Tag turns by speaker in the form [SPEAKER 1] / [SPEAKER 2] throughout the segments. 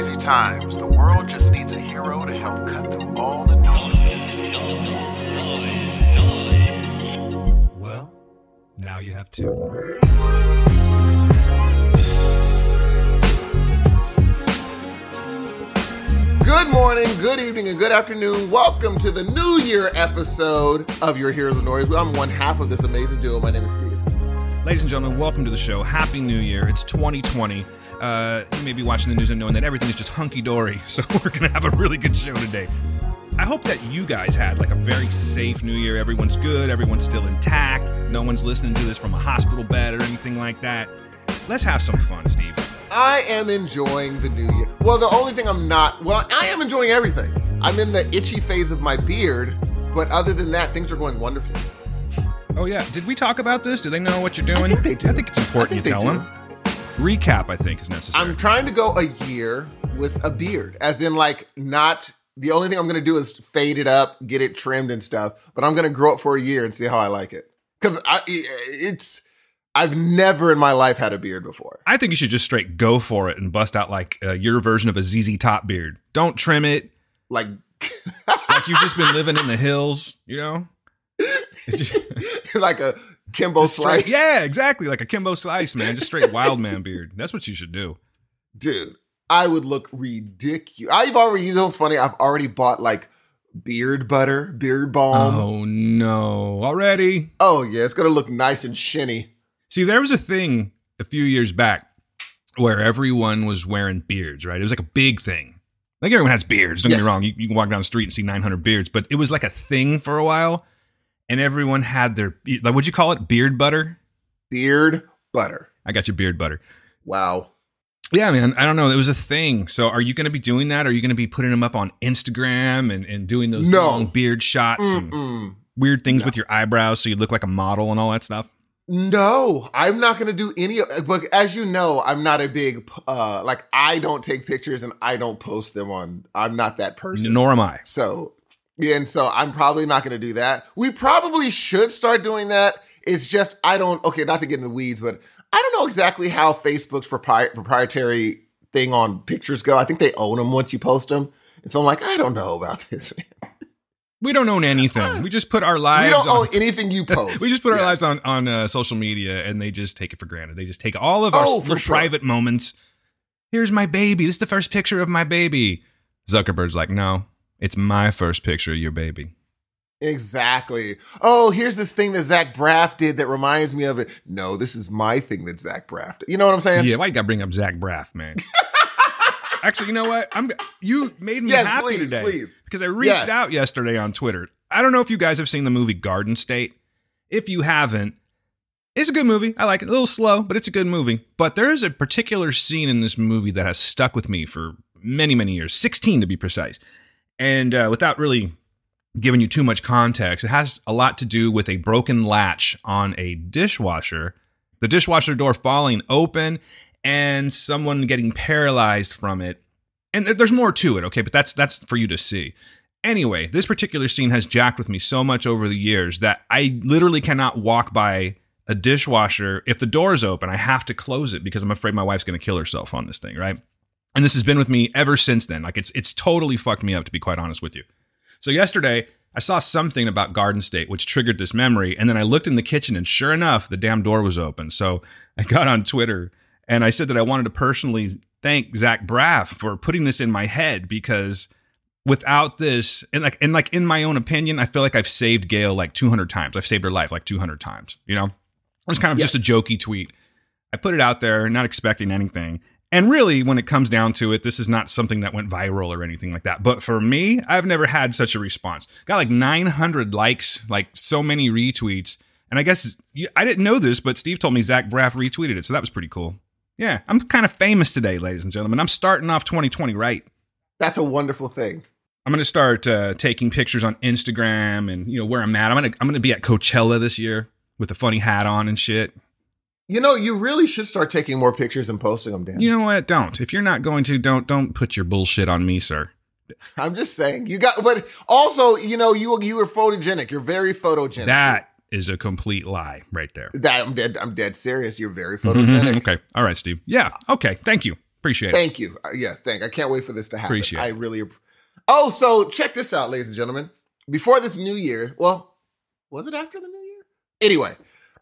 [SPEAKER 1] crazy times. The world just needs a hero to help cut through all the noise.
[SPEAKER 2] Well, now you have two.
[SPEAKER 1] Good morning, good evening, and good afternoon. Welcome to the New Year episode of Your Heroes of Noise. I'm one half of this amazing duo. My name is Steve.
[SPEAKER 2] Ladies and gentlemen, welcome to the show. Happy New Year. It's 2020. You may be watching the news and knowing that everything is just hunky-dory, so we're going to have a really good show today. I hope that you guys had like a very safe New Year. Everyone's good. Everyone's still intact. No one's listening to this from a hospital bed or anything like that. Let's have some fun, Steve.
[SPEAKER 1] I am enjoying the New Year. Well, the only thing I am enjoying everything. I'm in the itchy phase of my beard, but other than that, things are going wonderfully.
[SPEAKER 2] Oh, yeah. Did we talk about this? Do they know what you're doing?
[SPEAKER 1] I think they do.
[SPEAKER 2] I think it's important you tell them. Recap, I think, is necessary.
[SPEAKER 1] I'm trying to go a year with a beard, as in like not, the only thing I'm going to do is fade it up, get it trimmed and stuff, but I'm going to grow it for a year and see how I like it. Because I've never in my life had a beard before.
[SPEAKER 2] I think you should just straight go for it and bust out like your version of a ZZ Top beard. Don't trim it.
[SPEAKER 1] Like
[SPEAKER 2] you've just been living in the hills, you know?
[SPEAKER 1] Like a Kimbo Slice.
[SPEAKER 2] Yeah, exactly. Like a Kimbo Slice, man. Just straight wild man beard. That's what you should do.
[SPEAKER 1] Dude, I would look ridiculous. You know what's funny? I've already bought like beard butter, beard balm.
[SPEAKER 2] Oh, no. Already?
[SPEAKER 1] Oh, yeah. It's going to look nice and shinny.
[SPEAKER 2] See, there was a thing a few years back where everyone was wearing beards, right? It was like a big thing. Like everyone has beards. Don't get me wrong. You can walk down the street and see 900 beards, but it was like a thing for a while. And everyone had their, like, what'd you call it? Beard butter?
[SPEAKER 1] Beard butter.
[SPEAKER 2] I got your beard butter.
[SPEAKER 1] Wow.
[SPEAKER 2] Yeah, man. I don't know. It was a thing. So are you going to be doing that? Are you going to be putting them up on Instagram and doing those long beard shots and weird things with your eyebrows so you look like a model and all that stuff?
[SPEAKER 1] No, I'm not going to do any, but as you know, I'm not a big, I don't take pictures and I don't post them I'm not that person.
[SPEAKER 2] Nor am I.
[SPEAKER 1] So I'm probably not going to do that. We probably should start doing that. It's just, not to get in the weeds, but I don't know exactly how Facebook's proprietary thing on pictures go. I think they own them once you post them. And so I'm like, I don't know about this.
[SPEAKER 2] We don't own anything. We just put our lives.
[SPEAKER 1] We don't own anything you post.
[SPEAKER 2] We just put our lives on social media, and they just take it for granted. They just take all of our private moments. Here's my baby. This is the first picture of my baby. Zuckerberg's like, no, it's my first picture of your baby.
[SPEAKER 1] Exactly. Oh, here's this thing that Zach Braff did that reminds me of it. No, this is my thing that Zach Braff did. You know what I'm saying?
[SPEAKER 2] Yeah, why you got to bring up Zach Braff, man? Actually, you know what? You made me happy today. Please. Because I reached out yesterday on Twitter. I don't know if you guys have seen the movie Garden State. If you haven't, it's a good movie. I like it. A little slow, but it's a good movie. But there is a particular scene in this movie that has stuck with me for many, many years. 16 to be precise. And without really giving you too much context, it has a lot to do with a broken latch on a dishwasher. The dishwasher door falling open and someone getting paralyzed from it. And there's more to it, okay? But that's for you to see. Anyway, this particular scene has jacked with me so much over the years that I literally cannot walk by a dishwasher. If the door is open, I have to close it because I'm afraid my wife's going to kill herself on this thing, right? And this has been with me ever since then. Like, it's totally fucked me up, to be quite honest with you. So yesterday, I saw something about Garden State, which triggered this memory. And then I looked in the kitchen, and sure enough, the damn door was open. So I got on Twitter, and I said that I wanted to personally thank Zach Braff for putting this in my head, because without this, and in my own opinion, I feel like I've saved Gail like 200 times. I've saved her life like 200 times, you know? It was kind of just a jokey tweet. I put it out there, not expecting anything. And really, when it comes down to it, this is not something that went viral or anything like that. But for me, I've never had such a response. Got like 900 likes, like so many retweets. And I guess, I didn't know this, but Steve told me Zach Braff retweeted it. So that was pretty cool. Yeah, I'm kind of famous today, ladies and gentlemen. I'm starting off 2020 right.
[SPEAKER 1] That's a wonderful thing.
[SPEAKER 2] I'm going to start taking pictures on Instagram and, you know, where I'm at. I'm going to be at Coachella this year with a funny hat on and shit.
[SPEAKER 1] You know, you really should start taking more pictures and posting them, Dan.
[SPEAKER 2] You know what? Don't. If you're not going to, don't put your bullshit on me, sir.
[SPEAKER 1] I'm just saying. But also, you know, you were photogenic. You're very photogenic.
[SPEAKER 2] That is a complete lie right there.
[SPEAKER 1] I'm dead serious. You're very photogenic.
[SPEAKER 2] Okay. All right, Steve. Yeah. Okay. Thank you. Appreciate it.
[SPEAKER 1] Thank you. I can't wait for this to happen.
[SPEAKER 2] Appreciate it.
[SPEAKER 1] I really. Oh, so check this out, ladies and gentlemen. Before this new year, well, was it after the new year? Anyway,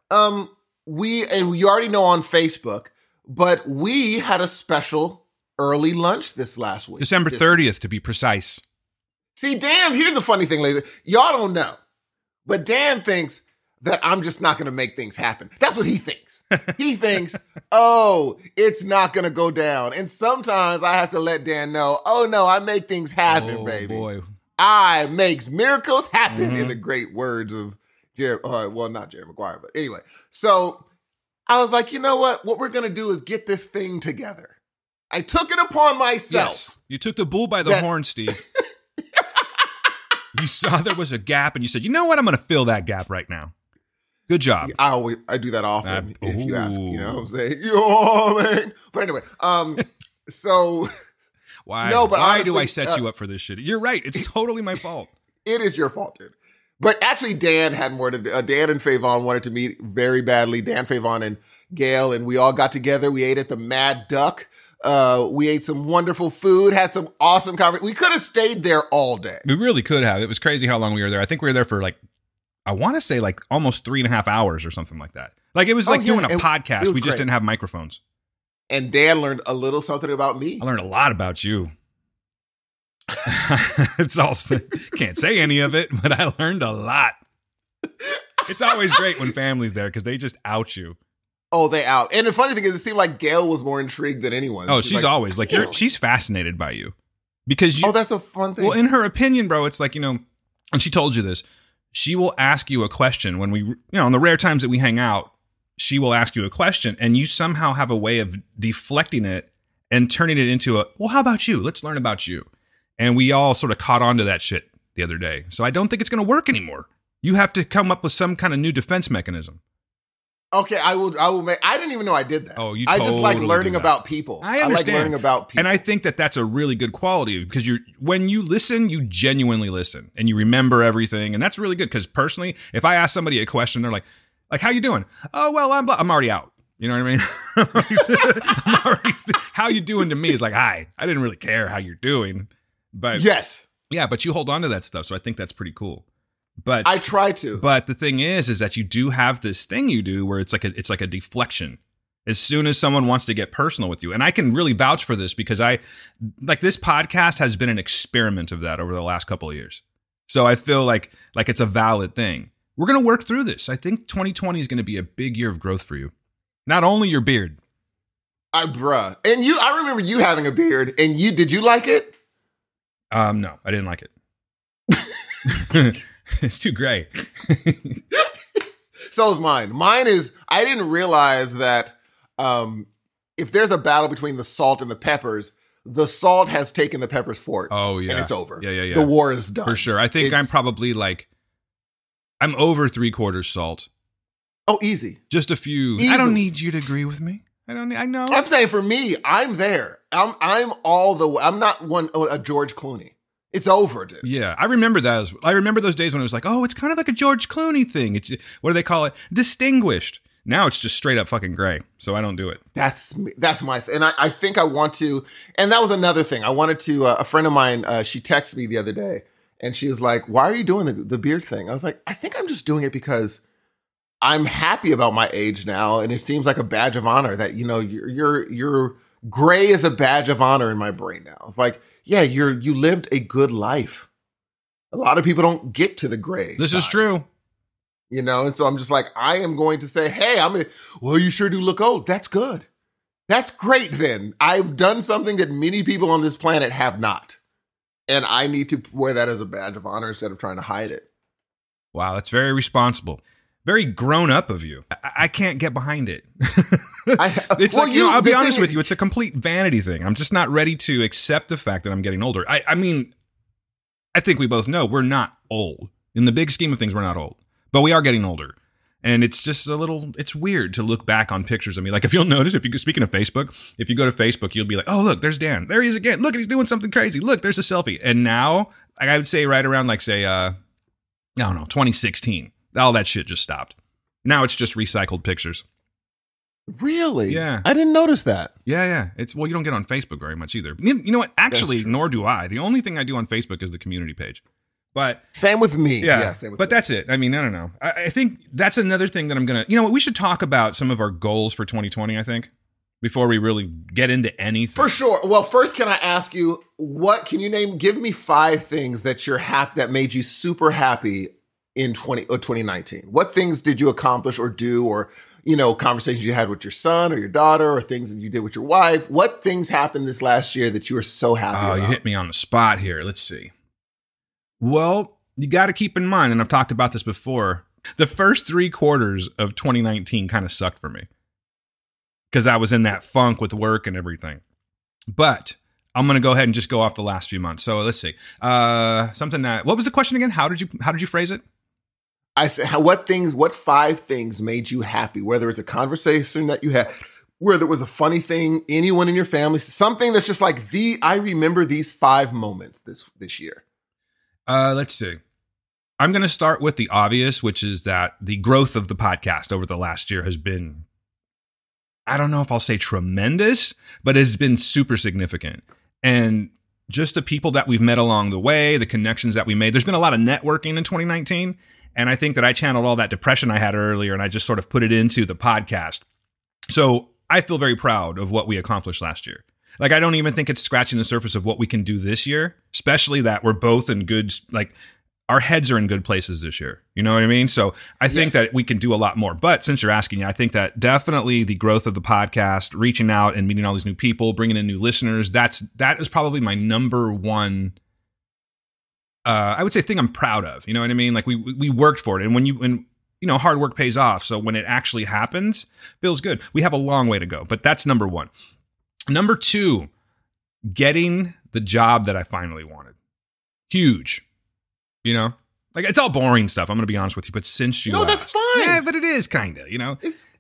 [SPEAKER 1] you already know on Facebook, but we had a special early lunch this last week.
[SPEAKER 2] December 30th, to be precise.
[SPEAKER 1] See, Dan, here's the funny thing, ladies. Y'all don't know, but Dan thinks that I'm just not going to make things happen. That's what he thinks. He thinks, oh, it's not going to go down. And sometimes I have to let Dan know, oh, no, I make things happen, baby. Boy. I makes miracles happen, in the great words of not Jerry Maguire, but anyway. So I was like, you know what? What we're going to do is get this thing together. I took it upon myself.
[SPEAKER 2] Yes, you took the bull by the horn, Steve. You saw there was a gap and you said, you know what? I'm going to fill that gap right now. Good job.
[SPEAKER 1] I do that often, if you ask. You know what I'm saying? You know what I mean? But anyway, so...
[SPEAKER 2] Why? No, but why honestly, do I set you up for this shit? You're right. It's totally my fault.
[SPEAKER 1] It is your fault, dude. But actually, Dan had more to do. Dan and Favaun wanted to meet very badly. Dan, Favaun, and Gail, and we all got together. We ate at the Mad Duck. We ate some wonderful food, had some awesome conversation. We could have stayed there all day.
[SPEAKER 2] We really could have. It was crazy how long we were there. I think we were there for I want to say almost 3.5 hours or something like that. It was doing a podcast. We just didn't have microphones.
[SPEAKER 1] And Dan learned a little something about me.
[SPEAKER 2] I learned a lot about you. It's also can't say any of it, but I learned a lot. It's always great when family's there because they just out you.
[SPEAKER 1] Oh, they out. And the funny thing is, it seemed like Gail was more intrigued than anyone.
[SPEAKER 2] Oh, she's always she's fascinated by you because
[SPEAKER 1] that's a fun thing.
[SPEAKER 2] Well, in her opinion, bro, it's and she told you this. She will ask you a question when we, on the rare times that we hang out. She will ask you a question and you somehow have a way of deflecting it and turning it into well, how about you? Let's learn about you. And we all sort of caught on to that shit the other day. So I don't think it's going to work anymore. You have to come up with some kind of new defense mechanism.
[SPEAKER 1] Okay, I will make. I didn't even know I did that.
[SPEAKER 2] Oh, you
[SPEAKER 1] I just like learning about people.
[SPEAKER 2] I understand.
[SPEAKER 1] I like learning about people.
[SPEAKER 2] And I think that that's a really good quality because when you listen, you genuinely listen and you remember everything. And that's really good because personally, if I ask somebody a question, they're like, how you doing? Oh, well, I'm already out. You know what I mean? How you doing to me is hi. I didn't really care how you're doing. But
[SPEAKER 1] yes.
[SPEAKER 2] Yeah, but you hold on to that stuff. So I think that's pretty cool. But
[SPEAKER 1] I try to.
[SPEAKER 2] But the thing is that you do have this thing you do where it's like a deflection. As soon as someone wants to get personal with you. And I can really vouch for this because this podcast has been an experiment of that over the last couple of years. So I feel like it's a valid thing. We're going to work through this. I think 2020 is going to be a big year of growth for you. Not only your beard.
[SPEAKER 1] Bruh. And I remember you having a beard and did you like it?
[SPEAKER 2] No, I didn't like it. It's too gray.
[SPEAKER 1] So is mine. Mine is, I didn't realize that if there's a battle between the salt and the peppers, the salt has taken the peppers for it.
[SPEAKER 2] Oh, yeah.
[SPEAKER 1] And it's over.
[SPEAKER 2] Yeah.
[SPEAKER 1] The war is done.
[SPEAKER 2] For sure. I think I'm probably I'm over 3/4 salt.
[SPEAKER 1] Oh, easy.
[SPEAKER 2] Just a few. Easily. I don't need you to agree with me. I know.
[SPEAKER 1] I'm saying for me, I'm there. I'm all the way. I'm not a George Clooney. It's over, dude.
[SPEAKER 2] Yeah, I remember that. I remember those days when it was it's kind of like a George Clooney thing. It's, what do they call it? Distinguished. Now it's just straight up fucking gray. So I don't do it.
[SPEAKER 1] That's my thing. And I think I want to, and that was another thing. I wanted to, a friend of mine, she texted me the other day and she was like, why are you doing the beard thing? I was like, I think I'm just doing it because I'm happy about my age now. And it seems like a badge of honor that, you're gray is a badge of honor in my brain now. It's like, yeah, you lived a good life. A lot of people don't get to the gray.
[SPEAKER 2] This is true.
[SPEAKER 1] And so I'm just like, I am going to say, hey, well, you sure do look old. That's good. That's great then. I've done something that many people on this planet have not. And I need to wear that as a badge of honor instead of trying to hide it.
[SPEAKER 2] Wow, that's very responsible. Very grown up of you. I can't get behind it. I'll be honest with you, it's a complete vanity thing. I'm just not ready to accept the fact that I'm getting older. I mean, I think we both know we're not old. In the big scheme of things, we're not old. But we are getting older. And it's just it's weird to look back on pictures of me. If you'll notice, speaking of Facebook, if you go to Facebook, you'll be like, oh, look, there's Dan. There he is again. Look, he's doing something crazy. Look, there's a selfie. And now, I would say right around, 2016, all that shit just stopped. Now it's just recycled pictures.
[SPEAKER 1] Really?
[SPEAKER 2] Yeah.
[SPEAKER 1] I didn't notice that.
[SPEAKER 2] Yeah. It's, well, you don't get on Facebook very much either. You know what? Actually, nor do I. The only thing I do on Facebook is the community page. But
[SPEAKER 1] same with me.
[SPEAKER 2] Yeah,
[SPEAKER 1] same with
[SPEAKER 2] but
[SPEAKER 1] me.
[SPEAKER 2] That's it. I mean, I don't know. I think that's another thing that I'm going to, you know what? We should talk about some of our goals for 2020, I think, before we really get into anything.
[SPEAKER 1] For sure. Well, first, can I ask you, give me 5 things that you're happy, that made you super happy in 2019? What things did you accomplish or do, or, you know, conversations you had with your son or your daughter, or things that you did with your wife? What things happened this last year that you were so happy about?
[SPEAKER 2] You hit me on the spot here. Let's see. Well, you got to keep in mind, and I've talked about this before, the first 3 quarters of 2019 kind of sucked for me because I was in that funk with work and everything. But I'm going to go ahead and just go off the last few months. So let's see. What was the question again? How did you phrase it?
[SPEAKER 1] I said, what 5 things made you happy? Whether it's a conversation that you had, whether it was a funny thing, anyone in your family, something that's just like I remember these 5 moments this year.
[SPEAKER 2] Let's see. I'm going to start with the obvious, which is that the growth of the podcast over the last year has been, I don't know if I'll say tremendous, but it's been super significant. And just the people that we've met along the way, the connections that we made. There's been a lot of networking in 2019. And I think that I channeled all that depression I had earlier and I just sort of put it into the podcast. So I feel very proud of what we accomplished last year. Like, I don't even think it's scratching the surface of what we can do this year, especially that we're both in good, like, our heads are in good places this year. You know what I mean? So I think that we can do a lot more. But since you're asking, I think that definitely the growth of the podcast, reaching out and meeting all these new people, bringing in new listeners, that is probably my number one, I would say, thing I'm proud of. You know what I mean? Like, we worked for it. And when hard work pays off. So when it actually happens, feels good. We have a long way to go, but that's number 1. Number 2, getting the job that I finally wanted. Huge. You know? Like, it's all boring stuff, I'm going to be honest with you, but since you
[SPEAKER 1] No, that's fine.
[SPEAKER 2] Yeah, but it is kind of, you know?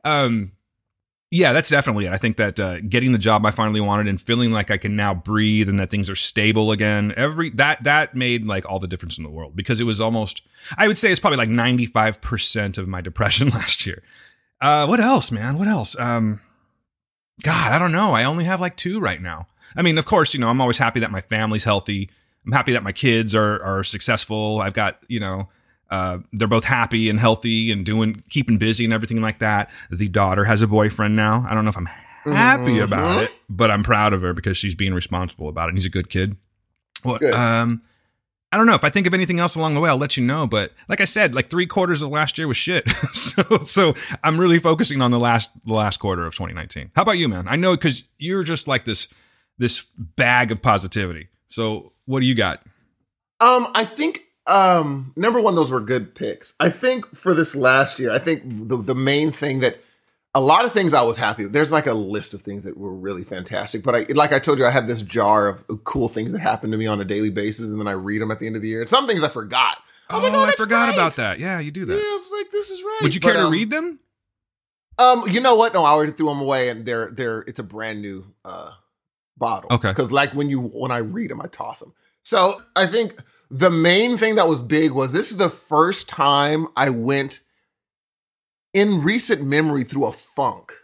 [SPEAKER 2] Yeah, that's definitely it. I think that getting the job I finally wanted and feeling like I can now breathe and that things are stable again, that made like all the difference in the world, because it was almost, I would say it's probably like 95% of my depression last year. What else, man? What else? God, I don't know. I only have like 2 right now. I mean, of course, I'm always happy that my family's healthy. I'm happy that my kids are successful. I've got, they're both happy and healthy and keeping busy and everything like that. The daughter has a boyfriend now. I don't know if I'm happy about it, but I'm proud of her because she's being responsible about it. And he's a good kid. Well, good. I don't know. If I think of anything else along the way, I'll let you know. But like I said, like 3 quarters of last year was shit. so I'm really focusing on the last quarter of 2019. How about you, man? I know, because you're just like this bag of positivity. So what do you got?
[SPEAKER 1] I think number 1, those were good picks. I think for this last year, I think the main thing that a lot of things I was happy with. There's like a list of things that were really fantastic. But like I told you, I have this jar of cool things that happen to me on a daily basis, and then I read them at the end of the year. And some things I forgot. I was
[SPEAKER 2] I forgot about that. Yeah, you do that.
[SPEAKER 1] Yeah, I was like, this is right.
[SPEAKER 2] Would you care to read them?
[SPEAKER 1] You know what? No, I already threw them away, and it's a brand new bottle.
[SPEAKER 2] Okay.
[SPEAKER 1] Because like when I read them, I toss them. So I think the main thing that was big was this is the first time I went in recent memory through a funk.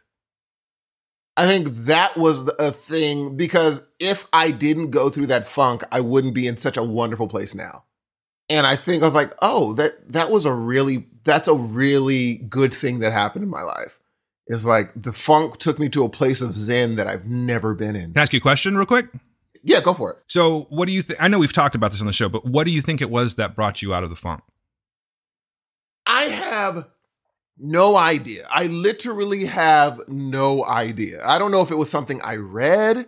[SPEAKER 1] I think that was a thing, because if I didn't go through that funk, I wouldn't be in such a wonderful place now. And I think I was like, oh, that's a really good thing that happened in my life. It's like the funk took me to a place of zen that I've never been in.
[SPEAKER 2] Can I ask you a question real quick?
[SPEAKER 1] Yeah, go for it.
[SPEAKER 2] So what do you think? I know we've talked about this on the show, but what do you think it was that brought you out of the funk?
[SPEAKER 1] I have no idea. I literally have no idea. I don't know if it was something I read,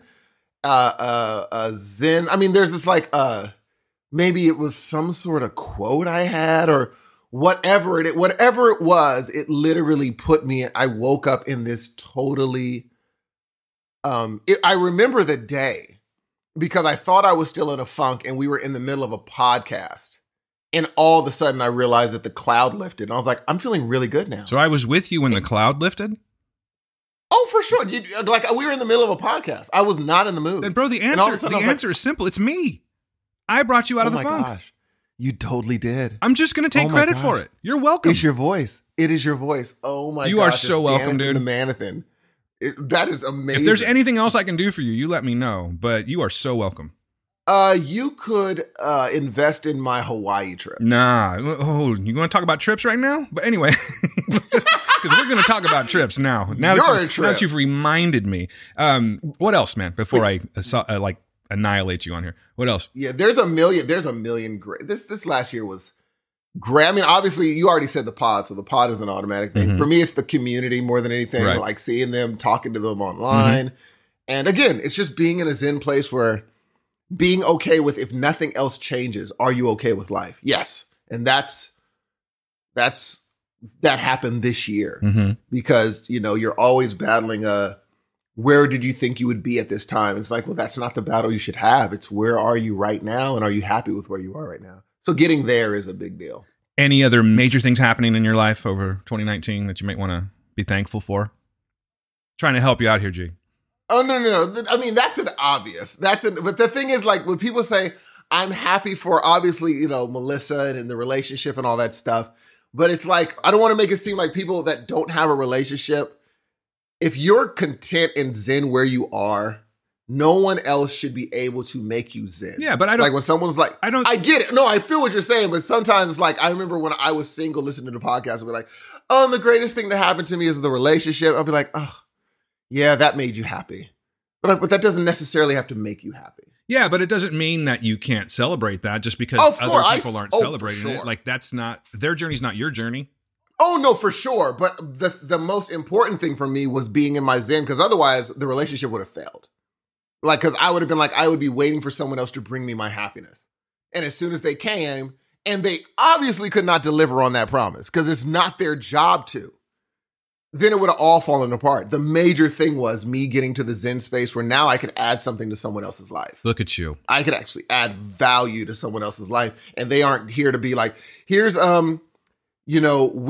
[SPEAKER 1] Zen. I mean, there's this like, maybe it was some sort of quote I had or whatever it was. It literally put me. I woke up in this totally. I remember the day because I thought I was still in a funk, and we were in the middle of a podcast. And all of a sudden, I realized that the cloud lifted. And I was like, I'm feeling really good now.
[SPEAKER 2] So I was with you when the cloud lifted?
[SPEAKER 1] Oh, for sure. We were in the middle of a podcast. I was not in the mood.
[SPEAKER 2] Then, bro, the answer is simple. It's me. I brought you out of the funk. Oh, my gosh.
[SPEAKER 1] You totally did.
[SPEAKER 2] I'm just going to take credit for it. You're welcome.
[SPEAKER 1] It's your voice. It is your voice. Oh, my gosh.
[SPEAKER 2] You are so welcome, dude.
[SPEAKER 1] The Manathan. That is amazing.
[SPEAKER 2] If there's anything else I can do for you, you let me know. But you are so welcome.
[SPEAKER 1] You could invest in my Hawaii trip.
[SPEAKER 2] Nah. Oh, you want to talk about trips right now? But anyway, because we're going to talk about trips now. Now that you've reminded me. What else, man? Before I annihilate you on here. What else?
[SPEAKER 1] Yeah, there's a million great. This last year was great. I mean, obviously, you already said the pod, so the pod is an automatic thing. Mm-hmm. For me, it's the community more than anything. Right. Like seeing them, talking to them online. Mm-hmm. And again, it's just being in a zen place where being okay with, if nothing else changes, are you okay with life? Yes. And that happened this year mm-hmm. because, you're always battling where did you think you would be at this time? It's like, well, that's not the battle you should have. It's where are you right now? And are you happy with where you are right now? So getting there is a big deal.
[SPEAKER 2] Any other major things happening in your life over 2019 that you might want to be thankful for? Trying to help you out here, G.
[SPEAKER 1] Oh, no. I mean, that's an obvious. But the thing is, like, when people say, I'm happy for, obviously, Melissa and the relationship and all that stuff. But it's like, I don't want to make it seem like people that don't have a relationship, if you're content and zen where you are, no one else should be able to make you zen.
[SPEAKER 2] Yeah, but I don't.
[SPEAKER 1] Like when someone's like, I get it. No, I feel what you're saying. But sometimes it's like, I remember when I was single listening to the podcast, I'd be like, oh, and the greatest thing that happened to me is the relationship. I'll be like, oh, yeah, that made you happy. But that doesn't necessarily have to make you happy.
[SPEAKER 2] Yeah, but it doesn't mean that you can't celebrate that just because other people aren't celebrating it. Like that's not, their journey's not your journey.
[SPEAKER 1] Oh, no, for sure. But the most important thing for me was being in my zen, because otherwise the relationship would have failed. Like, because I would have been like, I would be waiting for someone else to bring me my happiness. And as soon as they came, and they obviously could not deliver on that promise because it's not their job to, then it would have all fallen apart. The major thing was me getting to the zen space where now I could add something to someone else's life.
[SPEAKER 2] Look at you.
[SPEAKER 1] I could actually add value to someone else's life. And they aren't here to be like, here's, you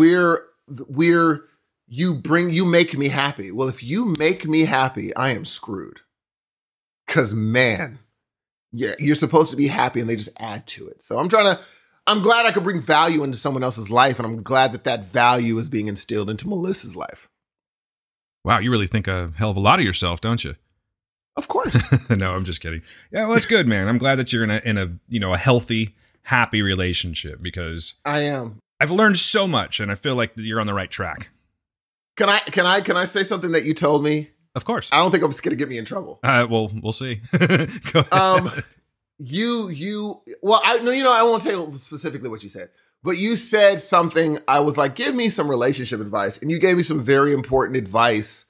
[SPEAKER 1] make me happy. Well, if you make me happy, I am screwed. Because, man, yeah, you're supposed to be happy and they just add to it. So I'm glad I could bring value into someone else's life. And I'm glad that value is being instilled into Melissa's life.
[SPEAKER 2] Wow, you really think a hell of a lot of yourself, don't you?
[SPEAKER 1] Of course.
[SPEAKER 2] No, I'm just kidding. Yeah, well, that's good, man. I'm glad that you're in a healthy, happy relationship because
[SPEAKER 1] I am.
[SPEAKER 2] I've learned so much and I feel like you're on the right track.
[SPEAKER 1] Can I say something that you told me?
[SPEAKER 2] Of course.
[SPEAKER 1] I don't think it's going to get me in trouble.
[SPEAKER 2] Well, we'll see. Go ahead.
[SPEAKER 1] I won't tell you specifically what you said, but you said something. I was like, give me some relationship advice. And you gave me some very important advice,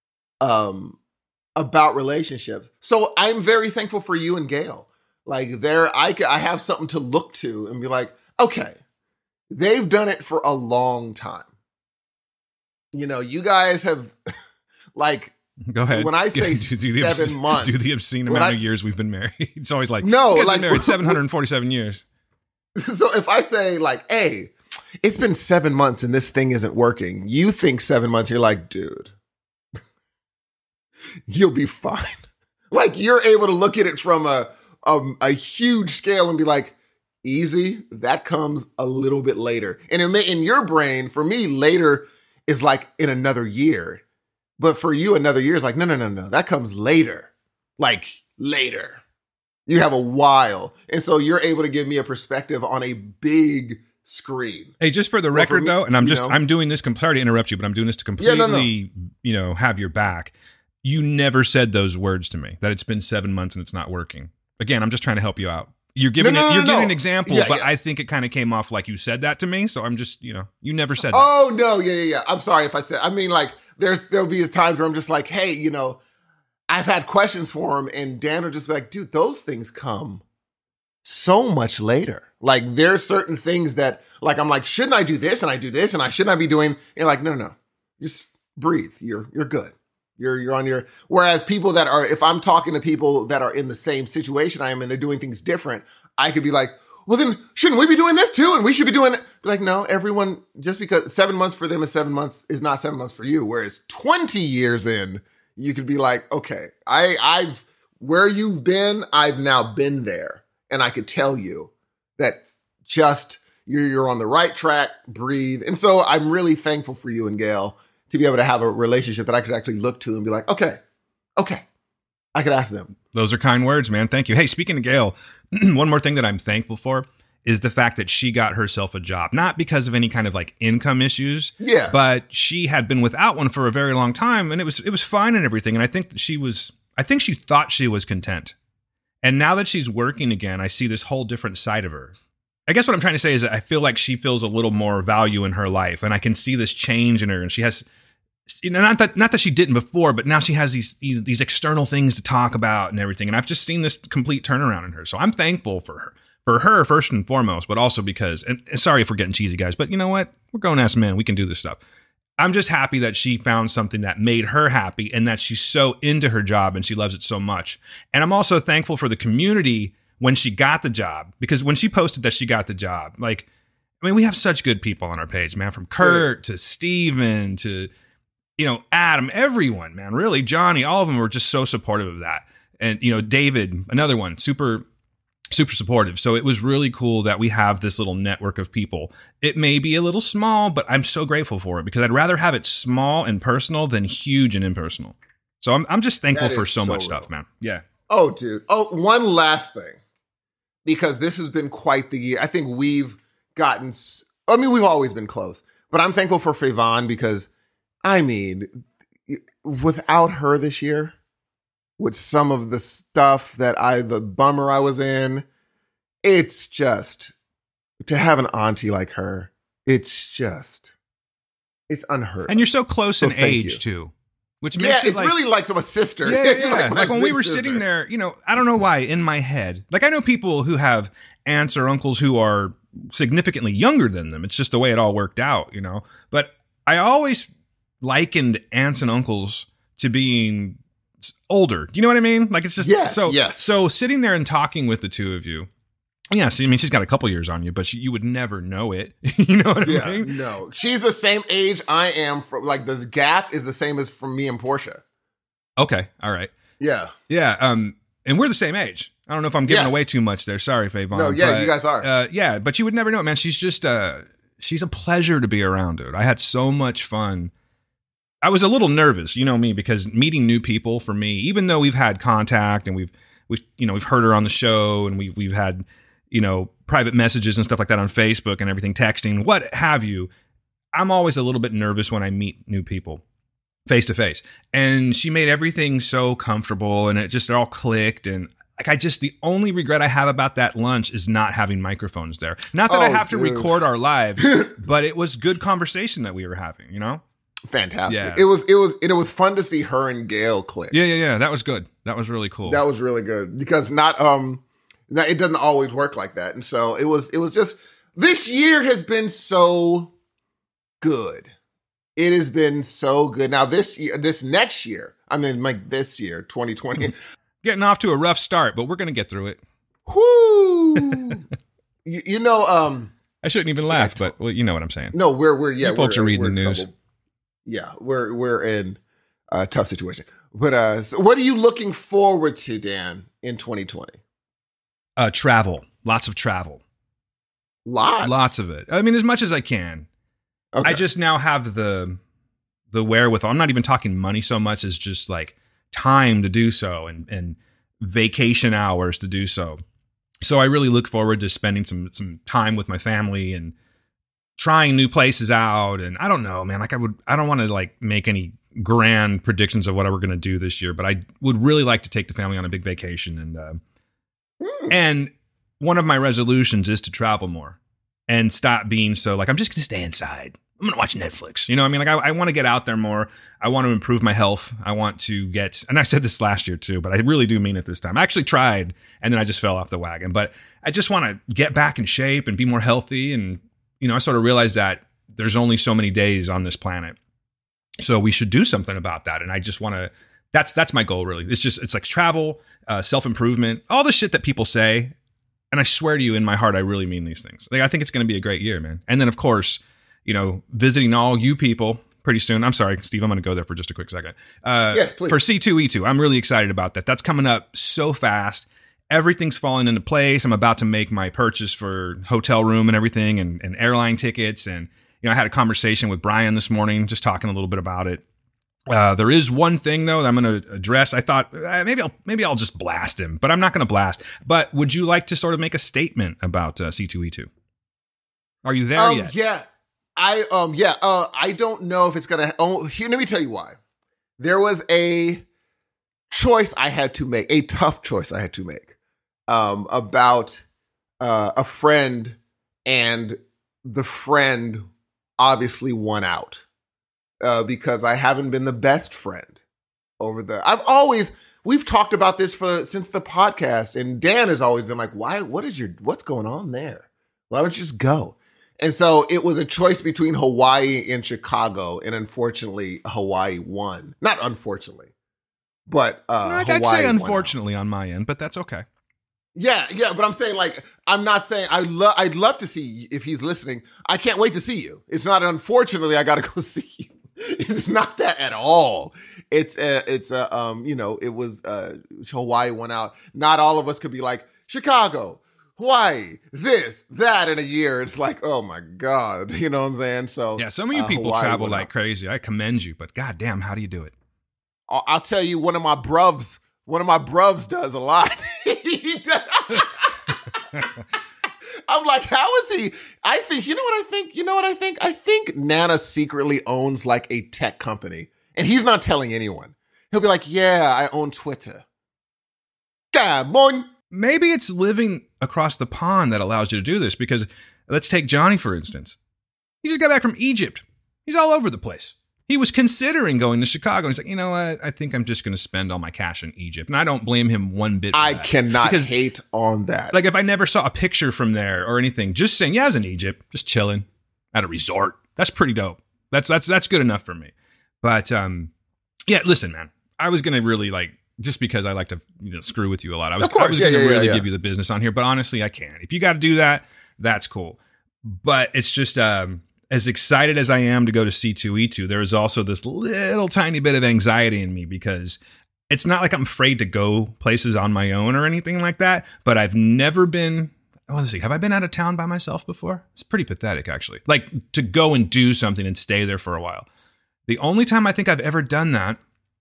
[SPEAKER 1] about relationships. So I'm very thankful for you and Gail. Like I have something to look to and be like, okay, they've done it for a long time. You guys have like,
[SPEAKER 2] go ahead.
[SPEAKER 1] When I say 7 months,
[SPEAKER 2] do the obscene amount of years we've been married. It's always like,
[SPEAKER 1] no,
[SPEAKER 2] you guys been married 747 years.
[SPEAKER 1] So if I say like, hey, it's been 7 months and this thing isn't working, you think 7 months, you're like, dude, you'll be fine. Like you're able to look at it from a huge scale and be like, easy. That comes a little bit later. And in your brain, for me, later is like in another year. But for you, another year is like, no. That comes later. Like later. You have a while. And so you're able to give me a perspective on a big screen.
[SPEAKER 2] Hey, just for the record, though, and I'm doing this, sorry to interrupt you, but I'm doing this to completely, have your back. You never said those words to me, that it's been 7 months and it's not working. Again, I'm just trying to help you out. You're giving giving an example, but I think it kind of came off like you said that to me. So I'm just, you never said that.
[SPEAKER 1] Oh, no. Yeah. I'm sorry if I said, I mean, like, there'll be times where I'm just like, hey, I've had questions for him and Dan will just be like, dude, those things come so much later. Like there are certain things that like, I'm like, shouldn't I do this? And I do this and I shouldn't I be doing, and you're like, no, just breathe. You're good. You're on your, whereas people that are, if I'm talking to people that are in the same situation I am and they're doing things different, I could be like, well then shouldn't we be doing this too? And we should be doing it. Be like, no, everyone, just because 7 months for them is 7 months is not 7 months for you. Whereas 20 years in, you could be like, okay, I've where you've been, I've now been there. And I could tell you that just you're on the right track, breathe. And so I'm really thankful for you and Gail to be able to have a relationship that I could actually look to and be like, okay, I could ask them.
[SPEAKER 2] Those are kind words, man. Thank you. Hey, speaking of Gail, one more thing that I'm thankful for is the fact that she got herself a job, not because of any kind of like income issues, but she had been without one for a very long time, and it was fine and everything. And I think that she thought she was content. And now that she's working again, I see this whole different side of her. I guess what I'm trying to say is that I feel like she feels a little more value in her life, and I can see this change in her. And she has, not that she didn't before, but now she has these external things to talk about and everything. And I've just seen this complete turnaround in her. So I'm thankful for her first and foremost, but also because, and sorry if we're getting cheesy, guys, but you know what? We're grown-ass men. We can do this stuff. I'm just happy that she found something that made her happy and that she's so into her job and she loves it so much. And I'm also thankful for the community when she got the job, because when she posted that she got the job, like, I mean, we have such good people on our page, man, from Kurt to Steven to, Adam, everyone, man, really, Johnny, all of them were just so supportive of that. And, David, another one, super supportive. So it was really cool that we have this little network of people. It may be a little small, but I'm so grateful for it because I'd rather have it small and personal than huge and impersonal. So I'm just thankful for so much stuff, man. Yeah.
[SPEAKER 1] Oh, dude. Oh, one last thing, because this has been quite the year. I think we've always been close, but I'm thankful for Favaun because, without her this year, with some of the stuff the bummer I was in, it's just, to have an auntie like her, it's unheard of.
[SPEAKER 2] And you're so close in age, too. Which makes it
[SPEAKER 1] really like a sister.
[SPEAKER 2] Yeah. Like when we were sitting there, I don't know why, in my head, like I know people who have aunts or uncles who are significantly younger than them. It's just the way it all worked out, But I always likened aunts and uncles to being older. Do you know what I mean? Like it's just
[SPEAKER 1] yes.
[SPEAKER 2] So sitting there and talking with the two of you. Yeah, so, she's got a couple years on you, but you would never know it. You know what I mean?
[SPEAKER 1] No. She's the same age I am. The gap is the same as from me and Portia.
[SPEAKER 2] Okay, all right.
[SPEAKER 1] Yeah.
[SPEAKER 2] Yeah, and we're the same age. I don't know if I'm giving away too much there. Sorry, Favaun.
[SPEAKER 1] No, you guys are.
[SPEAKER 2] Yeah, but you would never know it, man. She's just, she's a pleasure to be around, dude. I had so much fun. I was a little nervous, you know me, because meeting new people for me, even though we've had contact and we've heard her on the show and we've had, private messages and stuff like that on Facebook and everything, texting, what have you. I'm always a little bit nervous when I meet new people face to face. And she made everything so comfortable and it all clicked. And the only regret I have about that lunch is not having microphones there. Not that I have to record our lives, but it was good conversation that we were having,
[SPEAKER 1] Fantastic.
[SPEAKER 2] Yeah.
[SPEAKER 1] It was fun to see her and Gail click.
[SPEAKER 2] Yeah. That was good. That was really cool.
[SPEAKER 1] That was really good because it doesn't always work like that. And so it was just, this year has been so good. It has been so good. Now this next year, this year, 2020.
[SPEAKER 2] Getting off to a rough start, but we're going to get through it.
[SPEAKER 1] Whoo!
[SPEAKER 2] I shouldn't even laugh, but you know what I'm saying.
[SPEAKER 1] No, we're
[SPEAKER 2] folks are reading the news.
[SPEAKER 1] Trouble. Yeah, we're in a tough situation. But so what are you looking forward to, Dan, in 2020?
[SPEAKER 2] Travel. Lots of travel.
[SPEAKER 1] Lots
[SPEAKER 2] of it. As much as I can. Okay. I just now have the wherewithal. I'm not even talking money so much as just like time to do so and vacation hours to do so. So I really look forward to spending some time with my family and trying new places out. And I don't know, man, I don't want to make any grand predictions of what we're going to do this year, but I would really like to take the family on a big vacation. And one of my resolutions is to travel more and stop being so I'm just going to stay inside. I'm going to watch Netflix. I want to get out there more. I want to improve my health. I want to and I said this last year too, but I really do mean it this time. I actually tried and then I just fell off the wagon, but I just want to get back in shape and be more healthy. And, I sort of realized that there's only so many days on this planet. So we should do something about that. And I just want to, that's my goal really. It's like travel, self-improvement, all the shit that people say. And I swear to you in my heart, I really mean these things. I think it's going to be a great year, man. And then of course, visiting all you people pretty soon. I'm sorry, Steve, I'm going to go there for just a quick second.
[SPEAKER 1] Yes, please.
[SPEAKER 2] For C2E2, I'm really excited about that. That's coming up so fast. Everything's falling into place. I'm about to make my purchase for hotel room and everything and airline tickets. And I had a conversation with Brian this morning, just talking a little bit about it. There is one thing though that I'm going to address. I thought maybe I'll just blast him, but I'm not going to blast. But would you like to sort of make a statement about C2E2? Are you there yet?
[SPEAKER 1] Yeah, I don't know if it's going to. Oh, here, let me tell you why. There was a choice I had to make, a tough choice I had to make, about a friend, and the friend obviously won out. Because I haven't been the best friend we've talked about this since the podcast, and Dan has always been like, what's going on there? Why don't you just go? And so it was a choice between Hawaii and Chicago, and unfortunately Hawaii won. Not unfortunately, but
[SPEAKER 2] I'd say unfortunately on my end, but that's okay.
[SPEAKER 1] Yeah, but I'm saying, like, I'm not saying I'd love to see, if he's listening. I can't wait to see you. It's not unfortunately I got to go see you. It's not that at all. It was Hawaii went out. Not all of us could be like Chicago, Hawaii, this, that in a year. It's like, oh my God, you know what I'm saying? So
[SPEAKER 2] yeah, some of you people Hawaii travel like crazy. I commend you, but goddamn, how do you do it?
[SPEAKER 1] I'll tell you, one of my bruvs does a lot. I'm like, how is he? I think, you know what I think? I think Nana secretly owns like a tech company, and he's not telling anyone. He'll be like, yeah, I own Twitter. Come on.
[SPEAKER 2] Maybe it's living across the pond that allows you to do this, because let's take Johnny, for instance. He just got back from Egypt. He's all over the place. He was considering going to Chicago. He's like, you know what? I think I'm just going to spend all my cash in Egypt. And I don't blame him one bit for
[SPEAKER 1] that. I cannot hate on that.
[SPEAKER 2] Like, if I never saw a picture from there or anything, just saying, yeah, I was in Egypt, just chilling at a resort. That's pretty dope. That's good enough for me. But, yeah, listen, man, I was going to really, like, just because I like to screw with you a lot, I was going to really give you the business on here. But honestly, I can't. If you got to do that, that's cool. But it's just... as excited as I am to go to C2E2, there is also this little tiny bit of anxiety in me, because it's not like I'm afraid to go places on my own or anything like that, but I've never been, let's see, have I been out of town by myself before? It's pretty pathetic, actually. Like, to go and do something and stay there for a while. The only time I think I've ever done that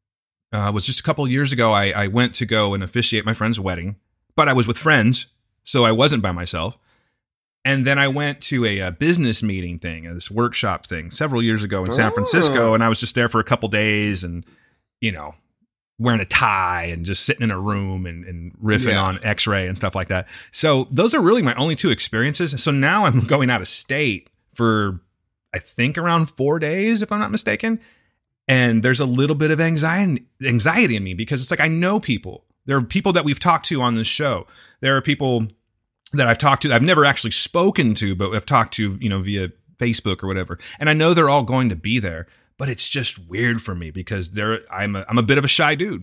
[SPEAKER 2] was just a couple of years ago. I went to go and officiate my friend's wedding, but I was with friends, so I wasn't by myself. And then I went to a business meeting thing, this workshop thing, several years ago in San Francisco. And I was just there for a couple days and, wearing a tie and just sitting in a room and riffing on X-ray and stuff like that. So those are really my only two experiences. And so now I'm going out of state for, I think, around 4 days, if I'm not mistaken. And there's a little bit of anxiety in me, because it's like, I know people. There are people that we've talked to on this show. There are people that I've talked to, I've never actually spoken to, but I've talked to, via Facebook or whatever. And I know they're all going to be there, but it's just weird for me, because I'm a bit of a shy dude.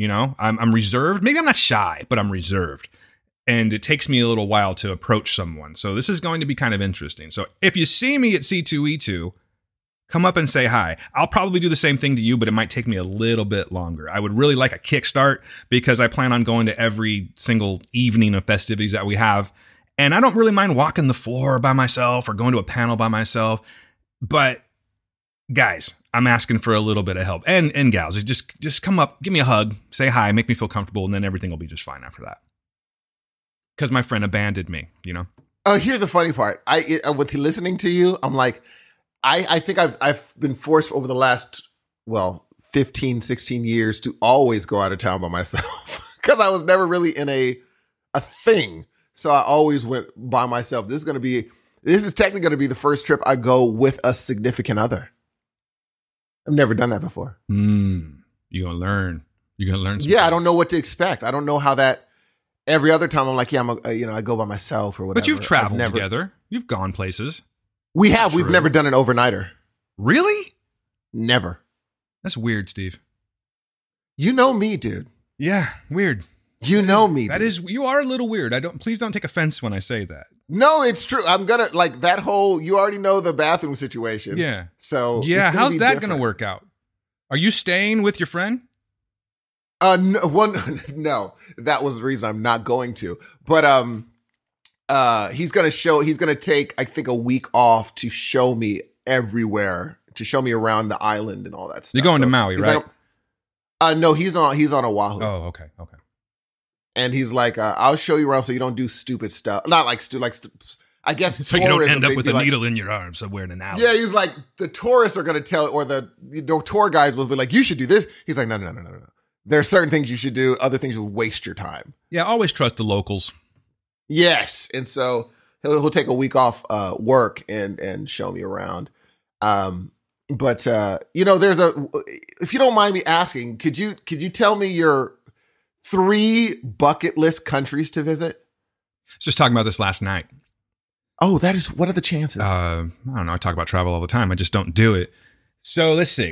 [SPEAKER 2] I'm reserved. Maybe I'm not shy, but I'm reserved. And it takes me a little while to approach someone. So this is going to be kind of interesting. So if you see me at C2E2, come up and say hi. I'll probably do the same thing to you, but it might take me a little bit longer. I would really like a kickstart, because I plan on going to every single evening of festivities that we have. And I don't really mind walking the floor by myself or going to a panel by myself. But guys, I'm asking for a little bit of help. And gals, just come up, give me a hug, say hi, make me feel comfortable, and then everything will be just fine after that. Because my friend abandoned me,
[SPEAKER 1] Oh, here's the funny part. With listening to you, I'm like, I think I've been forced over the last, 15, 16 years to always go out of town by myself, because I was never really in a thing. So I always went by myself. This is technically going to be the first trip I go with a significant other. I've never done that before.
[SPEAKER 2] You're going to learn. You're going to learn.
[SPEAKER 1] Yeah, I don't know what to expect. I don't know how that. Every other time I'm like, yeah, I go by myself or whatever.
[SPEAKER 2] But you've traveled together. You've gone places.
[SPEAKER 1] We have. We've never done an overnighter.
[SPEAKER 2] Really?
[SPEAKER 1] Never.
[SPEAKER 2] That's weird, Steve.
[SPEAKER 1] You know me, dude.
[SPEAKER 2] Yeah, weird.
[SPEAKER 1] You know me.
[SPEAKER 2] That is, you are a little weird. Please don't take offense when I say that.
[SPEAKER 1] No, it's true. I'm gonna like that whole. You already know the bathroom situation.
[SPEAKER 2] Yeah.
[SPEAKER 1] So
[SPEAKER 2] yeah, how's that gonna work out? Are you staying with your friend?
[SPEAKER 1] No, that was the reason I'm not going to. But he's gonna take, I think, a week off to show me everywhere to show me around the island and all that stuff.
[SPEAKER 2] You're going to Maui, right?
[SPEAKER 1] No, he's on Oahu.
[SPEAKER 2] Oh, okay.
[SPEAKER 1] And he's like, I'll show you around so you don't do stupid stuff. Not like I guess
[SPEAKER 2] so you don't end up with a needle in your arm somewhere in an alley.
[SPEAKER 1] Yeah, he's like, the tourists are going to tell, or the tour guides will be like, you should do this. He's like, no. There are certain things you should do. Other things will waste your time.
[SPEAKER 2] Yeah, always trust the locals.
[SPEAKER 1] Yes. And so he'll take a week off work and show me around. But there's if you don't mind me asking, could you tell me your 3 bucket list countries to visit?
[SPEAKER 2] I was just talking about this last night.
[SPEAKER 1] Oh, what are the chances?
[SPEAKER 2] I don't know. I talk about travel all the time. I just don't do it. So let's see.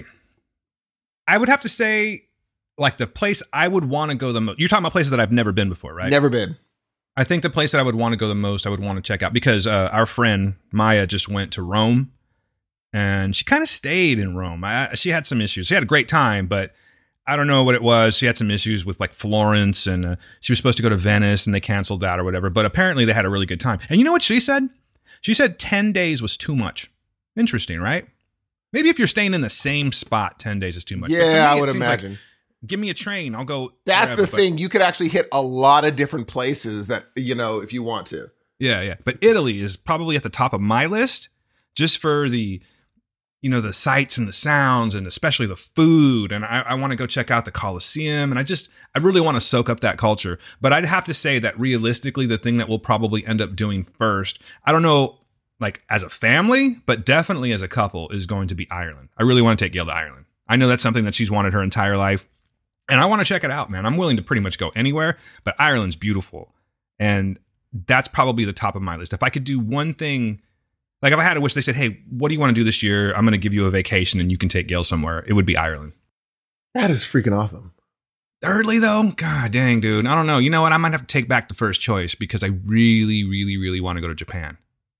[SPEAKER 2] I would have to say, like, the place I would want to go the most. You're talking about places that I've never been before, right?
[SPEAKER 1] Never been.
[SPEAKER 2] I think the place that I would want to go the most, I would want to check out, because our friend Maya just went to Rome, and she kind of stayed in Rome. She had some issues. She had a great time, but I don't know what it was. She had some issues with like Florence, and she was supposed to go to Venice, and they canceled that or whatever. But apparently they had a really good time. And you know what she said? She said 10 days was too much. Interesting, right? Maybe if you're staying in the same spot, 10 days is too much.
[SPEAKER 1] Yeah, I would imagine.
[SPEAKER 2] Like, give me a train. I'll go.
[SPEAKER 1] That's wherever, the thing. You could actually hit a lot of different places that, if you want to.
[SPEAKER 2] Yeah. But Italy is probably at the top of my list, just for the sights and the sounds, and especially the food. And I want to go check out the Colosseum. And I really want to soak up that culture. But I'd have to say that realistically, the thing that we'll probably end up doing first, I don't know, like as a family, but definitely as a couple, is going to be Ireland. I really want to take Gail to Ireland. I know that's something that she's wanted her entire life. And I want to check it out, man. I'm willing to pretty much go anywhere, but Ireland's beautiful. And that's probably the top of my list. If I could do one thing, like if I had a wish, they said, hey, what do you want to do this year? I'm going to give you a vacation and you can take Gail somewhere. It would be Ireland.
[SPEAKER 1] That is freaking awesome.
[SPEAKER 2] Thirdly, though, god dang, dude. I don't know. You know what? I might have to take back the first choice, because I really, really, really want to go to Japan.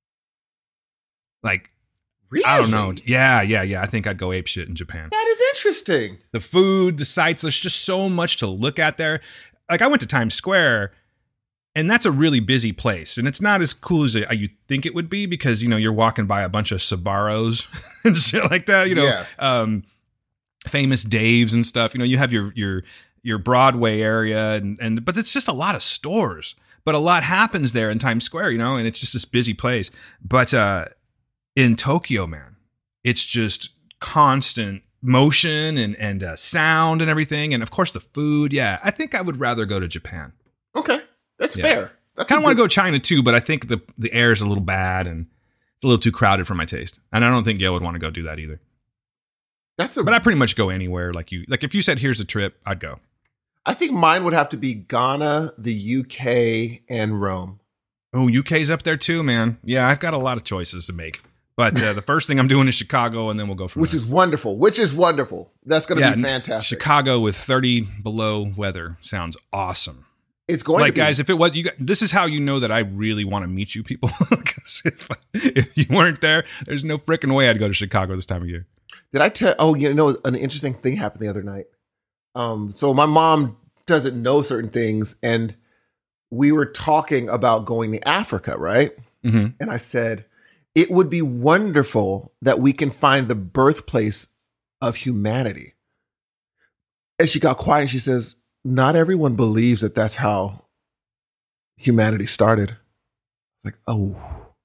[SPEAKER 2] Like, really? I don't know. Yeah. I think I'd go apeshit in Japan.
[SPEAKER 1] That is interesting.
[SPEAKER 2] The food, the sights, there's just so much to look at there. Like, I went to Times Square, and that's a really busy place. And it's not as cool as you think it would be, because, you're walking by a bunch of Sbarros and shit like that, Famous Daves and stuff. You have your Broadway area, but it's just a lot of stores. But a lot happens there in Times Square, and it's just this busy place. But in Tokyo, man, it's just constant motion and sound and everything. And of course the food. Yeah, I think I would rather go to Japan.
[SPEAKER 1] Okay, that's fair. I
[SPEAKER 2] kind of want to go China too, but I think the air is a little bad and it's a little too crowded for my taste. And I don't think Gail would want to go do that either. But I pretty much go anywhere. Like if you said, here's a trip, I'd go.
[SPEAKER 1] I think mine would have to be Ghana, the UK, and Rome.
[SPEAKER 2] Oh, UK's up there too, man. Yeah, I've got a lot of choices to make. But the first thing I'm doing is Chicago, and then we'll go from there. Which is wonderful. That's going to be fantastic. Chicago with 30 below weather sounds awesome.
[SPEAKER 1] It's going to be.
[SPEAKER 2] Guys, if it was, this is how you know that I really want to meet you people. Because if you weren't there, there's no freaking way I'd go to Chicago this time of year.
[SPEAKER 1] Did I tell? Oh, an interesting thing happened the other night. So my mom doesn't know certain things, and we were talking about going to Africa, right? Mm-hmm. And I said, it would be wonderful that we can find the birthplace of humanity. And she got quiet and she says, not everyone believes that that's how humanity started. It's like, oh,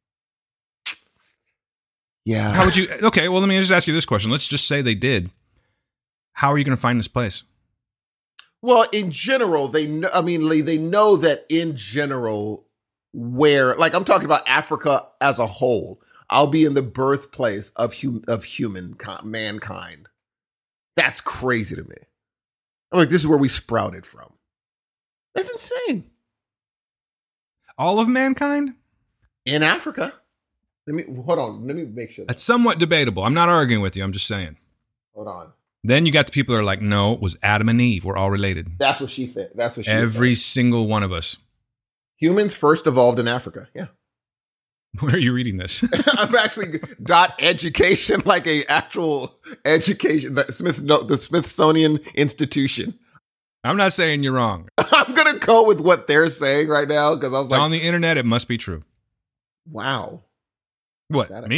[SPEAKER 1] yeah.
[SPEAKER 2] How would you? Okay, well, let me just ask you this question. Let's just say they did. How are you going to find this place?
[SPEAKER 1] Well, in general, they know that in general, where, like, I'm talking about Africa as a whole, I'll be in the birthplace of mankind. That's crazy to me. I'm like, this is where we sprouted from. That's insane.
[SPEAKER 2] All of mankind?
[SPEAKER 1] In Africa. Hold on. Let me make sure.
[SPEAKER 2] That's somewhat debatable. I'm not arguing with you. I'm just saying.
[SPEAKER 1] Hold on.
[SPEAKER 2] Then you got the people that are like, no, it was Adam and Eve. We're all related.
[SPEAKER 1] That's what she said.
[SPEAKER 2] Every single one of us.
[SPEAKER 1] Humans first evolved in Africa. Yeah.
[SPEAKER 2] Where are you reading this?
[SPEAKER 1] I'm actually .education, like a actual education, the Smithsonian Institution.
[SPEAKER 2] I'm not saying you're wrong.
[SPEAKER 1] I'm going to go with what they're saying right now, because I was like,
[SPEAKER 2] on the internet, it must be true.
[SPEAKER 1] Wow.
[SPEAKER 2] What, me?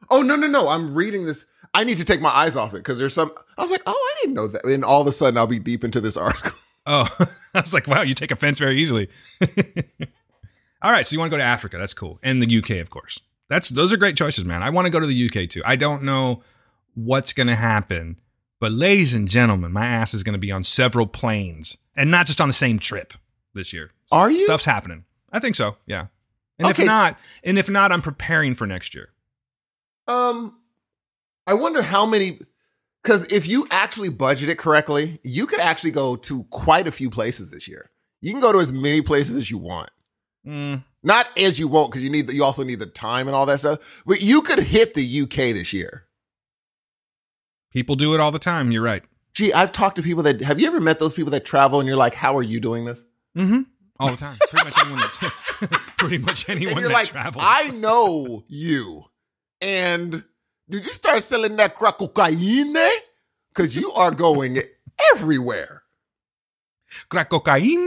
[SPEAKER 1] Oh, no. I'm reading this. I need to take my eyes off it because there's some. I was like, oh, I didn't know that. And all of a sudden, I'll be deep into this article.
[SPEAKER 2] Oh, I was like, wow, you take offense very easily. All right, so you want to go to Africa. That's cool. And the UK, of course. Those are great choices, man. I want to go to the UK, too. I don't know what's going to happen. But ladies and gentlemen, my ass is going to be on several planes. And not just on the same trip this year.
[SPEAKER 1] Are you?
[SPEAKER 2] Stuff's happening. I think so, yeah. And if not, I'm preparing for next year.
[SPEAKER 1] I wonder how many... Because if you actually budget it correctly, you could actually go to quite a few places this year. You can go to as many places as you want. Not as you won't, because you also need the time and all that stuff. But you could hit the UK this year.
[SPEAKER 2] People do it all the time. You're right.
[SPEAKER 1] Gee, I've talked to people that... Have you ever met those people that travel and you're like, how are you doing this?
[SPEAKER 2] Mm-hmm. All the time. Pretty much anyone that travels.
[SPEAKER 1] I know you. And... Did you start selling that crack cocaine? Because you are going everywhere.
[SPEAKER 2] Crack cocaine?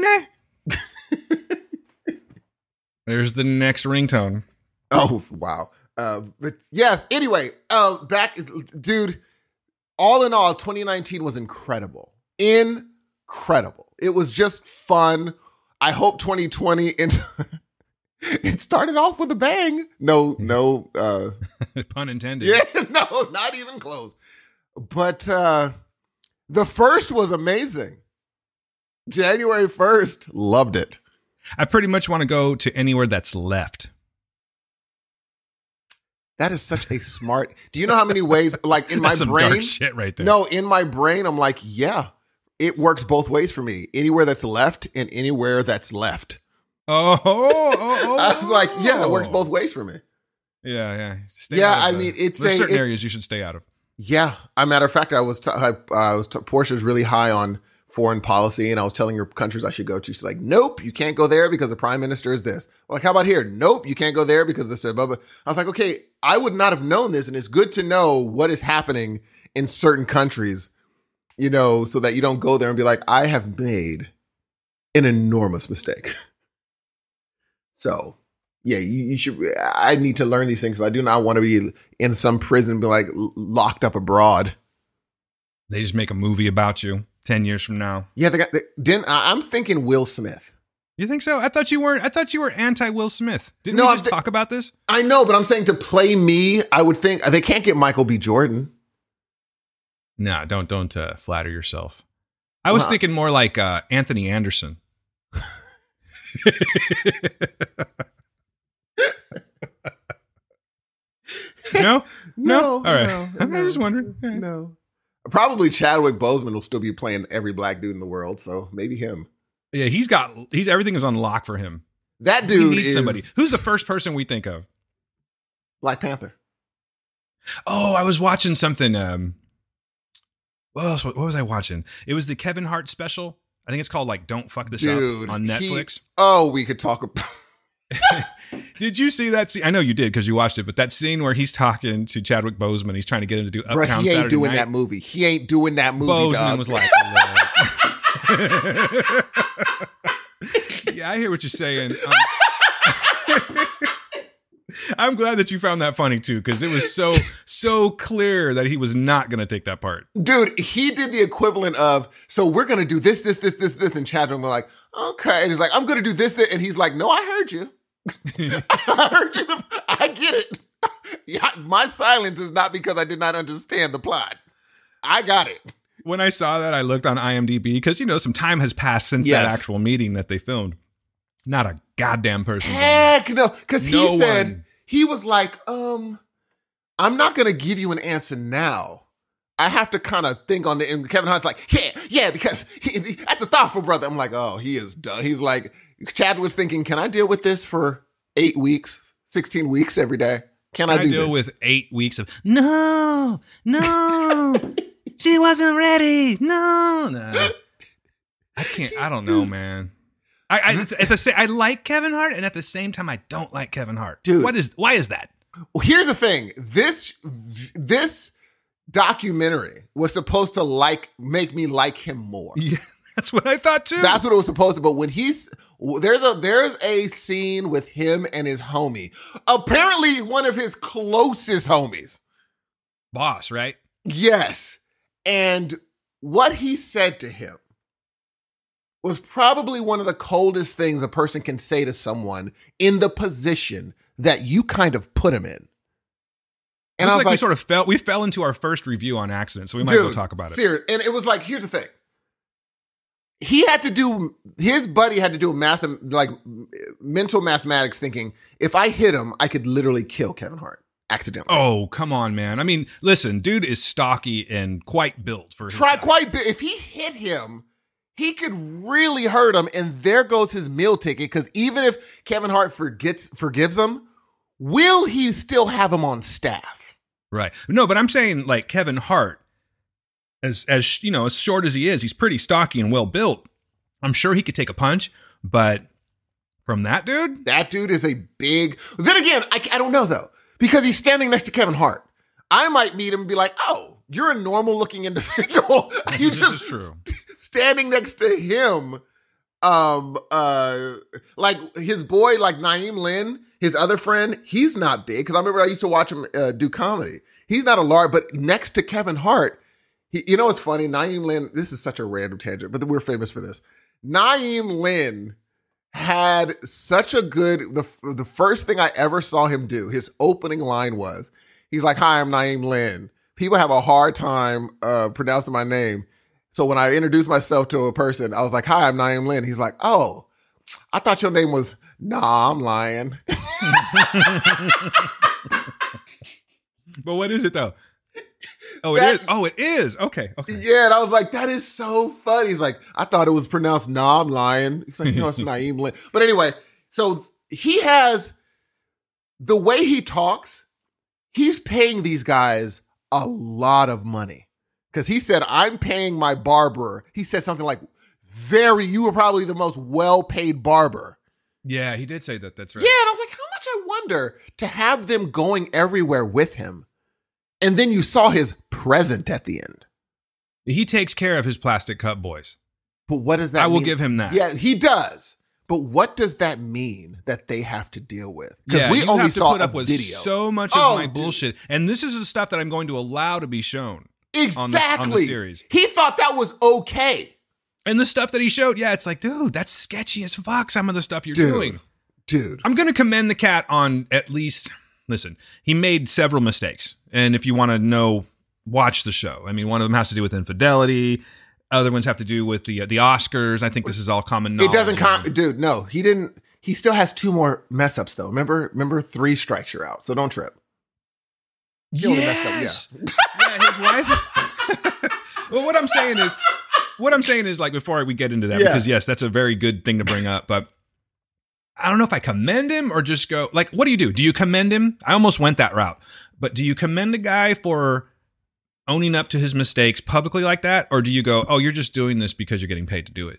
[SPEAKER 2] There's the next ringtone.
[SPEAKER 1] Oh, wow. But yes, anyway, dude, all in all, 2019 was incredible. Incredible. It was just fun. I hope 2020... It started off with a bang. No.
[SPEAKER 2] Pun intended.
[SPEAKER 1] Yeah, no, not even close. But the first was amazing. January 1st, loved it.
[SPEAKER 2] I pretty much want to go to anywhere that's left.
[SPEAKER 1] That is such a smart... Do you know how many ways, like in my
[SPEAKER 2] some
[SPEAKER 1] brain...
[SPEAKER 2] dark shit right there.
[SPEAKER 1] No, in my brain, I'm like, yeah, it works both ways for me. Anywhere that's left and anywhere that's left.
[SPEAKER 2] Oh.
[SPEAKER 1] I was like, yeah, that works both ways for me.
[SPEAKER 2] Yeah.
[SPEAKER 1] There's
[SPEAKER 2] certain areas you should stay out of.
[SPEAKER 1] Yeah. As a matter of fact, Portia's really high on foreign policy, and I was telling her countries I should go to. She's like, nope, you can't go there because the prime minister is this. I'm like, how about here? Nope, you can't go there because this. Blah, blah. I was like, okay, I would not have known this, and it's good to know what is happening in certain countries, so that you don't go there and be like, I have made an enormous mistake. So, yeah, you should. I need to learn these things. I do not want to be in some prison and be like locked up abroad.
[SPEAKER 2] They just make a movie about you 10 years from now.
[SPEAKER 1] Yeah, I'm thinking Will Smith.
[SPEAKER 2] You think so? I thought you weren't. I thought you were anti Will Smith. Didn't we just talk about this?
[SPEAKER 1] I know, but I'm saying to play me, I would think they can't get Michael B. Jordan.
[SPEAKER 2] No, don't flatter yourself. I was thinking more like Anthony Anderson. No. All right. I'm just wondering.
[SPEAKER 1] No. Probably Chadwick Boseman will still be playing every black dude in the world, so maybe him.
[SPEAKER 2] Yeah, he's everything is on lock for him.
[SPEAKER 1] That dude
[SPEAKER 2] needs somebody. Who's the first person we think of?
[SPEAKER 1] Black Panther.
[SPEAKER 2] Oh, I was watching something. What was I watching? It was the Kevin Hart special. I think it's called Don't Fuck This Up on Netflix.
[SPEAKER 1] We could talk about...
[SPEAKER 2] Did you see that scene? I know you did because you watched it, but that scene where he's talking to Chadwick Boseman, he's trying to get him to do Uptown Saturday Night.
[SPEAKER 1] He ain't doing that movie. He ain't doing that movie,
[SPEAKER 2] Boseman was like... Yeah, I hear what you're saying. I'm glad that you found that funny too, because it was so clear that he was not going to take that part.
[SPEAKER 1] Dude, he did the equivalent of, so we're going to do this, and Chadwick was like, okay. And he's like, I'm going to do this, and he's like, no, I heard you. I heard you. I get it. Yeah, my silence is not because I did not understand the plot. I got it.
[SPEAKER 2] When I saw that, I looked on IMDb because, some time has passed since that actual meeting that they filmed. Not a goddamn person.
[SPEAKER 1] Heck no. Because he said, he was like, I'm not going to give you an answer now. I have to kind of think on and Kevin Hart's like, yeah, because that's a thoughtful brother. I'm like, oh, he is done. He's like, Chadwick's thinking, can I deal with this for 8 weeks, 16 weeks every day? Can I deal
[SPEAKER 2] with 8 weeks of, no, she wasn't ready. No. I can't, I don't know, man. I like Kevin Hart, and at the same time, I don't like Kevin Hart.
[SPEAKER 1] Dude,
[SPEAKER 2] why is that?
[SPEAKER 1] Well, here's the thing. This documentary was supposed to make me like him more.
[SPEAKER 2] Yeah, that's what I thought too.
[SPEAKER 1] That's what it was supposed to. But when There's a scene with him and his homie. Apparently one of his closest homies.
[SPEAKER 2] Boss, right?
[SPEAKER 1] Yes. And what he said to him was probably one of the coldest things a person can say to someone in the position that you kind of put him in.
[SPEAKER 2] And I was like, we fell into our first review on accident, so we might as well talk about it.
[SPEAKER 1] Serious. And it was like, here's the thing. His buddy had to do mental mathematics thinking, if I hit him, I could literally kill Kevin Hart accidentally.
[SPEAKER 2] Oh, come on, man. I mean, listen, dude is stocky and quite built for his
[SPEAKER 1] If he hit him, he could really hurt him, and there goes his meal ticket, because even if Kevin Hart forgives him, will he still have him on staff?
[SPEAKER 2] Right. No, but I'm saying, like, Kevin Hart, as you know, as short as he is, he's pretty stocky and well built. I'm sure he could take a punch, but from that dude is a big. Then again, I don't know though, because he's standing next to Kevin Hart. I might meet him and be like, "Oh, you're a normal looking individual." You this
[SPEAKER 1] just
[SPEAKER 2] is true.
[SPEAKER 1] Standing next to him, like his boy, like Naeem Lynn, his other friend. He's not big, because I remember I used to watch him do comedy. He's not a large, but next to Kevin Hart. You know what's funny? Naeem Lynn, this is such a random tangent, but we're famous for this. Naeem Lynn had such a good, the first thing I ever saw him do, his opening line was, he's like, "Hi, I'm Naeem Lynn. People have a hard time pronouncing my name. So when I introduced myself to a person, I was like, "Hi, I'm Naeem Lynn." He's like, "Oh, I thought your name was," "Nah, I'm lying."
[SPEAKER 2] But what is it though? Oh, it is. Oh, it is. Okay.
[SPEAKER 1] Yeah, and I was like, that is so funny. He's like, "I thought it was pronounced "Nah, I'm lying." He's like, "No, it's Naeem Lynn." But anyway, so he has, the way he talks, he's paying these guys a lot of money. Because he said, "I'm paying my barber." He said something like, "You were probably the most well-paid barber."
[SPEAKER 2] Yeah, he did say that. That's right.
[SPEAKER 1] Yeah, and I was like, how much I wonder to have them going everywhere with him. And then you saw his present at the end.
[SPEAKER 2] He takes care of his plastic cup boys.
[SPEAKER 1] But what does that mean?
[SPEAKER 2] I will give him that.
[SPEAKER 1] Yeah, he does. But what does that mean that they have to deal with?
[SPEAKER 2] Because
[SPEAKER 1] we only saw
[SPEAKER 2] put up
[SPEAKER 1] a
[SPEAKER 2] with
[SPEAKER 1] video.
[SPEAKER 2] So much of my bullshit. And this is the stuff that I'm going to allow to be shown.
[SPEAKER 1] Exactly.
[SPEAKER 2] On the series.
[SPEAKER 1] He thought that was okay.
[SPEAKER 2] And the stuff that he showed, yeah, it's like, dude, that's sketchy as fuck, some of the stuff you're doing.
[SPEAKER 1] Dude.
[SPEAKER 2] I'm going to commend the cat on at least, listen, he made several mistakes. And if you want to know, watch the show. I mean, one of them has to do with infidelity. Other ones have to do with the Oscars. I think this is all common knowledge.
[SPEAKER 1] It doesn't dude, no, he didn't. He still has 2 more mess ups though. Remember 3 strikes, you're out. So don't trip. He only messed up,
[SPEAKER 2] yeah, his wife. Well, what I'm saying is like, before we get into that, because yes, that's a very good thing to bring up, but I don't know if I commend him or just go, like, what do? Do you commend him? I almost went that route, but do you commend a guy for owning up to his mistakes publicly like that? Or do you go, "Oh, you're just doing this because you're getting paid to do it"?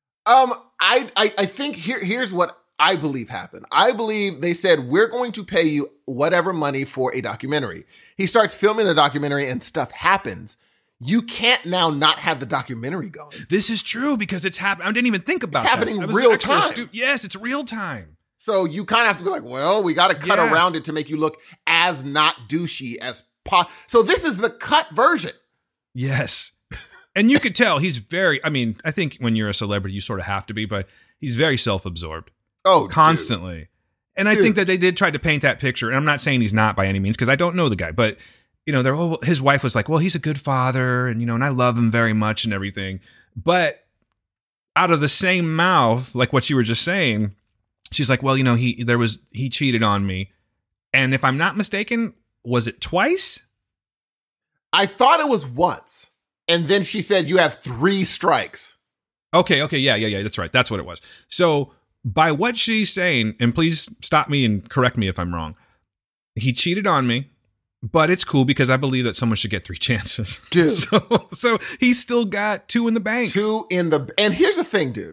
[SPEAKER 1] I think here's what I believe happened. I believe they said, "We're going to pay you whatever money for a documentary." He starts filming the documentary and stuff happens. You can't now not have the documentary going.
[SPEAKER 2] This is true, because it's happening. I didn't even think about
[SPEAKER 1] that. It's happening real time.
[SPEAKER 2] Yes, it's real time.
[SPEAKER 1] So you kind of have to be like, well, we got to cut around it to make you look as not douchey as possible. So this is the cut version.
[SPEAKER 2] Yes. And you could tell he's very, I mean, I think when you're a celebrity, you sort of have to be, but he's very self-absorbed.
[SPEAKER 1] Oh,
[SPEAKER 2] constantly.
[SPEAKER 1] Dude.
[SPEAKER 2] And I think that they did try to paint that picture. And I'm not saying he's not by any means, because I don't know the guy, but you know, his wife was like, "Well, he's a good father, and you know, and I love him very much and everything." But out of the same mouth, like what you were just saying, she's like, "Well, you know, he cheated on me." And if I'm not mistaken, was it twice?
[SPEAKER 1] I thought it was once. And then she said, "You have 3 strikes."
[SPEAKER 2] Okay, yeah, that's right. That's what it was. So by what she's saying, and please stop me and correct me if I'm wrong, he cheated on me. But it's cool because I believe that someone should get 3 chances.
[SPEAKER 1] Dude.
[SPEAKER 2] So he's still got 2 in the bank.
[SPEAKER 1] And here's the thing, dude.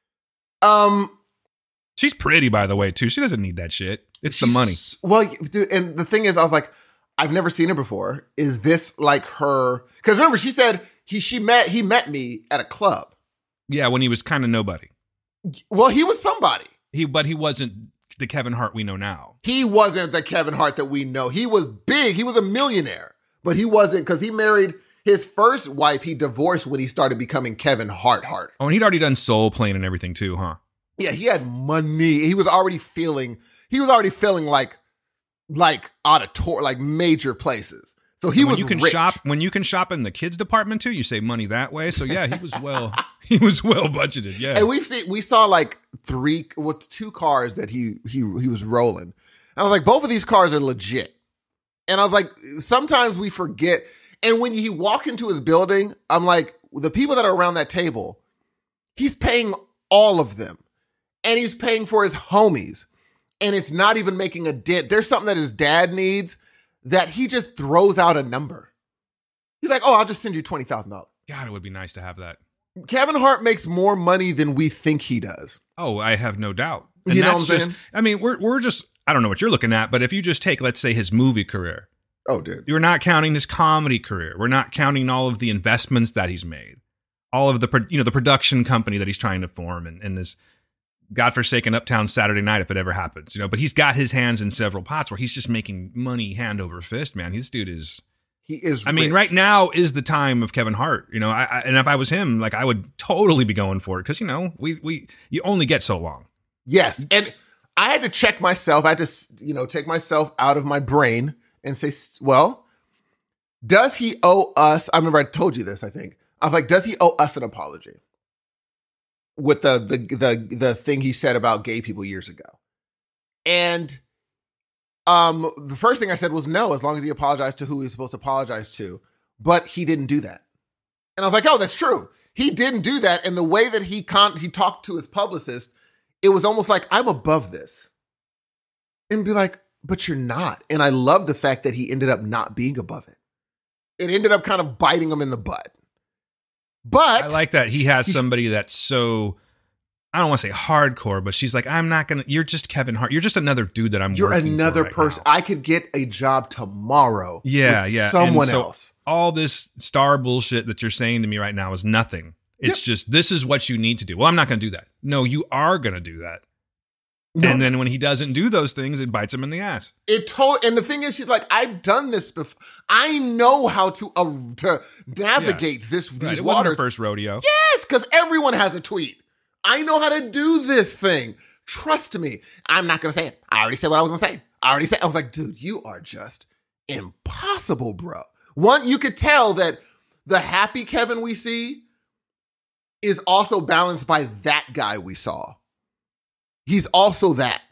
[SPEAKER 2] She's pretty, by the way, too. She doesn't need that shit. It's the money.
[SPEAKER 1] Well, dude, and the thing is, I was like, I've never seen her before. Is this like her? Because remember, she said he met me at a club.
[SPEAKER 2] Yeah, when he was kind of nobody.
[SPEAKER 1] Well, he was somebody.
[SPEAKER 2] But he wasn't the Kevin Hart we know now.
[SPEAKER 1] He wasn't the Kevin Hart that we know. He was big. He was a millionaire. But he wasn't, because he married his first wife. He divorced when he started becoming Kevin Hart.
[SPEAKER 2] Oh, and he'd already done Soul Plane and everything too, huh?
[SPEAKER 1] Yeah, he had money. He was already feeling like auditor, like major places. So he was rich.
[SPEAKER 2] When you can shop in the kids department too, you save money that way. So yeah, he was well budgeted. Yeah.
[SPEAKER 1] And we saw like two cars that he was rolling. And I was like, both of these cars are legit. And I was like, sometimes we forget. And when he walked into his building, I'm like, the people that are around that table, he's paying all of them. And he's paying for his homies. And it's not even making a dent. There's something that his dad needs that he just throws out a number. He's like, oh, I'll just send you $20,000.
[SPEAKER 2] God, it would be nice to have that.
[SPEAKER 1] Kevin Hart makes more money than we think he does.
[SPEAKER 2] Oh, I have no doubt. And
[SPEAKER 1] you know what I'm saying?
[SPEAKER 2] I mean, we're just, I don't know what you're looking at, but if you just take, let's say, his movie career.
[SPEAKER 1] Oh, dude.
[SPEAKER 2] You're not counting his comedy career. We're not counting all of the investments that he's made. All of the production company that he's trying to form and this godforsaken Uptown Saturday Night, if it ever happens, but he's got his hands in several pots where he's just making money hand over fist, man. This dude is, I mean, right now is the time of Kevin Hart, and if I was him, like, I would totally be going for it. Cause you only get so long.
[SPEAKER 1] Yes. And I had to check myself. I had to, take myself out of my brain and say, well, does he owe us? I remember I told you this, I think. I was like, does he owe us an apology? With the thing he said about gay people years ago. And the first thing I said was no, as long as he apologized to who he was supposed to apologize to. But he didn't do that. And I was like, oh, that's true. He didn't do that. And the way that he talked to his publicist, it was almost like, I'm above this. And be like, but you're not. And I love the fact that he ended up not being above it. It ended up kind of biting him in the butt. But
[SPEAKER 2] I like that he has somebody that's so, I don't want to say hardcore, but she's like, you're just Kevin Hart. You're just another dude that
[SPEAKER 1] you're another person. Now. I could get a job tomorrow.
[SPEAKER 2] Yeah.
[SPEAKER 1] Someone else.
[SPEAKER 2] All this star bullshit that you're saying to me right now is nothing. It's just, this is what you need to do. Well, I'm not going to do that. No, you are going to do that. No. And then when he doesn't do those things, it bites him in the ass.
[SPEAKER 1] And the thing is, she's like, I've done this before. I know how to navigate these waters.
[SPEAKER 2] It wasn't her first rodeo.
[SPEAKER 1] Yes, because everyone has a tweet. I know how to do this thing. Trust me. I'm not going to say it. I already said what I was going to say. I was like, dude, you are just impossible, bro. One, you could tell that the happy Kevin we see is also balanced by that guy we saw. He's also that.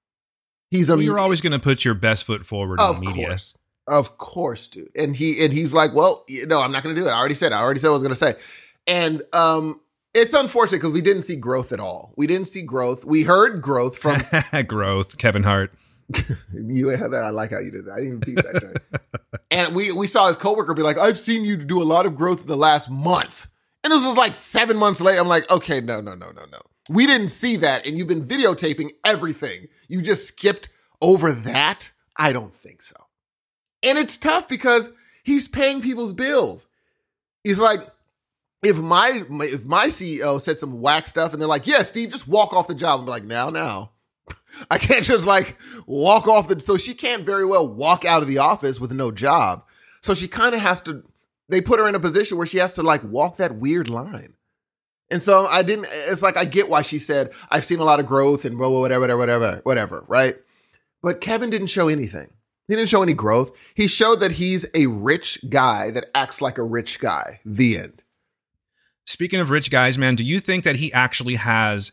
[SPEAKER 2] You're always going to put your best foot forward in the media.
[SPEAKER 1] Of course, dude. And he's like, well, no, I'm not going to do it. I already said what I was going to say. And it's unfortunate because we didn't see growth at all. We didn't see growth. We heard growth from
[SPEAKER 2] growth. Kevin Hart.
[SPEAKER 1] You had that. I like how you did that. I didn't even peep that joint. And we saw his coworker be like, I've seen you do a lot of growth in the last month. And this was like 7 months later. I'm like, okay, no. We didn't see that, and you've been videotaping everything. You just skipped over that? I don't think so. And it's tough because he's paying people's bills. He's like, if my CEO said some whack stuff and they're like, yeah, Steve, just walk off the job. I'm like, now. I can't just like walk off so she can't very well walk out of the office with no job. So she kind of has to, they put her in a position where she has to like walk that weird line. And so it's like, I get why she said, I've seen a lot of growth and whatever, right? But Kevin didn't show anything. He didn't show any growth. He showed that he's a rich guy that acts like a rich guy. The end.
[SPEAKER 2] Speaking of rich guys, man, do you think that he actually has,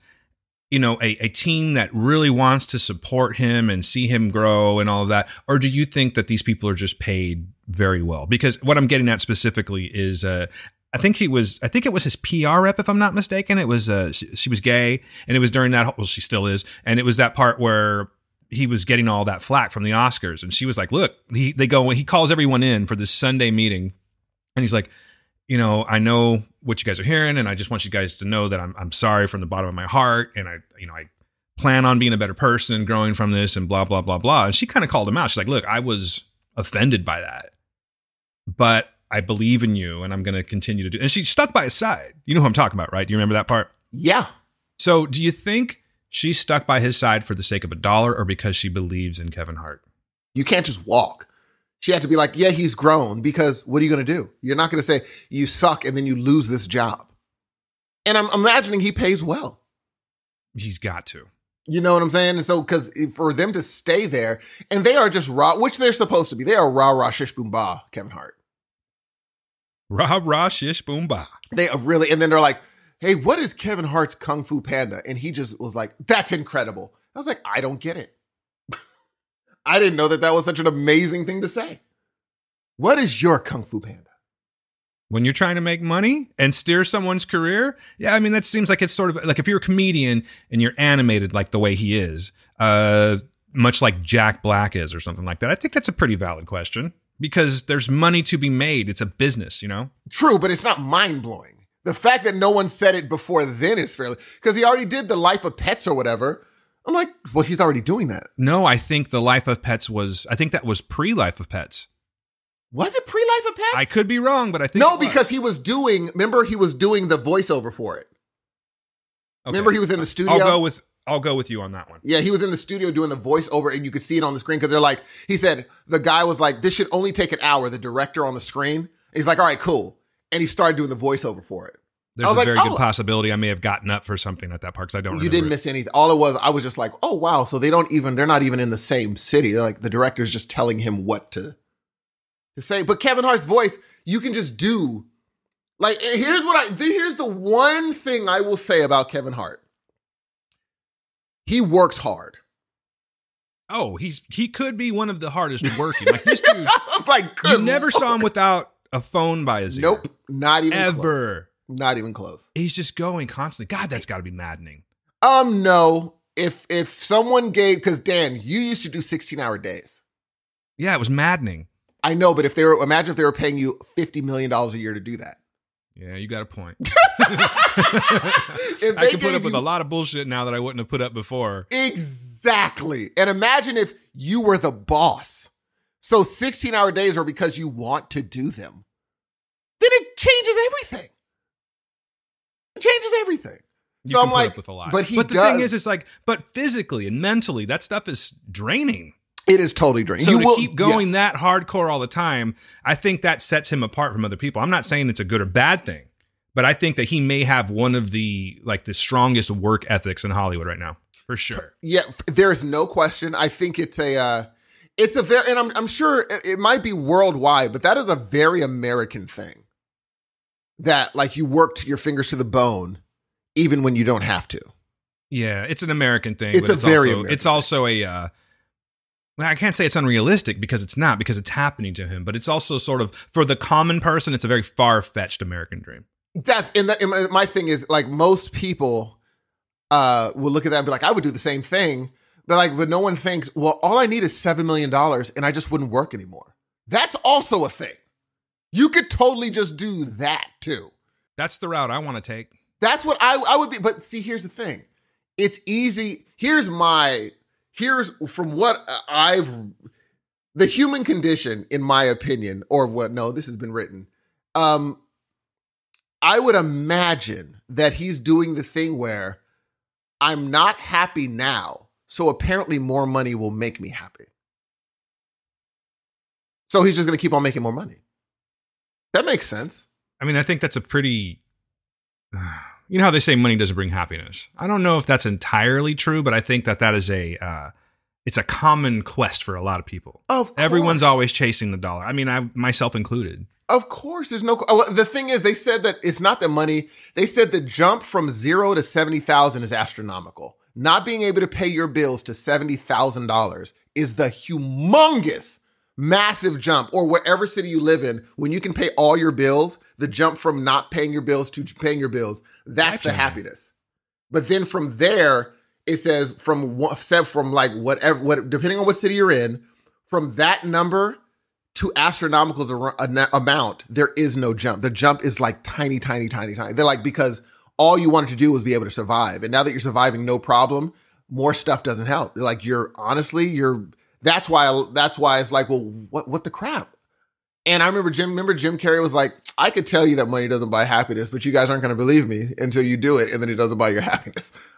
[SPEAKER 2] a team that really wants to support him and see him grow and all of that? Or do you think that these people are just paid very well? Because what I'm getting at specifically is, I think it was his PR rep, if I'm not mistaken. It was, she was gay, and it was during that, well, she still is. And it was that part where he was getting all that flack from the Oscars. And she was like, look, he calls everyone in for this Sunday meeting. And he's like, I know what you guys are hearing, and I just want you guys to know that I'm sorry from the bottom of my heart. And I plan on being a better person, growing from this, and blah, blah, blah, blah. And she kind of called him out. She's like, look, I was offended by that, but I believe in you, and I'm going to continue to do. And she stuck by his side. You know who I'm talking about, right? Do you remember that part?
[SPEAKER 1] Yeah.
[SPEAKER 2] So do you think she's stuck by his side for the sake of $1 or because she believes in Kevin Hart?
[SPEAKER 1] You can't just walk. She had to be like, yeah, he's grown, because what are you going to do? You're not going to say you suck and then you lose this job. And I'm imagining he pays well.
[SPEAKER 2] He's got to.
[SPEAKER 1] You know what I'm saying? And so, because for them to stay there, and they are just raw, which they're supposed to be. They are rah, shish, boom, bah, Kevin Hart.
[SPEAKER 2] Rah, shish, boom, bah.
[SPEAKER 1] They are really, and then they're like, hey, what is Kevin Hart's Kung Fu Panda? And he just was like, that's incredible. I was like, I don't get it. I didn't know that was such an amazing thing to say. What is your Kung Fu Panda?
[SPEAKER 2] When you're trying to make money and steer someone's career, yeah, I mean, that seems like it's sort of like if you're a comedian and you're animated like the way he is, much like Jack Black is or something like that. I think that's a pretty valid question because there's money to be made. It's a business, you know?
[SPEAKER 1] True, but it's not mind-blowing. The fact that no one said it before then is fairly, because he already did The Life of Pets or whatever. I'm like, well, he's already doing that.
[SPEAKER 2] No, I think The Life of Pets I think that was pre-Life of Pets.
[SPEAKER 1] Was it pre-Life of Pets?
[SPEAKER 2] I could be wrong, but I think
[SPEAKER 1] no, because he was doing the voiceover for it. Okay. Remember he was in the studio?
[SPEAKER 2] I'll go with you on that one.
[SPEAKER 1] Yeah, he was in the studio doing the voiceover and you could see it on the screen because they're like, he said, the guy was like, this should only take an hour, the director on the screen. And he's like, all right, cool. And he started doing the voiceover for it.
[SPEAKER 2] There's a very good possibility I may have gotten up for something at that part because I don't remember.
[SPEAKER 1] You didn't miss anything. All it was, I was just like, oh, wow. So they're not even in the same city. They're like, the director's just telling him what to say. But Kevin Hart's voice, you can just do. Like, here's the one thing I will say about Kevin Hart. He works hard.
[SPEAKER 2] Oh, he could be one of the hardest working. Like this dude,
[SPEAKER 1] I was like,
[SPEAKER 2] you never saw him without a phone by his ear.
[SPEAKER 1] Nope, not even
[SPEAKER 2] ever.
[SPEAKER 1] Close. Not even close.
[SPEAKER 2] He's just going constantly. God, that's got to be maddening.
[SPEAKER 1] No. If someone because Dan, you used to do 16-hour days.
[SPEAKER 2] Yeah, it was maddening.
[SPEAKER 1] I know, but imagine if they were paying you $50 million a year to do that.
[SPEAKER 2] Yeah, you got a point. I could put up with a lot of bullshit now that I wouldn't have put up before.
[SPEAKER 1] Exactly. And imagine if you were the boss. So 16-hour days are because you want to do them. Then it changes everything. So I'm like,
[SPEAKER 2] with a lot.
[SPEAKER 1] But the
[SPEAKER 2] thing is, it's like, but physically and mentally, that stuff is draining.
[SPEAKER 1] It is totally draining.
[SPEAKER 2] So to keep going that hardcore all the time, I think that sets him apart from other people. I'm not saying it's a good or bad thing, but I think that he may have one of the strongest work ethics in Hollywood right now, for sure. Yeah,
[SPEAKER 1] there's no question. I think it's a very, and I'm sure it might be worldwide, but that is a very American thing. That you worked your fingers to the bone, even when you don't have to.
[SPEAKER 2] Yeah, it's an American thing.
[SPEAKER 1] It's
[SPEAKER 2] also a. I can't say it's unrealistic because it's not, because it's happening to him. But it's also sort of for the common person, it's a very far-fetched American dream.
[SPEAKER 1] My thing is most people will look at that and be like, I would do the same thing, but no one thinks, well, all I need is $7 million and I just wouldn't work anymore. That's also a thing. You could totally just do that too.
[SPEAKER 2] That's the route I want to take.
[SPEAKER 1] That's what I would be. But see, here's the thing. It's easy. Here's from what the human condition, in my opinion, or what, no, this has been written. I would imagine that he's doing the thing where I'm not happy now, so apparently more money will make me happy. So he's just going to keep on making more money. That makes sense.
[SPEAKER 2] I mean, I think that's a pretty, you know how they say money doesn't bring happiness. I don't know if that's entirely true, but I think that is it's a common quest for a lot of people.
[SPEAKER 1] Of course.
[SPEAKER 2] Everyone's always chasing the dollar. I mean, myself included.
[SPEAKER 1] Of course. The thing is, they said that it's not the money. They said the jump from 0 to 70,000 is astronomical. Not being able to pay your bills to $70,000 is the humongous, massive jump. Or wherever city you live in, when you can pay all your bills, the jump from not paying your bills to paying your bills, that's the happiness. But then from there, it says from whatever, depending on what city you're in, from that number to astronomical amount, there is no jump. The jump is tiny, tiny, tiny, tiny. They're because all you wanted to do was be able to survive. And now that you're surviving, no problem, more stuff doesn't help. They're that's why it's well, what the crap? And I remember Jim Carrey was I could tell you that money doesn't buy happiness, but you guys aren't going to believe me until you do it. And then it doesn't buy your happiness.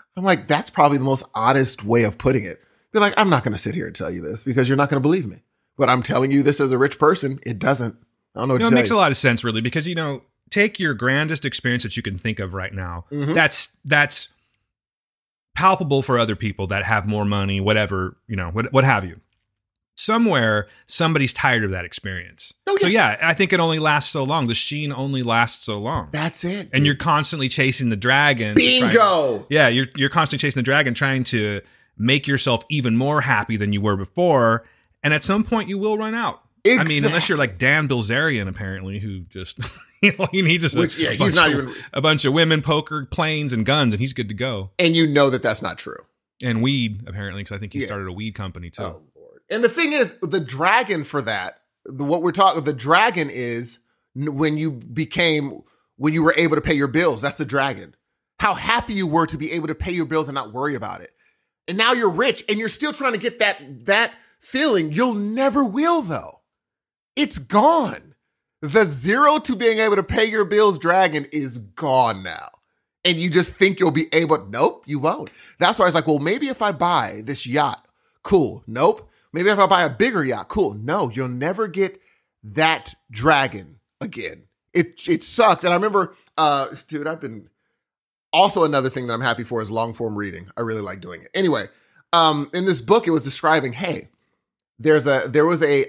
[SPEAKER 1] I'm like, that's probably the most honest way of putting it. Be like, I'm not going to sit here and tell you this because you're not going to believe me. But I'm telling you this as a rich person. It doesn't. I don't know what to tell you. It
[SPEAKER 2] makes a lot of sense, really, because, take your grandest experience that you can think of right now. Mm-hmm. That's palpable for other people that have more money, whatever, what have you. Somewhere, somebody's tired of that experience. Okay. So yeah, I think it only lasts so long. The sheen only lasts so long.
[SPEAKER 1] That's it. Dude.
[SPEAKER 2] And you're constantly chasing the dragon.
[SPEAKER 1] Bingo!
[SPEAKER 2] You're constantly chasing the dragon, trying to make yourself even more happy than you were before. And at some point, you will run out. Exactly. I mean, unless you're like Dan Bilzerian, apparently, who just he needs a bunch of women, poker, planes, and guns, and he's good to go.
[SPEAKER 1] And that's not true.
[SPEAKER 2] And weed, apparently, because I think he started a weed company too.
[SPEAKER 1] Oh, Lord. And the thing is, the dragon for that, the dragon is when you were able to pay your bills. That's the dragon. How happy you were to be able to pay your bills and not worry about it. And now you're rich, and you're still trying to get that feeling. You'll never will, though. It's gone. The zero to being able to pay your bills dragon is gone now. And you just think you'll be able. Nope, you won't. That's why I was like, well, maybe if I buy this yacht, cool. Nope. Maybe if I buy a bigger yacht, cool. No, you'll never get that dragon again. It sucks. And I remember, dude, also another thing that I'm happy for is long form reading. I really like doing it. Anyway, in this book, it was describing, hey, there was a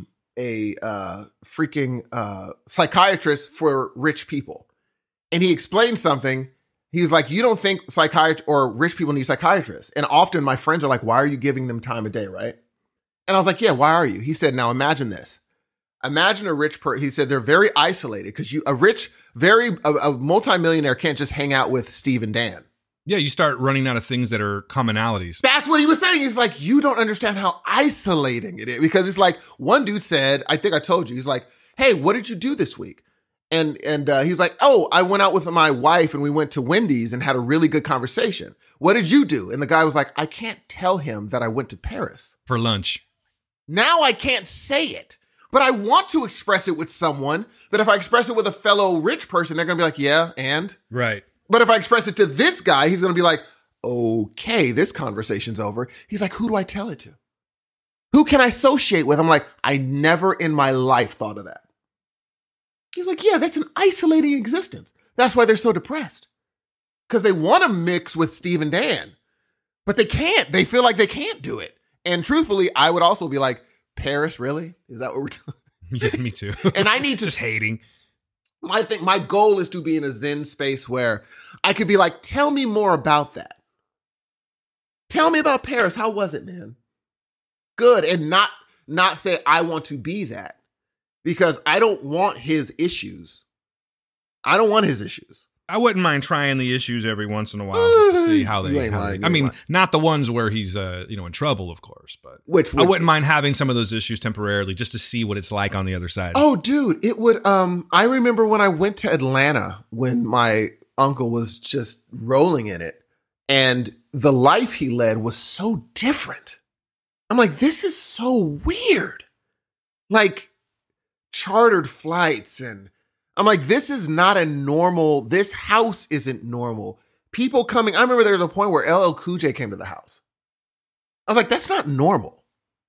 [SPEAKER 1] freaking psychiatrist for rich people. And he explained something. He's like, you don't think psychiatrists or rich people need psychiatrists. And often my friends are like, why are you giving them time of day, right? And I was like, yeah, why are you? He said, now imagine this. Imagine a rich person. He said they're very isolated because a multimillionaire can't just hang out with Steve and Dan.
[SPEAKER 2] Yeah, you start running out of things that are commonalities.
[SPEAKER 1] That's what he was saying. He's like, you don't understand how isolating it is. Because it's like, one dude said, I think I told you, he's like, hey, what did you do this week? And he's like, oh, I went out with my wife and we went to Wendy's and had a really good conversation. What did you do? And the guy was like, I can't tell him that I went to Paris.
[SPEAKER 2] For lunch.
[SPEAKER 1] Now I can't say it. But I want to express it with someone. But if I express it with a fellow rich person, they're going to be like, yeah, and?
[SPEAKER 2] Right.
[SPEAKER 1] But if I express it to this guy, he's going to be like, okay, this conversation's over. He's like, who do I tell it to? Who can I associate with? I'm like, I never in my life thought of that. He's like, yeah, that's an isolating existence. That's why they're so depressed. Because they want to mix with Steve and Dan, but they can't. They feel like they can't do it. And truthfully, I would also be like, Paris, really? Is that what we're doing?
[SPEAKER 2] Yeah, me too.
[SPEAKER 1] And I need to
[SPEAKER 2] just hating.
[SPEAKER 1] My goal is to be in a Zen space where I could be like, tell me more about that. Tell me about Paris. How was it, man? Good. And not say I want to be that because I don't want his issues. I don't want his issues.
[SPEAKER 2] I wouldn't mind trying the issues every once in a while just to see how they. I mean, not the ones where he's in trouble, of course, but I wouldn't mind having some of those issues temporarily just to see what it's like on the other side.
[SPEAKER 1] Oh, dude, it would. I remember when I went to Atlanta when my uncle was just rolling in it, and the life he led was so different. I'm like, this is so weird. Like chartered flights and. I'm like, this is not this house isn't normal. People coming, I remember there was a point where LL Cool J came to the house. I was like, that's not normal.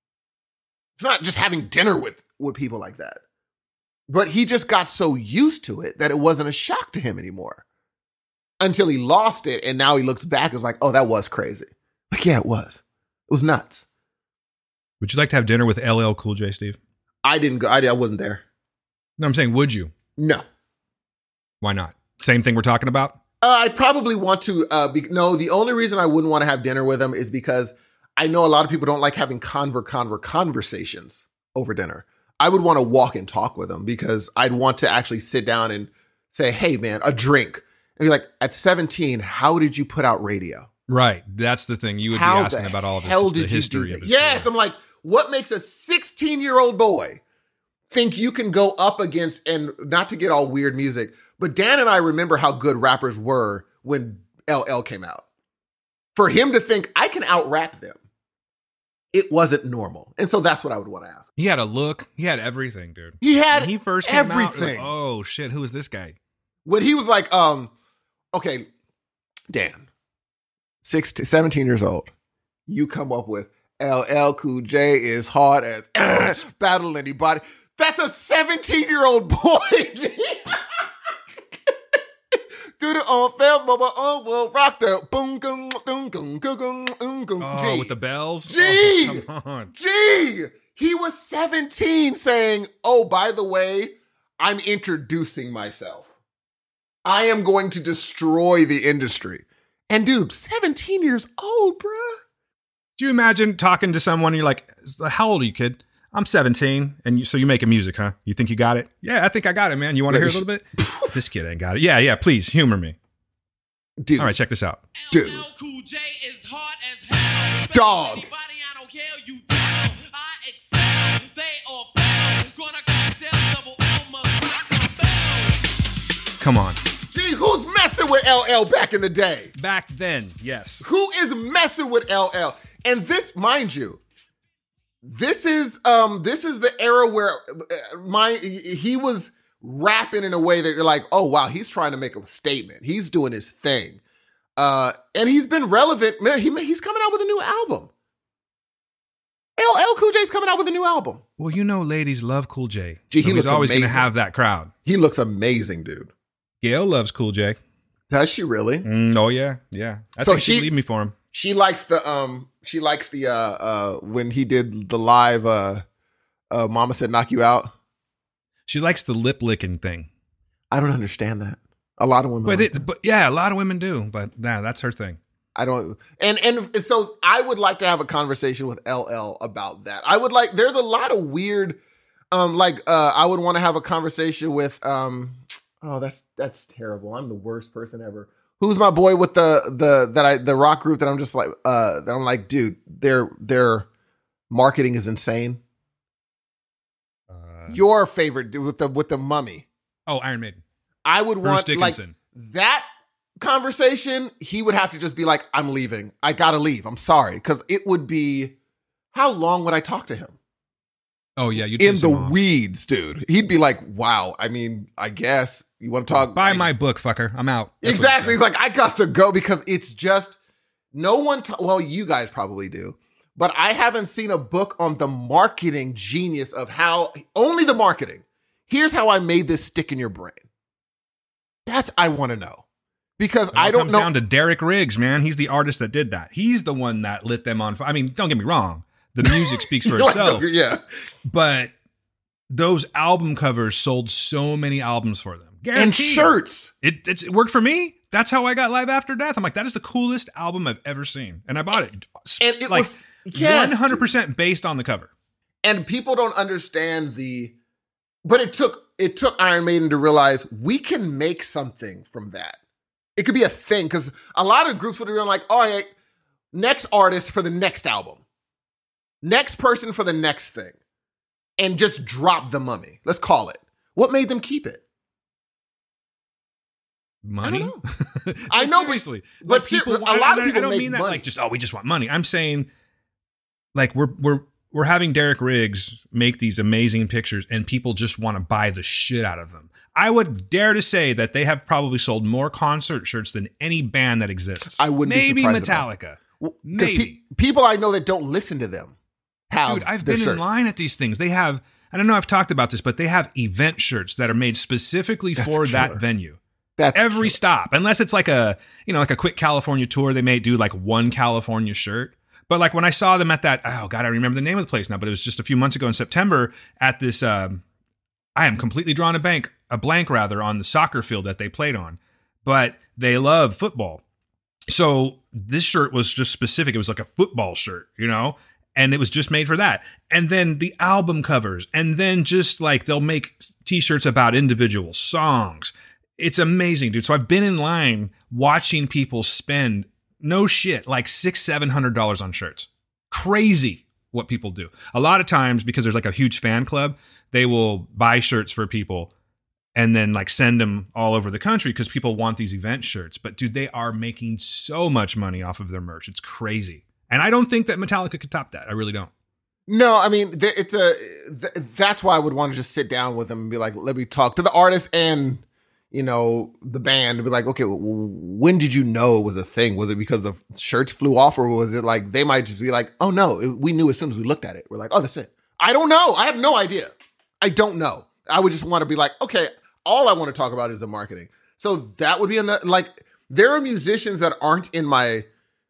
[SPEAKER 1] It's not just having dinner with people like that. But he just got so used to it that it wasn't a shock to him anymore. Until he lost it, and now he looks back and was like, oh, that was crazy. Like, yeah, it was. It was nuts.
[SPEAKER 2] Would you like to have dinner with LL Cool J, Steve?
[SPEAKER 1] I didn't go. I wasn't there.
[SPEAKER 2] No, I'm saying, would you?
[SPEAKER 1] No.
[SPEAKER 2] Why not? Same thing we're talking about?
[SPEAKER 1] I probably want to, no, the only reason I wouldn't want to have dinner with him is because I know a lot of people don't like having conversations over dinner. I would want to walk and talk with him because I'd want to actually sit down and say, hey man, a drink. And be like, at 17, how did you put out radio?
[SPEAKER 2] Right. That's the thing. You would be asking about all of the history of it.
[SPEAKER 1] Yes. I'm like, what makes a 16-year-old boy think you can go up against, and not to get all weird music, but Dan and I remember how good rappers were when LL came out. For him to think, I can out-rap them, it wasn't normal. And so that's what I would want to ask.
[SPEAKER 2] He had a look. He had everything, dude.
[SPEAKER 1] He had
[SPEAKER 2] when he first came
[SPEAKER 1] everything.
[SPEAKER 2] Out, like, oh, shit, who is this guy?
[SPEAKER 1] When he was like, okay, Dan, 17 years old, you come up with LL Cool J is hard as battle anybody. That's a 17-year-old boy. Do the on film, will rock the boom, boom, boom, boom, boom, boom, boom.
[SPEAKER 2] Oh, with the bells?
[SPEAKER 1] G!
[SPEAKER 2] Oh, come on.
[SPEAKER 1] G! He was 17 saying, oh, by the way, I'm introducing myself. I am going to destroy the industry. And dude, 17 years old, bruh.
[SPEAKER 2] Do you imagine talking to someone and you're like, how old are you, kid? I'm 17. And so you're making music, huh? You think you got it? Yeah, I think I got it, man. You want to hear a little bit? This kid ain't got it. Yeah, please, humor me.
[SPEAKER 1] Dude.
[SPEAKER 2] All right, check this out.
[SPEAKER 1] Dude.
[SPEAKER 3] Cool J is hard as hell.
[SPEAKER 1] Dog.
[SPEAKER 3] Anybody, I don't care, you tell. I excel. They all fail. Gonna cocktail double L must rock my bells.
[SPEAKER 2] Come on.
[SPEAKER 1] Gee, who's messing with LL back in the day?
[SPEAKER 2] Back then, yes.
[SPEAKER 1] Who is messing with LL? And this, mind you, this is the era where he was rapping in a way that you're like, oh wow, he's trying to make a statement. He's doing his thing, and he's been relevant. Man, he's coming out with a new album. LL Cool J's coming out with a new album.
[SPEAKER 2] Well, you know, ladies love Cool J.
[SPEAKER 1] Gee,
[SPEAKER 2] he's always going to have that crowd.
[SPEAKER 1] He looks amazing, dude.
[SPEAKER 2] Gail loves Cool J.
[SPEAKER 1] Does she really?
[SPEAKER 2] Oh yeah. I think she'd leave me for him.
[SPEAKER 1] She likes the when he did the live Mama Said Knock You Out.
[SPEAKER 2] She likes the lip licking thing.
[SPEAKER 1] I don't understand that. A lot of women
[SPEAKER 2] but yeah, a lot of women do, but nah, that's her thing.
[SPEAKER 1] I don't and so I would like to have a conversation with LL about that. I would like there's a lot of weird I would want to have a conversation with that's terrible. I'm the worst person ever. Who's my boy with the rock group that I'm just like that I'm like, dude, their marketing is insane. Your favorite dude with the mummy.
[SPEAKER 2] Oh, Iron Maiden.
[SPEAKER 1] I would
[SPEAKER 2] Bruce
[SPEAKER 1] want
[SPEAKER 2] Dickinson.
[SPEAKER 1] Like that conversation. He would have to just be like, I'm leaving. I gotta leave. I'm sorry. Because it would be, how long would I talk to him?
[SPEAKER 2] Oh yeah, you'd
[SPEAKER 1] in the weeds, dude. He'd be like, wow. I mean, I guess you want to talk.
[SPEAKER 2] Buy my book, fucker. I'm out.
[SPEAKER 1] That's exactly. He's like, I got to go because it's just no one. Well, you guys probably do, but I haven't seen a book on the marketing genius of how only the marketing. Here's how I made this stick in your brain. That's I want to know because I don't know.
[SPEAKER 2] It comes down to Derek Riggs, man. He's the artist that did that. He's the one that lit them on fire. I mean, don't get me wrong. The music speaks for itself.
[SPEAKER 1] Yeah.
[SPEAKER 2] But those album covers sold so many albums for them. Guaranteed.
[SPEAKER 1] And shirts.
[SPEAKER 2] It worked for me. That's how I got Live After Death. I'm like, that is the coolest album I've ever seen. And I bought it.
[SPEAKER 1] And it
[SPEAKER 2] like
[SPEAKER 1] was 100%
[SPEAKER 2] based on the cover.
[SPEAKER 1] And people don't understand but it took Iron Maiden to realize we can make something from that. It could be a thing because a lot of groups would have been like, all right, next artist for the next album. Next person for the next thing. And just drop the mummy. Let's call it. What made them keep it?
[SPEAKER 2] Money?
[SPEAKER 1] I know.
[SPEAKER 2] Seriously.
[SPEAKER 1] But people, a lot of people
[SPEAKER 2] I don't
[SPEAKER 1] make
[SPEAKER 2] mean that
[SPEAKER 1] money.
[SPEAKER 2] like we just want money. I'm saying like we're having Derek Riggs make these amazing pictures and people just want to buy the shit out of them. I would dare to say that they have probably sold more concert shirts than any band that exists.
[SPEAKER 1] I wouldn't
[SPEAKER 2] maybe
[SPEAKER 1] be surprised
[SPEAKER 2] Metallica.
[SPEAKER 1] Maybe. People I know that don't listen to them.
[SPEAKER 2] Dude, I've been in line at these things. They have, I don't know if I've talked about this, but they have event shirts that are made specifically for that venue.
[SPEAKER 1] That's
[SPEAKER 2] every stop. Unless it's like a quick California tour, they may do like one California shirt. But like when I saw them at that, oh God, I remember the name of the place now, but it was just a few months ago in September at this, I am completely drawing a blank on the soccer field that they played on. But they love football. So this shirt was just specific. It was like a football shirt, and it was just made for that. And then the album covers, and then just like they'll make t-shirts about individual songs. It's amazing, dude. So I've been in line watching people spend no shit, like $600-$700 on shirts. Crazy what people do. A lot of times, because there's like a huge fan club, they will buy shirts for people and then like send them all over the country because people want these event shirts. But dude, they are making so much money off of their merch. It's crazy. And I don't think that Metallica could top that. I really don't.
[SPEAKER 1] No, I mean, that's why I would want to just sit down with them and be like, let me talk to the artist and, the band to be like, okay, well, when did you know it was a thing? Was it because the shirts flew off, or was it like they might just be like, oh no, we knew as soon as we looked at it. We're like, oh, that's it. I don't know. I have no idea. I don't know. I would just want to be like, okay, all I want to talk about is the marketing. So that would be like, there are musicians that aren't in on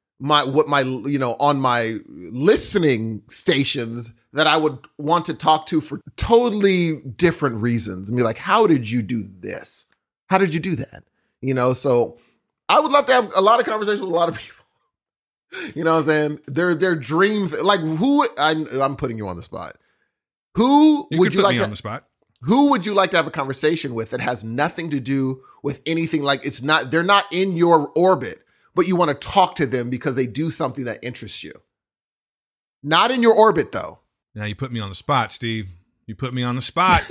[SPEAKER 1] my listening stations that I would want to talk to for totally different reasons and be like, how did you do this? How did you do that? So I would love to have a lot of conversations with a lot of people. You know what I'm saying? Their dreams, like I'm putting you on the spot. Who would you like to on the spot? Who would you like to have a conversation with that has nothing to do with anything? Like they're not in your orbit, but you want to talk to them because they do something that interests you. Not in your orbit though.
[SPEAKER 2] Now you put me on the spot, Steve. You put me on the spot.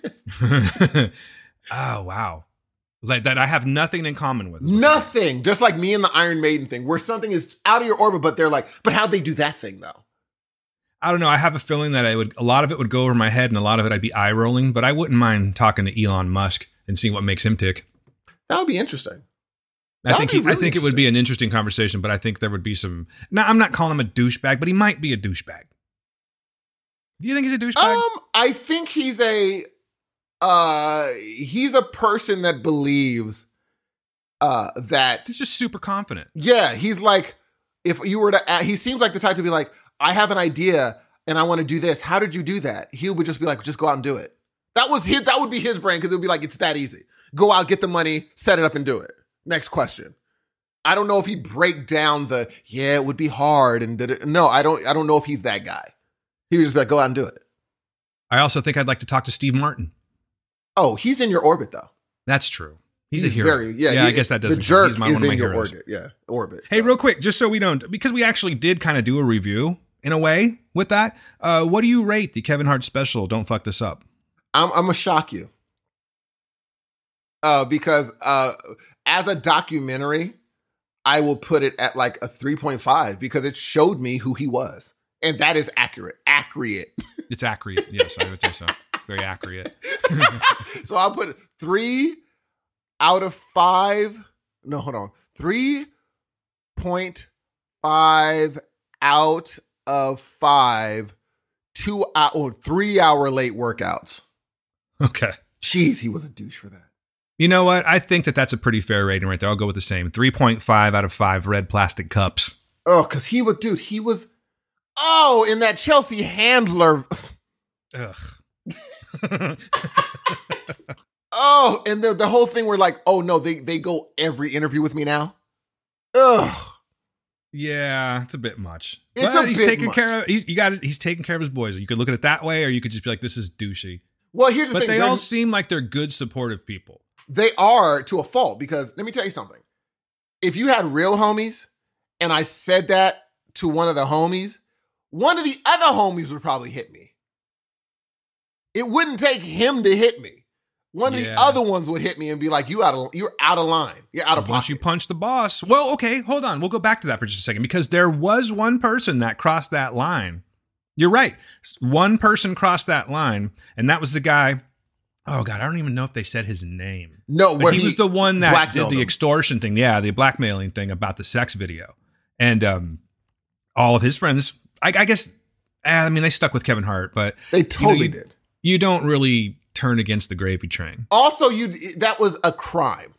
[SPEAKER 2] Oh, wow. Like that I have nothing in common with.
[SPEAKER 1] Nothing. Just like me and the Iron Maiden thing, where something is out of your orbit, but they're like, but how'd they do that thing though?
[SPEAKER 2] I don't know. I have a feeling that a lot of it would go over my head and a lot of it I'd be eye rolling, but I wouldn't mind talking to Elon Musk and seeing what makes him tick.
[SPEAKER 1] That would be interesting.
[SPEAKER 2] I think it would be an interesting conversation, but I think there would be some. Now, I'm not calling him a douchebag, but he might be a douchebag. Do you think he's a douchebag?
[SPEAKER 1] I think he's a person that believes that
[SPEAKER 2] he's just super confident.
[SPEAKER 1] Yeah, he's like, if you were to, he seems like the type to be like, I have an idea and I want to do this. How did you do that? He would just be like, just go out and do it. That would be his brain, because it would be like, it's that easy. Go out, get the money, set it up and do it. Next question. I don't know if he'd break down it would be hard and no, I don't know if he's that guy. He would just be like, go out and do it.
[SPEAKER 2] I also think I'd like to talk to Steve Martin.
[SPEAKER 1] Oh, he's in your orbit though.
[SPEAKER 2] That's true. He's a hero. I guess that doesn't.
[SPEAKER 1] The jerk
[SPEAKER 2] he's one of my
[SPEAKER 1] your
[SPEAKER 2] heroes.
[SPEAKER 1] Orbit.
[SPEAKER 2] Hey, real quick, just so we don't, because we actually did kind of do a review in a way with that. What do you rate the Kevin Hart special? Don't fuck this up.
[SPEAKER 1] I'm gonna shock you. Because as a documentary, I will put it at like a 3.5 because it showed me who he was, and that is accurate.
[SPEAKER 2] It's accurate. Yes, I would say so. Very accurate.
[SPEAKER 1] So I'll put 3 out of 5. No, hold on. 3.5 out of 5 3-hour late workouts.
[SPEAKER 2] Okay.
[SPEAKER 1] Jeez, he was a douche for that.
[SPEAKER 2] You know what? I think that's a pretty fair rating right there. I'll go with the same. 3.5 out of 5 red plastic cups.
[SPEAKER 1] Oh, because he was in that Chelsea handler.
[SPEAKER 2] Ugh.
[SPEAKER 1] Oh, and the whole thing where like, oh no, they go every interview with me now. Ugh.
[SPEAKER 2] Yeah, it's a bit much.
[SPEAKER 1] He's taking
[SPEAKER 2] care of he's taking care of his boys. You could look at it that way, or you could just be like, this is douchey.
[SPEAKER 1] Well, here's the thing.
[SPEAKER 2] But they all seem like they're good, supportive people.
[SPEAKER 1] They are, to a fault, because let me tell you something. If you had real homies and I said that to one of the homies, one of the other homies would probably hit me. It wouldn't take him to hit me. One of the other ones would hit me and be like, you're out of line. You're out of pocket.
[SPEAKER 2] Once you punch the boss. Well, okay, hold on. We'll go back to that for just a second, because there was one person that crossed that line. You're right. One person crossed that line, and that was the guy. Oh, God, I don't even know if they said his name.
[SPEAKER 1] No,
[SPEAKER 2] but he was the one that did the extortion thing. Yeah, the blackmailing thing about the sex video. And all of his friends, I guess, they stuck with Kevin Hart, but
[SPEAKER 1] they totally did.
[SPEAKER 2] You don't really turn against the gravy train.
[SPEAKER 1] Also, that was a crime.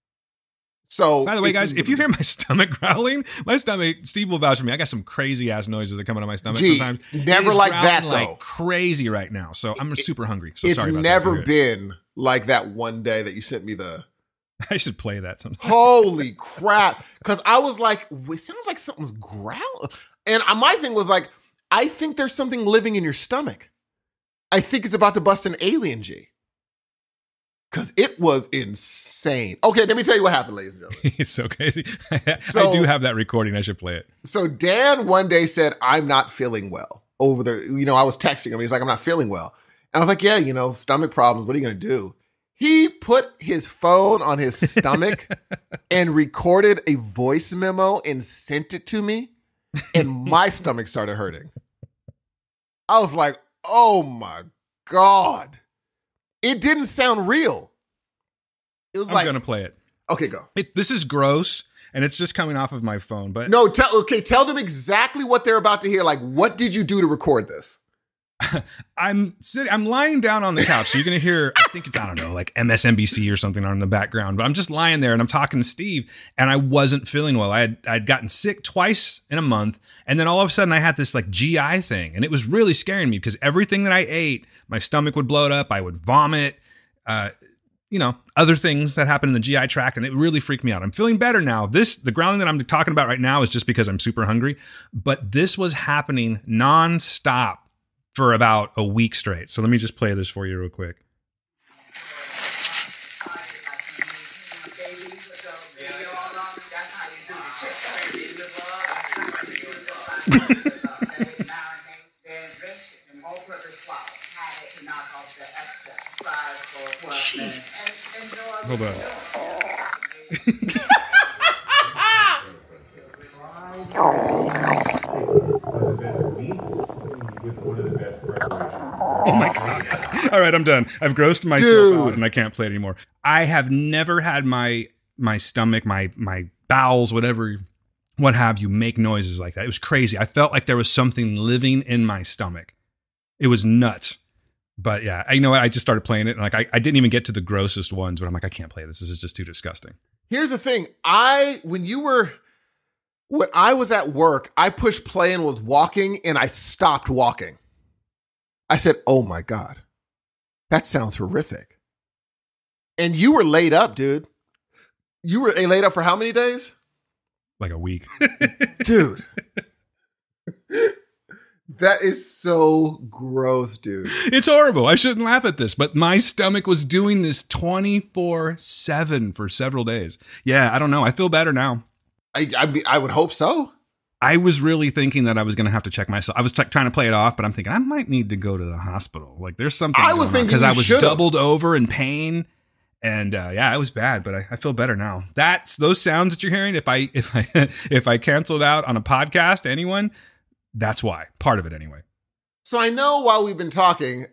[SPEAKER 1] So,
[SPEAKER 2] by the way, guys, if you hear my stomach growling, Steve will vouch for me. I got some crazy ass noises that come out of my stomach sometimes.
[SPEAKER 1] Never like that though.
[SPEAKER 2] Like crazy right now. So I'm super hungry. So
[SPEAKER 1] it's
[SPEAKER 2] sorry about
[SPEAKER 1] never been like that one day that you sent me
[SPEAKER 2] I should play that sometime.
[SPEAKER 1] Holy crap. Because I was like, it sounds like something's growling. And my thing was like, I think there's something living in your stomach. I think it's about to bust an alien, G. Because it was insane. Okay, let me tell you what happened, ladies and gentlemen.
[SPEAKER 2] It's so crazy. I do have that recording. I should play it.
[SPEAKER 1] So Dan one day said, I'm not feeling well. I was texting him. He's like, I'm not feeling well. And I was like, yeah, stomach problems. What are you going to do? He put his phone on his stomach and recorded a voice memo and sent it to me. And my stomach started hurting. I was like, oh my God. It didn't sound real.
[SPEAKER 2] I'm going to play it.
[SPEAKER 1] Okay, go.
[SPEAKER 2] This is gross, and it's just coming off of my phone. But
[SPEAKER 1] no, tell them exactly what they're about to hear. Like, what did you do to record this?
[SPEAKER 2] I'm lying down on the couch, so you're going to hear, I think it's, I don't know, like MSNBC or something on in the background, but I'm just lying there and I'm talking to Steve, and I wasn't feeling well. I'd gotten sick twice in a month, and then all of a sudden I had this like GI thing, and it was really scaring me because everything that I ate, my stomach would bloat up, I would vomit, other things that happen in the GI tract, and it really freaked me out. I'm feeling better now. The growling that I'm talking about right now is just because I'm super hungry, but this was happening nonstop for about a week straight. So let me just play this for you real quick. Hold on. Oh my God. All right, I'm done. I've grossed myself out and I can't play it anymore. I have never had my stomach, my bowels, what have you, make noises like that. It was crazy. I felt like there was something living in my stomach. It was nuts. But yeah, you know what? I just started playing it, and like I didn't even get to the grossest ones, but I'm like, I can't play this. This is just too disgusting.
[SPEAKER 1] Here's the thing. When I was at work, I pushed play and was walking, and I stopped walking. I said, oh my God, that sounds horrific. And you were laid up, dude. You were laid up for how many days?
[SPEAKER 2] Like a week.
[SPEAKER 1] Dude. That is so gross, dude.
[SPEAKER 2] It's horrible. I shouldn't laugh at this, but my stomach was doing this 24/7 for several days. Yeah, I don't know. I feel better now.
[SPEAKER 1] I would hope so.
[SPEAKER 2] I was really thinking that I was going to have to check myself. I was trying to play it off, but I'm thinking I might need to go to the hospital. Like there's something
[SPEAKER 1] I was thinking
[SPEAKER 2] because I was doubled over in pain, and yeah, it was bad. But I feel better now. That's those sounds that you're hearing. If I canceled out on a podcast, anyone, that's why. Part of it anyway.
[SPEAKER 1] So I know while we've been talking,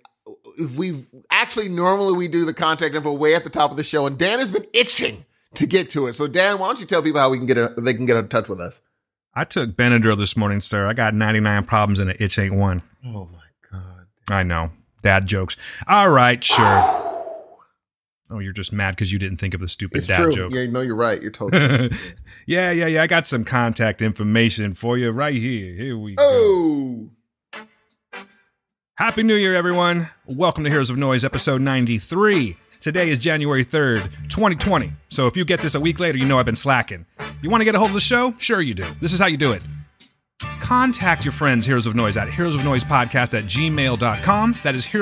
[SPEAKER 1] normally we do the contact info way at the top of the show, and Dan has been itching to get to it. So Dan, why don't you tell people how they can get in touch with us?
[SPEAKER 2] I took Benadryl this morning, sir. I got 99 problems and an itch ain't one.
[SPEAKER 1] Oh my God.
[SPEAKER 2] I know. Dad jokes. All right, sure. Oh, you're just mad because you didn't think of the stupid dad joke.
[SPEAKER 1] Yeah, no, you're right. You're totally right.
[SPEAKER 2] Yeah. I got some contact information for you right here. Here we go. Happy New Year, everyone. Welcome to Heroes of Noise, episode 93. Today is January 3rd, 2020. So if you get this a week later, you know I've been slacking. You want to get a hold of the show? Sure you do. This is how you do it. Contact your friends, Heroes of Noise, at heroesofnoisepodcast@gmail.com. That is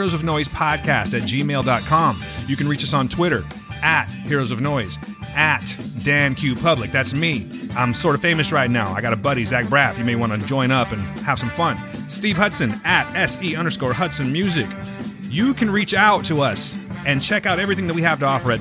[SPEAKER 2] heroesofnoisepodcast@gmail.com. You can reach us on Twitter, at Heroes of Noise, at Dan Q Public. That's me. I'm sort of famous right now. I got a buddy, Zach Braff. You may want to join up and have some fun. Steve Hudson, at SE_Hudson Music. You can reach out to us and check out everything that we have to offer at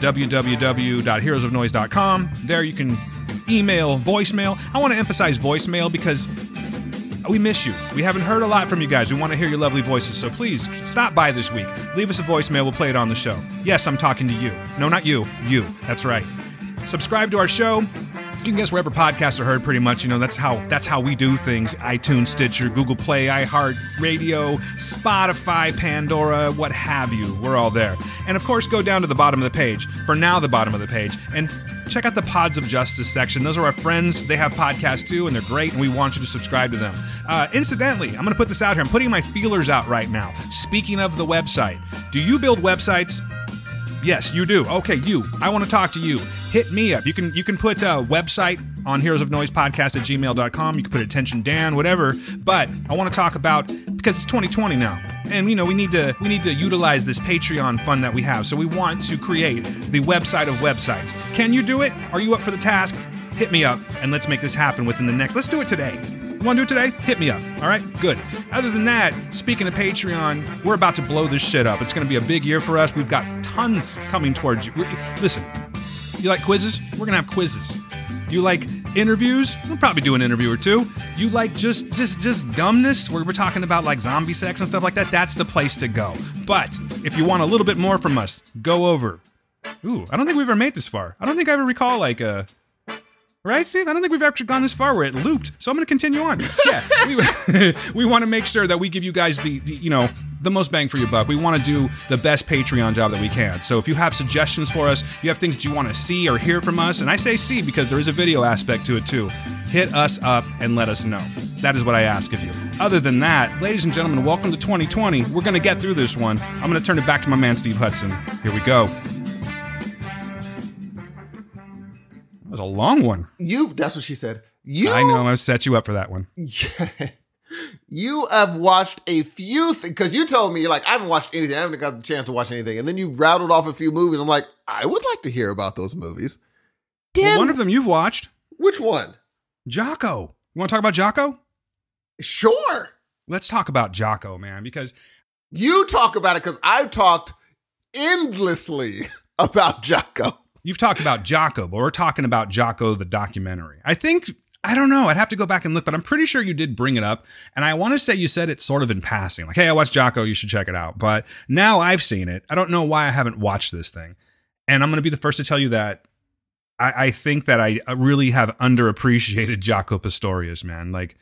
[SPEAKER 2] www.heroesofnoise.com. There you can email, voicemail. I want to emphasize voicemail because we miss you. We haven't heard a lot from you guys. We want to hear your lovely voices, so please stop by this week. Leave us a voicemail. We'll play it on the show. Yes, I'm talking to you. No, not you. You. That's right. Subscribe to our show. You can guess wherever podcasts are heard, pretty much. You know, that's how we do things. iTunes, Stitcher, Google Play, iHeart Radio, Spotify, Pandora, what have you. We're all there. And of course, go down to the bottom of the page. For now, the bottom of the page. And check out the Pods of Justice section. Those are our friends. They have podcasts too, and they're great, and we want you to subscribe to them. Incidentally, I'm going to put this out here. I'm putting my feelers out right now. Speaking of the website, do you build websites? Yes, you do. Okay, you. I want to talk to you. Hit me up. You can put a website on heroesofnoisepodcast@gmail.com. You can put attention Dan, whatever. But I want to talk about, because it's 2020 now, and you know we need to utilize this Patreon fund that we have. So we want to create the website of websites. Can you do it? Are you up for the task? Hit me up and let's make this happen within the next. Let's do it today. You want to do it today? Hit me up. All right? Good. Other than that, speaking of Patreon, we're about to blow this shit up. It's going to be a big year for us. We've got tons coming towards you. Listen, you like quizzes? We're going to have quizzes. You like interviews? We'll probably do an interview or two. You like just dumbness, where we're talking about like zombie sex and stuff like that? That's the place to go. But if you want a little bit more from us, go over Ooh, I don't think we've ever made this far. I don't think I ever recall like a... Right, Steve? I don't think we've actually gone this far where it looped, so I'm going to continue on. Yeah, we want to make sure that we give you guys the most bang for your buck. We want to do the best Patreon job that we can. So if you have suggestions for us, you have things that you want to see or hear from us, and I say see because there is a video aspect to it too, hit us up and let us know. That is what I ask of you. Other than that, ladies and gentlemen, welcome to 2020. We're going to get through this one. I'm going to turn it back to my man, Steve Hudson. Here we go. That was a long one.
[SPEAKER 1] That's what she said.
[SPEAKER 2] I know, I set you up for that one.
[SPEAKER 1] You have watched a few things, because you told me, like, I haven't watched anything. I haven't got the chance to watch anything. And then you rattled off a few movies. I'm like, I would like to hear about those movies.
[SPEAKER 2] Well, one of them you've watched.
[SPEAKER 1] Which one?
[SPEAKER 2] Jaco. You want to talk about Jaco?
[SPEAKER 1] Sure.
[SPEAKER 2] Let's talk about Jaco, man, because...
[SPEAKER 1] You talk about it, because I've talked endlessly about Jaco.
[SPEAKER 2] You've talked about Jaco, but we're talking about Jaco the documentary. I don't know. I'd have to go back and look, but I'm pretty sure you did bring it up. And I want to say you said it sort of in passing. Like, hey, I watched Jaco. You should check it out. But now I've seen it. I don't know why I haven't watched this thing. And I'm going to be the first to tell you that I think that I really have underappreciated Jaco Pastorius, man. Like,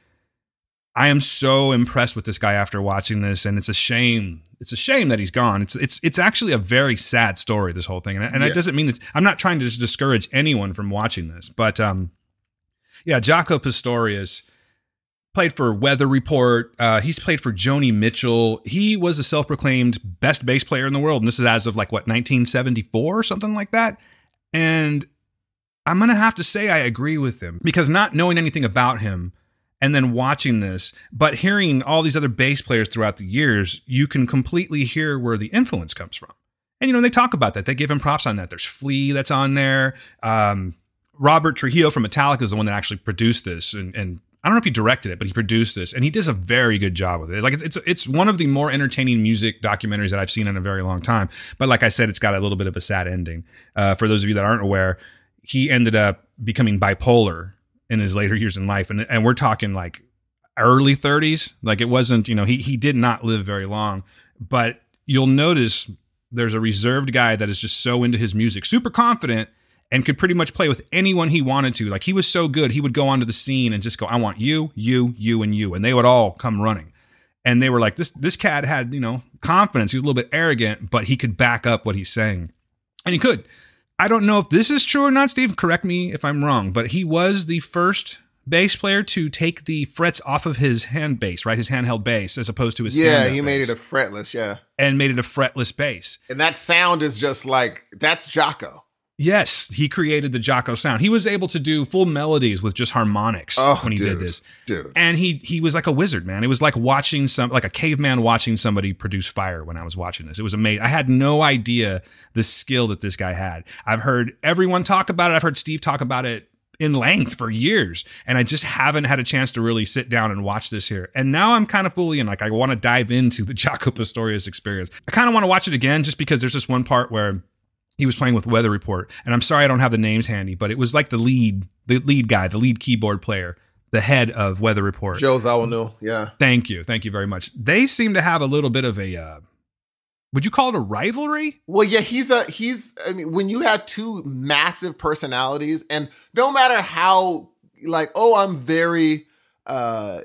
[SPEAKER 2] I am so impressed with this guy after watching this, and it's a shame. It's a shame that he's gone. It's actually a very sad story, this whole thing, and it doesn't mean that I'm not trying to just discourage anyone from watching this, but yeah, Jaco Pastorius played for Weather Report. He's played for Joni Mitchell. He was a self-proclaimed best bass player in the world, and this is as of 1974 or something like that. And I'm gonna have to say I agree with him, because not knowing anything about him, and then watching this, but hearing all these other bass players throughout the years, you can completely hear where the influence comes from. And, they talk about that. They give him props on that. There's Flea that's on there. Robert Trujillo from Metallica is the one that actually produced this. And I don't know if he directed it, but he produced this. And he does a very good job with it. Like, it's one of the more entertaining music documentaries that I've seen in a very long time. But like I said, it's got a little bit of a sad ending. For those of you that aren't aware, he ended up becoming bipolar in his later years in life. And we're talking like early 30s. Like, it wasn't, he did not live very long, but you'll notice there's a reserved guy that is just so into his music, super confident, and could pretty much play with anyone he wanted to. Like, he was so good, he would go onto the scene and just go, I want you, you, you, and you. And they would all come running. And they were like, this cat had, confidence. He was a little bit arrogant, but he could back up what he's saying. And he could. I don't know if this is true or not, Steve. Correct me if I'm wrong, but he was the first bass player to take the frets off of his hand bass, right? His handheld bass, as opposed to his stand-up
[SPEAKER 1] he
[SPEAKER 2] bass.
[SPEAKER 1] made it a fretless, yeah.
[SPEAKER 2] And made it a fretless bass.
[SPEAKER 1] And that sound is just like, that's Jaco.
[SPEAKER 2] Yes, he created the Jaco sound. He was able to do full melodies with just harmonics when he did this.
[SPEAKER 1] Dude.
[SPEAKER 2] And he was like a wizard, man. It was like watching like a caveman watching somebody produce fire when I was watching this. It was amazing. I had no idea the skill that this guy had. I've heard everyone talk about it. I've heard Steve talk about it in length for years, and I just haven't had a chance to really sit down and watch this here. And now I'm kind of fully in, like, I want to dive into the Jaco Pastorius experience. I kind of want to watch it again just because there's this one part where he was playing with Weather Report, and I'm sorry I don't have the names handy, but it was like the lead guy, the lead keyboard player, the head of Weather Report.
[SPEAKER 1] Joe Zawinul, yeah.
[SPEAKER 2] Thank you very much. They seem to have a little bit of a, would you call it a rivalry?
[SPEAKER 1] Well, yeah, I mean, when you have two massive personalities, and no matter how, like, oh, I'm very, my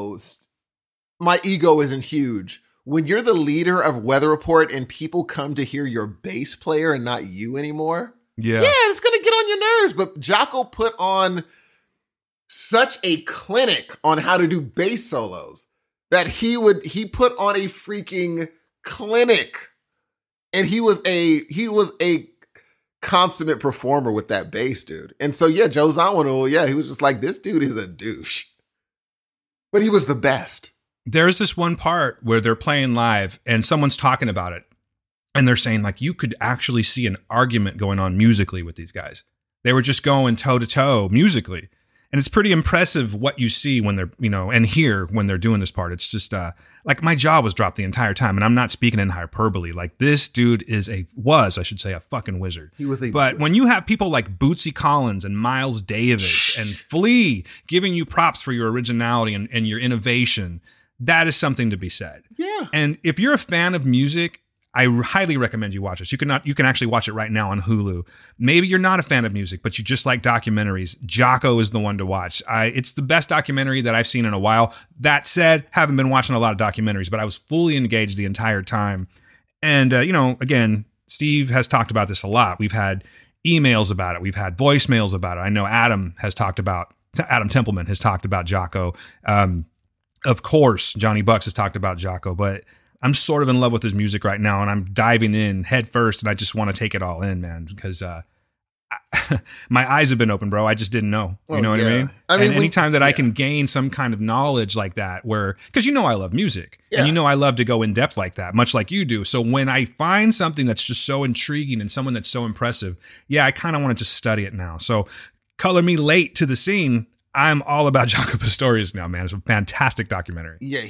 [SPEAKER 1] ego isn't huge. When you're the leader of Weather Report and people come to hear your bass player and not you anymore, yeah, it's going to get on your nerves. But Jaco put on such a clinic on how to do bass solos that he put on a freaking clinic, and he was a consummate performer with that bass, dude. And so, yeah, Joe Zawinul, yeah, he was just like, this dude is a douche, but he was the best.
[SPEAKER 2] There's this one part where they're playing live and someone's talking about it, and they're saying, like, you could actually see an argument going on musically with these guys. They were just going toe to toe musically. And it's pretty impressive what you see when they're, and hear when they're doing this part. It's just like my jaw was dropped the entire time, and I'm not speaking in hyperbole. Like, this dude was a fucking wizard.
[SPEAKER 1] He was
[SPEAKER 2] But when you have people like Bootsy Collins and Miles Davis and Flea giving you props for your originality and your innovation, that is something to be said.
[SPEAKER 1] Yeah.
[SPEAKER 2] And if you're a fan of music, I highly recommend you watch this. You can actually watch it right now on Hulu. Maybe you're not a fan of music, but you just like documentaries. Jaco is the one to watch. It's the best documentary that I've seen in a while. That said, haven't been watching a lot of documentaries, but I was fully engaged the entire time. And, again, Steve has talked about this a lot. We've had emails about it. We've had voicemails about it. I know Adam Templeman has talked about Jaco. Of course, Johnny Bucks has talked about Jaco, but I'm sort of in love with his music right now, and I'm diving in head first, and I just want to take it all in, man, because my eyes have been open, bro. I just didn't know. You know what I mean? And anytime that I can gain some kind of knowledge like that, because I love music, and I love to go in depth like that, much like you do. So when I find something that's just so intriguing and someone that's so impressive, I kind of want to just study it now. So color me late to the scene. I'm all about Jaco Pastorius now, man. It's a fantastic documentary.
[SPEAKER 1] Yeah,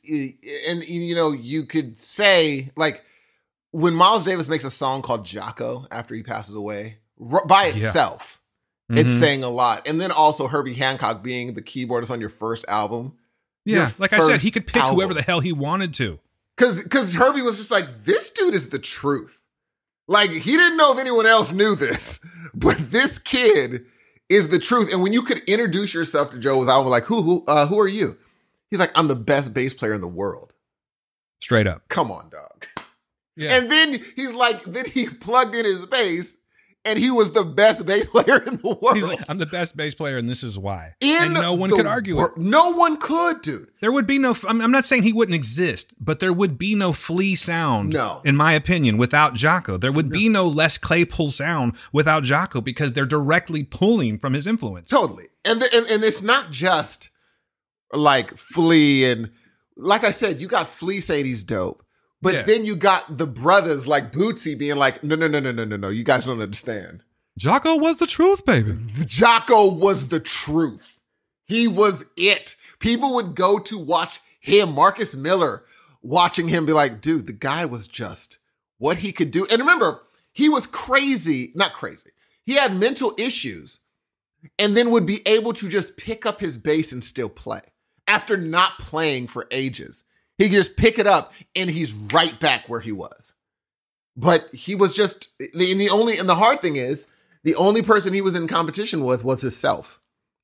[SPEAKER 1] you could say, like, when Miles Davis makes a song called Jaco after he passes away, by itself, it's saying a lot. And then also Herbie Hancock being the keyboardist on your first album.
[SPEAKER 2] Yeah, like I said, he could pick whoever the hell he wanted to.
[SPEAKER 1] Because Herbie was just like, this dude is the truth. Like, he didn't know if anyone else knew this, but this kid is the truth. And when you could introduce yourself to Joe, I was like, who are you? He's like, I'm the best bass player in the world.
[SPEAKER 2] Straight up.
[SPEAKER 1] Come on, dog.
[SPEAKER 2] Yeah.
[SPEAKER 1] And then he plugged in his bass and he was the best bass player in the world.
[SPEAKER 2] He's like, I'm the best bass player and this is why. And no one could argue it.
[SPEAKER 1] No one could, dude.
[SPEAKER 2] There would be no, I'm not saying he wouldn't exist, but there would be no Flea sound, in my opinion, without Jaco. There would be no Les Claypool sound without Jaco because they're directly pulling from his influence.
[SPEAKER 1] Totally. And it's not just like Flea and, like I said, you got Flea saying he's dope. But then you got the brothers like Bootsy being like, no, you guys don't understand.
[SPEAKER 2] Jaco was the truth, baby.
[SPEAKER 1] Jaco was the truth. He was it. People would go to watch him, Marcus Miller, watching him be like, dude, the guy was just what he could do. And remember, he was not crazy. He had mental issues and then would be able to just pick up his bass and still play after not playing for ages. He could just pick it up and he's right back where he was. But he was just, and the hard thing is, the only person he was in competition with was himself.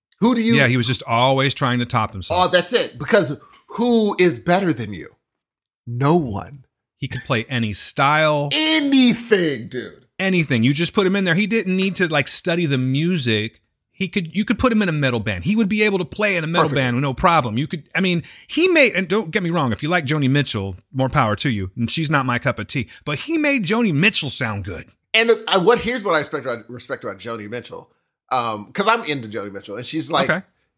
[SPEAKER 2] He was just always trying to top himself.
[SPEAKER 1] Oh, that's it. Because who is better than you? No one.
[SPEAKER 2] He could play any style.
[SPEAKER 1] Anything, dude.
[SPEAKER 2] Anything. You just put him in there. He didn't need to like study the music. You could put him in a metal band. He would be able to play in a metal band with no problem. And don't get me wrong, if you like Joni Mitchell, more power to you. And she's not my cup of tea, but he made Joni Mitchell sound good.
[SPEAKER 1] And here's what I respect about Joni Mitchell. Cause I'm into Joni Mitchell and she's like,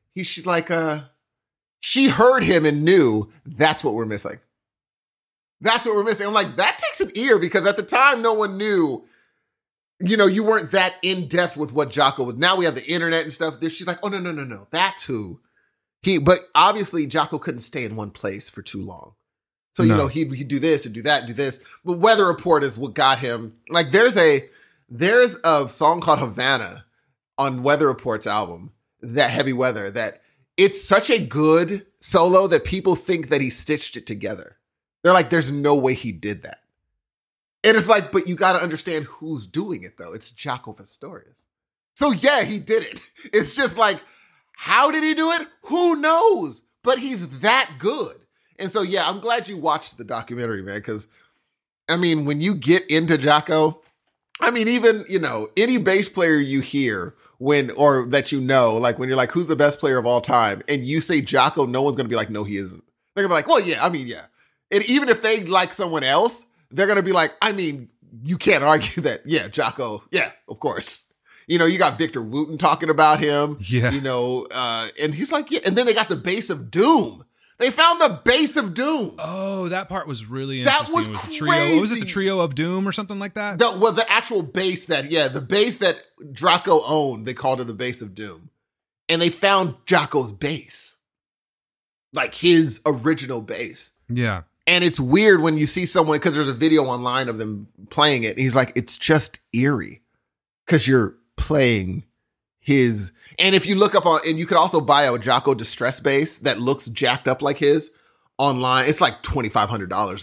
[SPEAKER 1] she heard him and knew that's what we're missing. That's what we're missing. I'm like, that takes an ear because at the time no one knew. You weren't that in depth with what Jaco was. Now we have the internet and stuff. She's like, oh, no. That's who but obviously Jaco couldn't stay in one place for too long. So, he'd do this and do that and do this. But Weather Report is what got him. Like there's a song called Havana on Weather Report's album, that Heavy Weather, that it's such a good solo that people think that he stitched it together. They're like, there's no way he did that. And it's like, but you got to understand who's doing it, though. It's Jaco Pastorius. So, yeah, he did it. It's just like, how did he do it? Who knows? But he's that good. And so, yeah, I'm glad you watched the documentary, man, because, when you get into Jaco, even, any bass player you hear or that like when you're like, who's the best player of all time? And you say Jaco, no one's going to be like, no, he isn't. They're going to be like, well, yeah, yeah. And even if they like someone else, they're going to be like, you can't argue that. Yeah, Jaco. Yeah, of course. You got Victor Wooten talking about him.
[SPEAKER 2] Yeah.
[SPEAKER 1] And he's like, yeah. And then they got the bass of Doom. They found the bass of Doom.
[SPEAKER 2] Oh, that part was really interesting.
[SPEAKER 1] That was
[SPEAKER 2] crazy.
[SPEAKER 1] The trio.
[SPEAKER 2] What was it? The trio of Doom or something like that?
[SPEAKER 1] The actual bass the bass that Jaco owned, they called it the bass of Doom. And they found Jaco's bass. Like his original bass.
[SPEAKER 2] Yeah.
[SPEAKER 1] And it's weird when you see someone, because there's a video online of them playing it. And he's like, it's just eerie because you're playing his. And if you look up and you could also buy a Jaco Distress bass that looks jacked up like his online. It's like $2,500 though.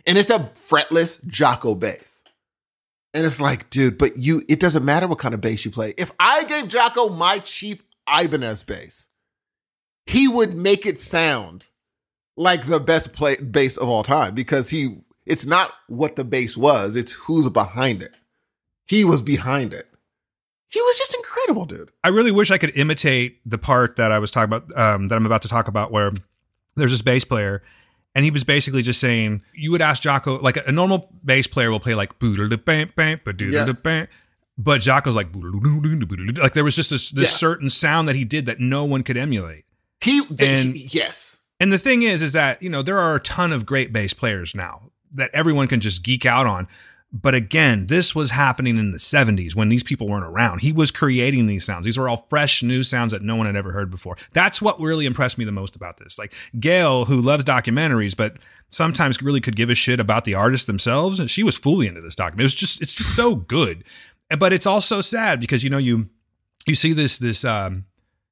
[SPEAKER 1] And it's a fretless Jaco bass. And it's like, dude, but it doesn't matter what kind of bass you play. If I gave Jaco my cheap Ibanez bass, he would make it sound like the best bass of all time because it's not what the bass was, it's who's behind it. He was behind it. He was just incredible, dude.
[SPEAKER 2] I really wish I could imitate the part that I was talking about, that I'm about to talk about, where there's this bass player, and he was basically just saying, you would ask Jaco, like a normal bass player will play like, yeah. But Jaco's like there was just this certain sound that he did that no one could emulate.
[SPEAKER 1] Yes.
[SPEAKER 2] And the thing is that, there are a ton of great bass players now that everyone can just geek out on. But again, this was happening in the 70s when these people weren't around. He was creating these sounds. These were all fresh, new sounds that no one had ever heard before. That's what really impressed me the most about this. Like Gail, who loves documentaries, but sometimes really could give a shit about the artists themselves, and she was fully into this documentary. It's just so good. But it's also sad because, you see this kind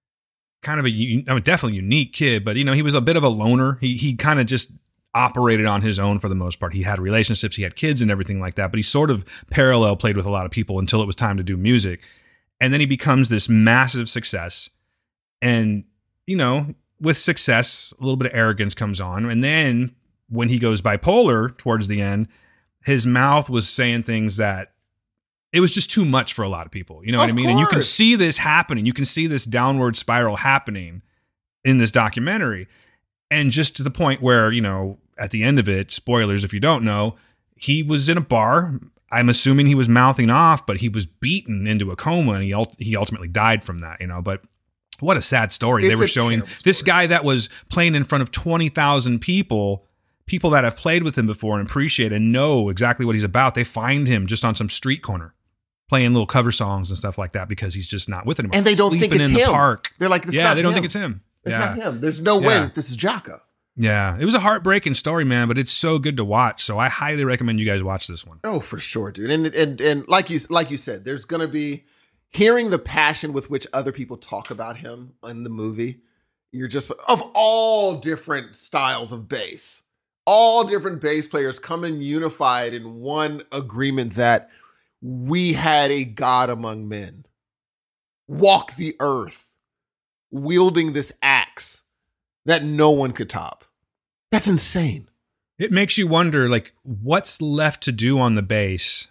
[SPEAKER 2] of definitely unique kid, but, he was a bit of a loner. He kind of just operated on his own for the most part. He had relationships, he had kids and everything like that, but he sort of parallel played with a lot of people until it was time to do music. And then he becomes this massive success. And, with success, a little bit of arrogance comes on. And then when he goes bipolar towards the end, his mouth was saying things that it was just too much for a lot of people. You know what I mean?
[SPEAKER 1] Course.
[SPEAKER 2] And you can see this happening. You can see this downward spiral happening in this documentary. And just to the point where, at the end of it, spoilers if you don't know, he was in a bar. I'm assuming he was mouthing off, but he was beaten into a coma, and he ultimately died from that, But what a sad story. They were showing this guy that was playing in front of 20,000 people that have played with him before and appreciate and know exactly what he's about. They find him just on some street corner playing little cover songs and stuff like that because he's just not with anymore.
[SPEAKER 1] And they don't think it's
[SPEAKER 2] in
[SPEAKER 1] him.
[SPEAKER 2] The park.
[SPEAKER 1] They're like,
[SPEAKER 2] they don't think it's him.
[SPEAKER 1] It's not him. There's no way that this is Jaco.
[SPEAKER 2] Yeah, it was a heartbreaking story, man, but it's so good to watch. So I highly recommend you guys watch this one.
[SPEAKER 1] Oh, for sure, dude. And like you said, there's gonna be hearing the passion with which other people talk about him in the movie. You're just of all different styles of bass, all different bass players coming unified in one agreement that we had a God among men walk the earth, wielding this axe that no one could top. That's insane.
[SPEAKER 2] It makes you wonder, like, what's left to do on the bass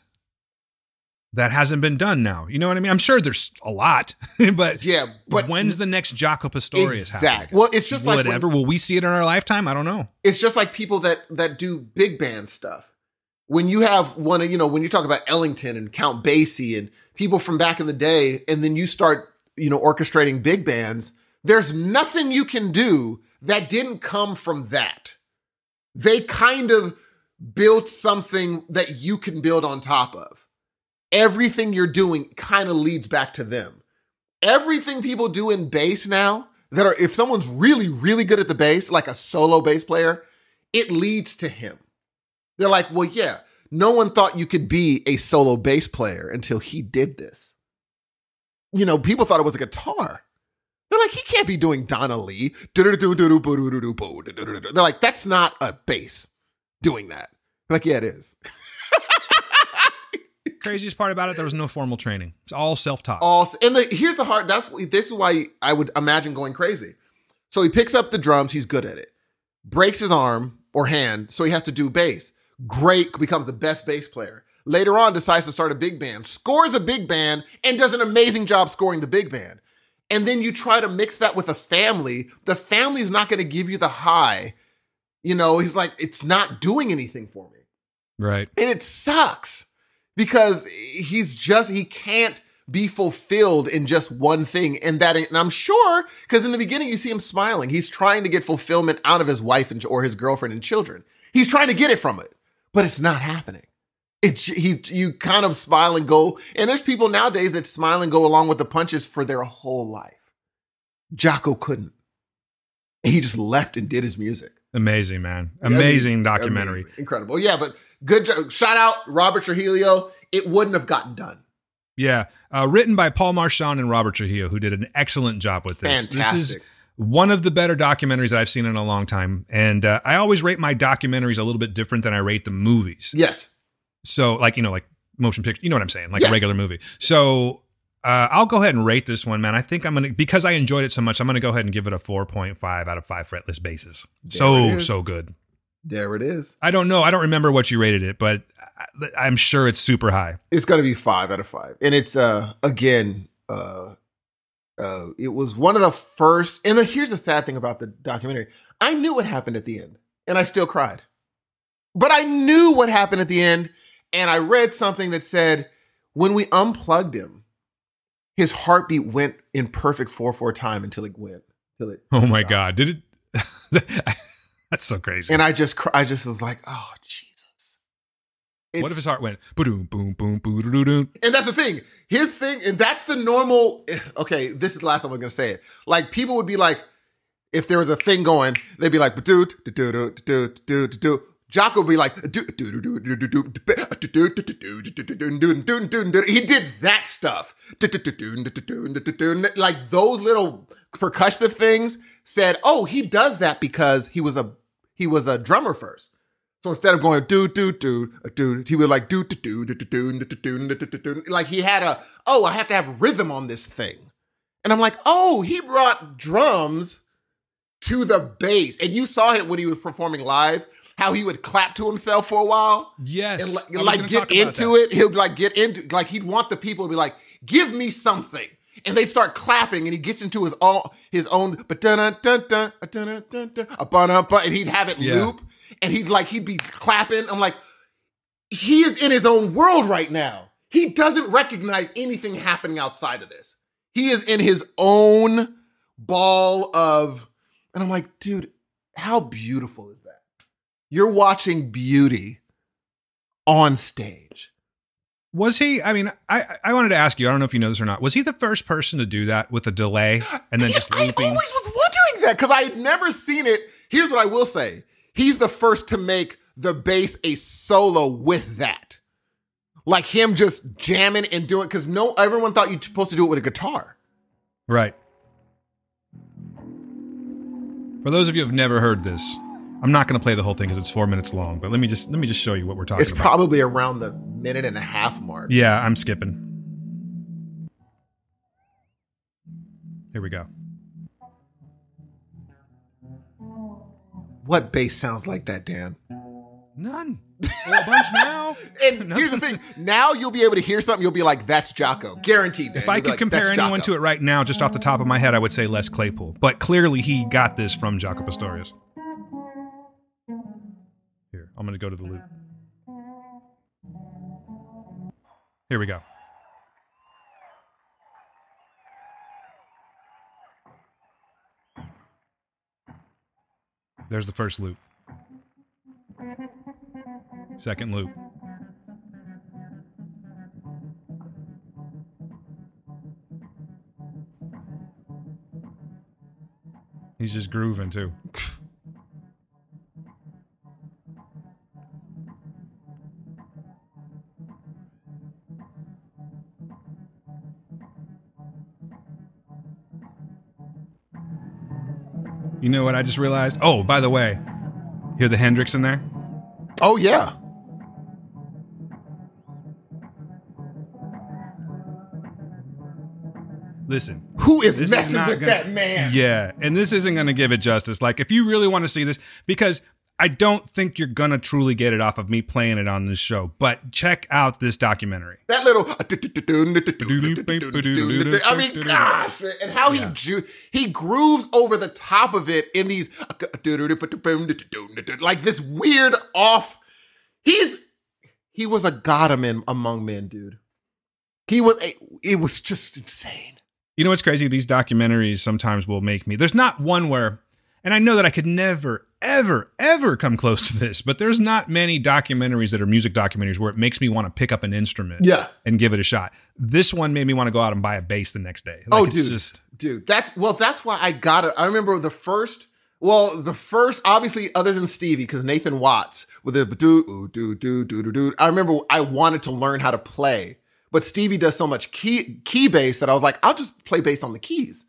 [SPEAKER 2] that hasn't been done now? You know what I mean? I'm sure there's a lot, but when's the next Jaco Pastorius happening?
[SPEAKER 1] Well, it's just
[SPEAKER 2] whatever. Will we see it in our lifetime? I don't know.
[SPEAKER 1] It's just like people that do big band stuff. When you have when you talk about Ellington and Count Basie and people from back in the day, and then you start, orchestrating big bands, there's nothing you can do that didn't come from that. They kind of built something that you can build on top of. Everything you're doing kind of leads back to them. Everything people do in bass now, if someone's really, really good at the bass, like a solo bass player, it leads to him. They're like, well, yeah, no one thought you could be a solo bass player until he did this. People thought it was a guitar. They're like, he can't be doing Donna Lee. They're like, that's not a bass doing that. They're like, yeah, it is.
[SPEAKER 2] Craziest part about it, there was no formal training. It's all self-taught.
[SPEAKER 1] Here's the hard. This is why I would imagine going crazy. So he picks up the drums. He's good at it. Breaks his arm or hand, so he has to do bass. Great, becomes the best bass player. Later on, decides to start a big band, scores a big band, and does an amazing job scoring the big band. And then you try to mix that with a family. The family's not going to give you the high. He's like, it's not doing anything for me.
[SPEAKER 2] Right.
[SPEAKER 1] And it sucks because he can't be fulfilled in just one thing. And I'm sure, because in the beginning you see him smiling. He's trying to get fulfillment out of his wife or his girlfriend and children. He's trying to get it from it, but it's not happening. You kind of smile and go, and there's people nowadays that smile and go along with the punches for their whole life. Jaco couldn't. He just left and did his music.
[SPEAKER 2] Amazing, man. Amazing documentary.
[SPEAKER 1] Amazing. Incredible. Yeah, but good job. Shout out Robert Trujillo. It wouldn't have gotten done.
[SPEAKER 2] Yeah. Written by Paul Marchand and Robert Trujillo, who did an excellent job with this.
[SPEAKER 1] Fantastic.
[SPEAKER 2] This is One of the better documentaries that I've seen in a long time. And I always rate my documentaries a little bit different than I rate the movies.
[SPEAKER 1] Yes. So
[SPEAKER 2] like motion picture, you know what I'm saying? Like a regular movie. So I'll go ahead and rate this one, man. I think I'm going to, because I enjoyed it so much, I'm going to go ahead and give it a 4.5 out of 5 fretless bases. So good.
[SPEAKER 1] There it is.
[SPEAKER 2] I don't know. I don't remember what you rated it, but I'm sure it's super high.
[SPEAKER 1] It's going to be 5 out of 5. And it's, again, it was one of the first, and here's the sad thing about the documentary. I knew what happened at the end, and I still cried. But I knew what happened at the end, and I read something that said, when we unplugged him, his heartbeat went in perfect 4/4 time until it went.
[SPEAKER 2] Oh my God. Did it? That's so crazy.
[SPEAKER 1] And I just was like, oh, Jesus.
[SPEAKER 2] What if his heart went boom, boom, boom, boom, boom, boom?
[SPEAKER 1] And that's the thing. His thing, and that's the normal. Okay, this is the last time I'm going to say it. Like, people would be like, if there was a thing going, they'd be like, Jaco would be like, he did that stuff. Like, those little percussive things said, oh, he does that because he was a drummer first. So instead of going he would like like he had I have to have rhythm on this thing. And I'm like, oh, he brought drums to the bass. And you saw it when he was performing live, how he would clap to himself for a while.
[SPEAKER 2] Yes.
[SPEAKER 1] And like get into it. He'll like get into, like he'd want the people to be like, give me something. And they start clapping, and he gets into his own, and he'd have it loop, and he'd be clapping. I'm like, he is in his own world right now. He doesn't recognize anything happening outside of this. He is in his own ball of, and I'm like, dude, how beautiful is that? You're watching beauty on stage.
[SPEAKER 2] Was he? I mean, I wanted to ask you, I don't know if you know this or not. Was he the first person to do that with a delay and then just looping?
[SPEAKER 1] I always was wondering that because I had never seen it. Here's what I will say. He's the first to make the bass a solo with that. Like him just jamming and doing, because everyone thought you're supposed to do it with a guitar.
[SPEAKER 2] Right. For those of you who have never heard this, I'm not going to play the whole thing because it's 4 minutes long, but let me just show you what we're talking about.
[SPEAKER 1] It's probably around the 1.5 minute mark.
[SPEAKER 2] Yeah, I'm skipping. Here we go.
[SPEAKER 1] What bass sounds like that, Dan?
[SPEAKER 2] None. A bunch now.
[SPEAKER 1] And here's the thing. Now you'll be able to hear something. You'll be like, that's Jaco. Guaranteed, Dan.
[SPEAKER 2] If I could compare anyone to it right now, just off the top of my head, I would say Les Claypool. But clearly he got this from Jaco Pastorius. Here, I'm going to go to the loop. Here we go. There's the first loop. Second loop. He's just grooving too. You know what I just realized? Oh, by the way, hear the Hendrix in there?
[SPEAKER 1] Oh, yeah.
[SPEAKER 2] Listen.
[SPEAKER 1] Who is messing with that man?
[SPEAKER 2] Yeah, and this isn't going to give it justice. Like, if you really want to see this, because I don't think you're going to truly get it off of me playing it on this show, but check out this documentary.
[SPEAKER 1] That little... I mean, gosh. And how he grooves over the top of it in these... Like this weird off... He was a god among men, dude. It was just insane.
[SPEAKER 2] You know what's crazy? These documentaries sometimes will make me... There's not one where... And I know that I could never, ever, ever come close to this, but there's not many documentaries that are music documentaries where it makes me want to pick up an instrument and give it a shot. This one made me want to go out and buy a bass the next day. Like,
[SPEAKER 1] dude. That's why I remember the first, obviously other than Stevie, because Nathan Watts with the I remember I wanted to learn how to play, but Stevie does so much key bass that I was like, I'll just play bass on the keys.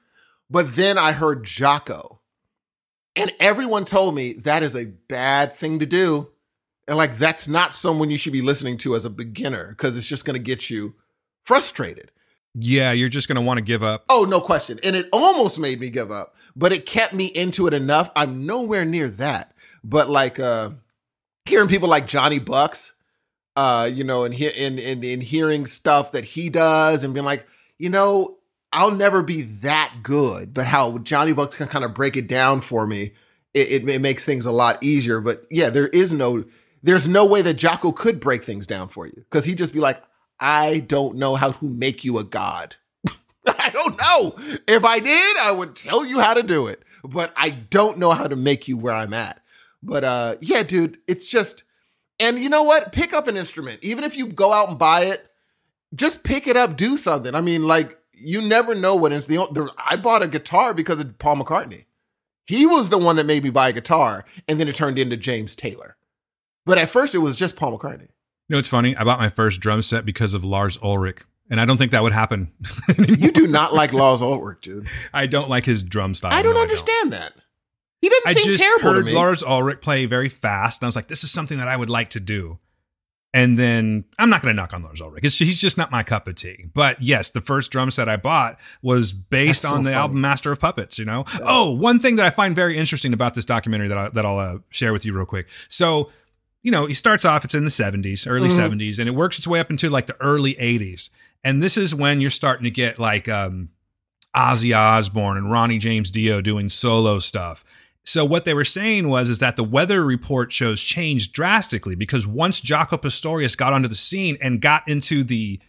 [SPEAKER 1] But then I heard Jaco. And everyone told me that is a bad thing to do. And like, that's not someone you should be listening to as a beginner because it's just going to get you frustrated.
[SPEAKER 2] Yeah, you're just going to want to give up.
[SPEAKER 1] Oh, no question. And it almost made me give up, but it kept me into it enough. I'm nowhere near that. But like hearing people like Johnny Bucks, you know, and hearing stuff that he does and being like, you know, I'll never be that good. But how Johnny Bucks can kind of break it down for me, it makes things a lot easier. But yeah, there's no way that Jaco could break things down for you because he'd just be like, I don't know how to make you a god. I don't know. If I did, I would tell you how to do it. But I don't know how to make you where I'm at. But yeah, dude, it's just, and you know what? Pick up an instrument. Even if you go out and buy it, just pick it up, do something. I mean, like, you never know what I bought a guitar because of Paul McCartney. He was the one that made me buy a guitar, and then it turned into James Taylor. But at first, it was just Paul McCartney.
[SPEAKER 2] You know, it's funny. I bought my first drum set because of Lars Ulrich, and I don't think that would happen anymore.
[SPEAKER 1] You do not like Lars Ulrich, dude.
[SPEAKER 2] I don't like his drum style.
[SPEAKER 1] I don't understand that. He didn't seem terrible to me.
[SPEAKER 2] I just heard Lars Ulrich play very fast, and I was like, this is something that I would like to do. And then, I'm not going to knock on Lars Ulrich. He's just not my cup of tea. But yes, the first drum set I bought was based on the album Master of Puppets, you know? Yeah. Oh, one thing that I find very interesting about this documentary that I'll share with you real quick. So, you know, he starts off, it's in the 70s, early 70s, and it works its way up into like the early 80s. And this is when you're starting to get like Ozzy Osbourne and Ronnie James Dio doing solo stuff. So what they were saying was that the weather report shows changed drastically because once Jaco Pastorius got onto the scene and got into the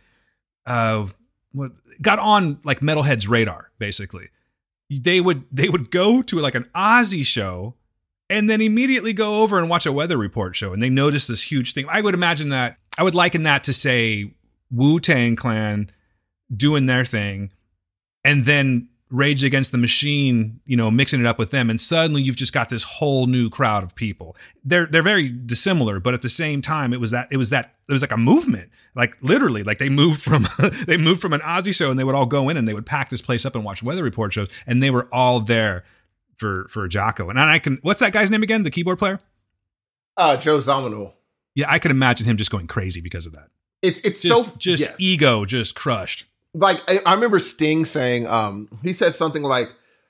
[SPEAKER 2] got on like metalheads' radar, basically, they would go to like an Ozzy show and then immediately go over and watch a weather report show, and they notice this huge thing. I would imagine that I would liken that to say Wu-Tang Clan doing their thing, and then Rage Against the Machine, you know, mixing it up with them, and suddenly you've just got this whole new crowd of people. They're very dissimilar, but at the same time, it was like a movement. Like literally, like they moved from an Ozzy show, and they would all go in and they would pack this place up and watch weather report shows, and they were all there for Jaco. And what's that guy's name again? The keyboard player?
[SPEAKER 1] Joe Zawinul.
[SPEAKER 2] Yeah, I could imagine him just going crazy because of that.
[SPEAKER 1] It's
[SPEAKER 2] just ego just crushed.
[SPEAKER 1] Like, I remember Sting saying, he said something like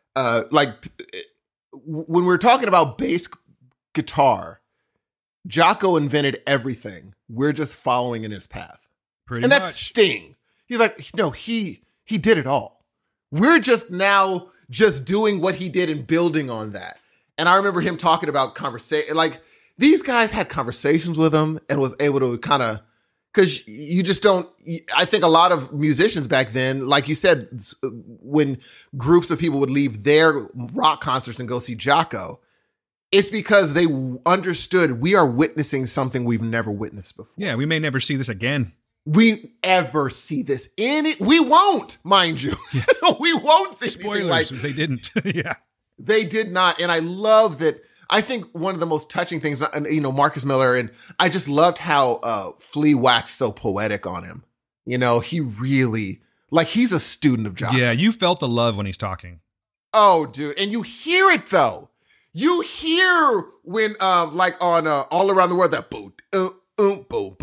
[SPEAKER 1] when we're talking about bass guitar, Jaco invented everything. We're just following in his path.
[SPEAKER 2] Pretty much.
[SPEAKER 1] That's Sting. He's like, no, he did it all. We're just now just doing what he did and building on that. And I remember him talking about conversation. Like, these guys had conversations with him and was able to kind of, because you just don't, I think a lot of musicians back then, like you said, when groups of people would leave their rock concerts and go see Jaco, it's because they understood we are witnessing something we've never witnessed before.
[SPEAKER 2] Yeah, we may never see this again.
[SPEAKER 1] We ever see this we won't, mind you. Yeah. We won't see
[SPEAKER 2] spoilers.
[SPEAKER 1] Like,
[SPEAKER 2] they didn't. Yeah,
[SPEAKER 1] they did not. And I love that. I think one of the most touching things, you know, Marcus Miller, and I just loved how Flea waxed so poetic on him. You know, he really, like, he's a student of Jaco.
[SPEAKER 2] Yeah, you felt the love when he's talking.
[SPEAKER 1] Oh, dude. And you hear it, though. You hear when, like, on All Around the World, that boo, boo,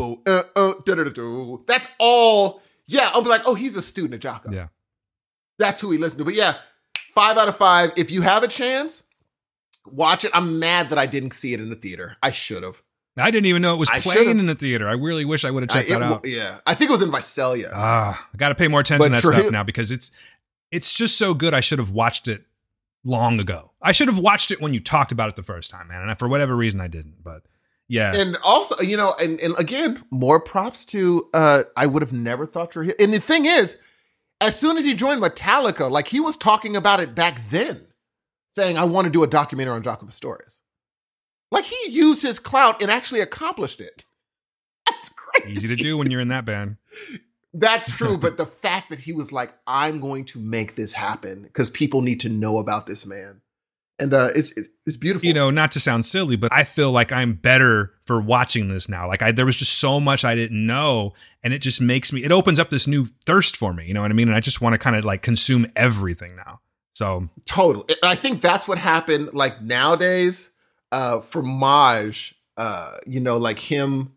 [SPEAKER 1] boo, that's all. Yeah, I'll be like, oh, he's a student of Jaco.
[SPEAKER 2] Yeah.
[SPEAKER 1] That's who he listened to. But yeah, 5 out of 5. If you have a chance, watch it. I'm mad that I didn't see it in the theater. I should have.
[SPEAKER 2] I didn't even know it was playing in the theater. I really wish I would have checked that out.
[SPEAKER 1] Yeah, I think it was in Visalia.
[SPEAKER 2] I got to pay more attention to that stuff now because it's just so good. I should have watched it long ago. I should have watched it when you talked about it the first time, man. And for whatever reason, I didn't. But yeah.
[SPEAKER 1] And also, you know, and again, more props to, I would have never thought you're here. And the thing is, as soon as he joined Metallica, like, he was talking about it back then, saying, I want to do a documentary on Jaco Pastorius. Like, he used his clout and actually accomplished it. That's crazy.
[SPEAKER 2] Easy to do when you're in that band.
[SPEAKER 1] That's true. But the fact that he was like, I'm going to make this happen because people need to know about this man. And it's beautiful.
[SPEAKER 2] You know, not to sound silly, but I feel like I'm better for watching this now. Like, there was just so much I didn't know. And it just it opens up this new thirst for me. You know what I mean? And I just want to kind of like consume everything now. So
[SPEAKER 1] totally. I think that's what happened like nowadays for Maj, like him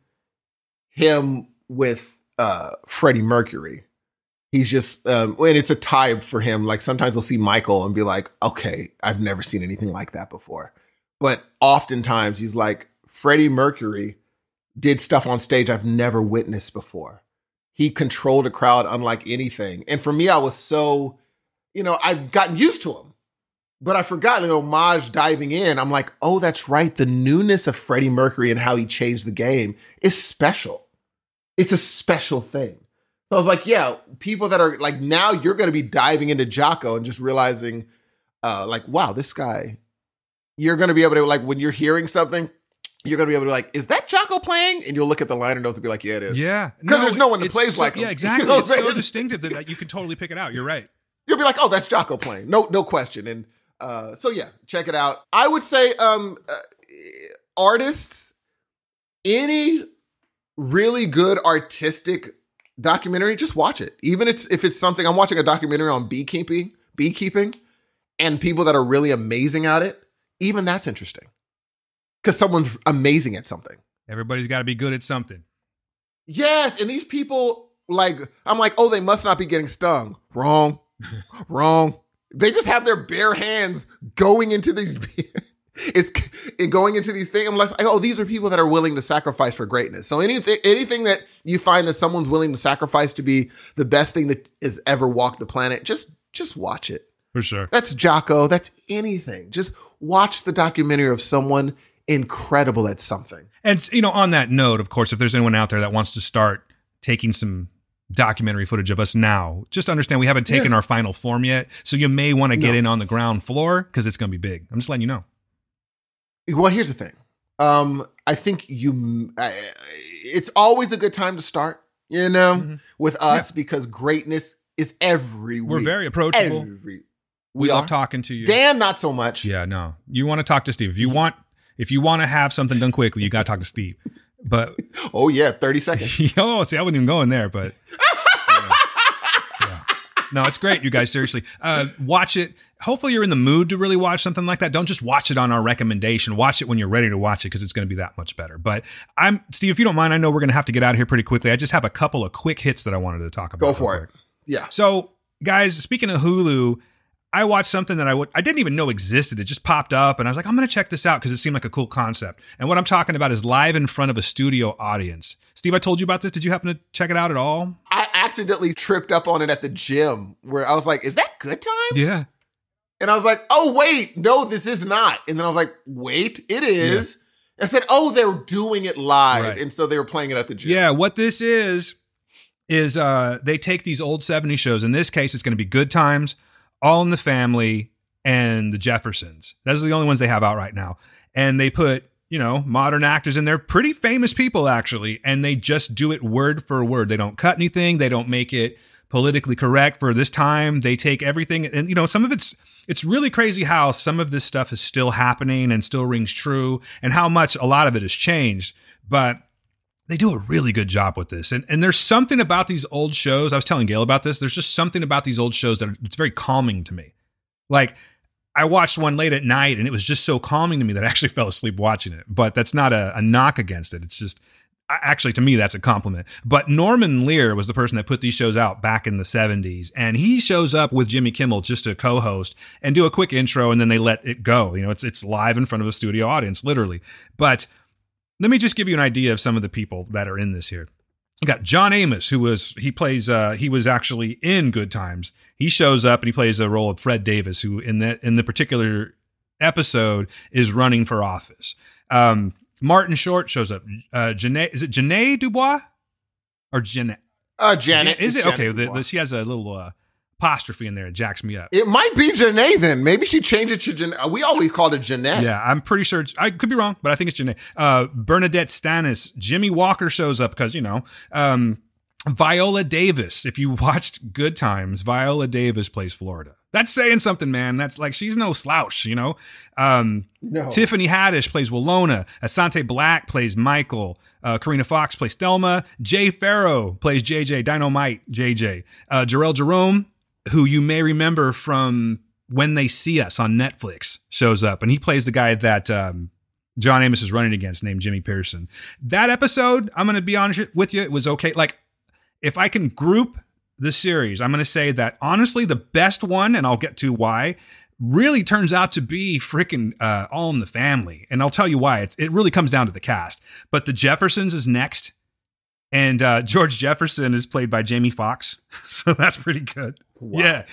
[SPEAKER 1] with Freddie Mercury. He's just, and it's a tie for him. Like sometimes he'll see Michael and be like, okay, I've never seen anything like that before. But oftentimes he's like, Freddie Mercury did stuff on stage I've never witnessed before. He controlled a crowd unlike anything. And for me, I was so, I've gotten used to him. But I forgot, Maj diving in, I'm like, oh, that's right. The newness of Freddie Mercury and how he changed the game is special. It's a special thing. So I was like, yeah, people that are like, now you're going to be diving into Jaco and just realizing like, wow, this guy, you're going to be able to, like, when you're hearing something, you're going to be able to like, is that Jaco playing? And you'll look at the liner notes and be like, yeah, it is.
[SPEAKER 2] Yeah.
[SPEAKER 1] Because there's no one that plays like him.
[SPEAKER 2] Yeah, exactly. It's so distinctive that you can totally pick it out. You're right.
[SPEAKER 1] You'll be like, oh, that's Jaco playing. No question. And so yeah, check it out. I would say artists, any really good artistic documentary, just watch it. Even if it's something, I'm watching a documentary on beekeeping, and people that are really amazing at it, even that's interesting. Because someone's amazing at something.
[SPEAKER 2] Everybody's got to be good at something.
[SPEAKER 1] Yes, and these people, like, I'm like, oh, they must not be getting stung. Wrong. They just have their bare hands going into these going into these things. I'm like, oh, these are people that are willing to sacrifice for greatness. So anything that you find that someone's willing to sacrifice to be the best thing that has ever walked the planet, just watch it.
[SPEAKER 2] For sure.
[SPEAKER 1] That's Jaco. That's anything. Just watch the documentary of someone incredible at something.
[SPEAKER 2] And, on that note, of course, if there's anyone out there that wants to start taking some documentary footage of us now, just understand we haven't taken our final form yet. So you may want to get in on the ground floor because it's going to be big. I'm just letting you know.
[SPEAKER 1] Well, here's the thing. I think it's always a good time to start, with us because greatness is every week.
[SPEAKER 2] We're very approachable. We love talking to you.
[SPEAKER 1] Dan, not so much.
[SPEAKER 2] Yeah, no. You want to talk to Steve. If you want to have something done quickly, you got to talk to Steve. But
[SPEAKER 1] oh yeah, 30 seconds.
[SPEAKER 2] See, I wasn't even going there, but yeah. No, it's great, you guys. Seriously, watch it. Hopefully, you're in the mood to really watch something like that. Don't just watch it on our recommendation. Watch it when you're ready to watch it because it's going to be that much better. But Steve, if you don't mind, I know we're going to have to get out of here pretty quickly. I just have a couple of quick hits that I wanted to talk about.
[SPEAKER 1] Go for it. Yeah.
[SPEAKER 2] So, guys, speaking of Hulu, I watched something that I didn't even know existed. It just popped up, and I was like, I'm going to check this out because it seemed like a cool concept. And what I'm talking about is live in front of a studio audience. Steve, I told you about this. Did you happen to check it out at all?
[SPEAKER 1] I accidentally tripped up on it at the gym where I was like, is that Good Times?
[SPEAKER 2] Yeah.
[SPEAKER 1] And I was like, oh, wait, no, this is not. And then I was like, wait, it is. Yeah. I said, oh, they're doing it live. Right. And so they were playing it at the gym.
[SPEAKER 2] Yeah, what this is they take these old 70s shows. In this case, it's going to be Good Times, All in the Family, and The Jeffersons. Those are the only ones they have out right now. And they put, modern actors in there, pretty famous people, actually, and they just do it word for word. They don't cut anything. They don't make it politically correct for this time. They take everything, and, some of it's really crazy how some of this stuff is still happening and still rings true, and how much a lot of it has changed. But they do a really good job with this. And there's something about these old shows. I was telling Gail about this. There's just something about these old shows it's very calming to me. Like, I watched one late at night and it was just so calming to me that I actually fell asleep watching it. But that's not a knock against it. It's just, actually, to me, that's a compliment. But Norman Lear was the person that put these shows out back in the 70s. And he shows up with Jimmy Kimmel just to co-host and do a quick intro, and then they let it go. It's live in front of a studio audience, literally. But let me just give you an idea of some of the people that are in this here. You got John Amos, he was actually in Good Times. He shows up and he plays a role of Fred Davis, who in the particular episode is running for office. Martin Short shows up. Is it Janae Dubois or Janet?
[SPEAKER 1] Janet.
[SPEAKER 2] Is it? Okay. She has a little apostrophe in there. It jacks me up.
[SPEAKER 1] It might be Janae then. Maybe she changed it to Janae. We always called it Jeanette.
[SPEAKER 2] Yeah, I'm pretty sure. I could be wrong, but I think it's Janae. Bernadette Stanis. Jimmy Walker shows up because, Viola Davis. If you watched Good Times, Viola Davis plays Florida. That's saying something, man. That's like, she's no slouch, No. Tiffany Haddish plays Walona. Asante Black plays Michael. Karina Fox plays Thelma. Jay Farrow plays JJ, Dynamite JJ. Jarrell Jerome, who you may remember from When They See Us on Netflix shows up, and he plays the guy that John Amos is running against, named Jimmy Pearson. That episode, I'm going to be honest with you, it was okay. Like, if I can group the series, I'm going to say that honestly, the best one, and I'll get to why, really turns out to be freaking All in the Family. And I'll tell you why. It really comes down to the cast. But The Jeffersons is next. And George Jefferson is played by Jamie Foxx. So that's pretty good. Wow. Yeah.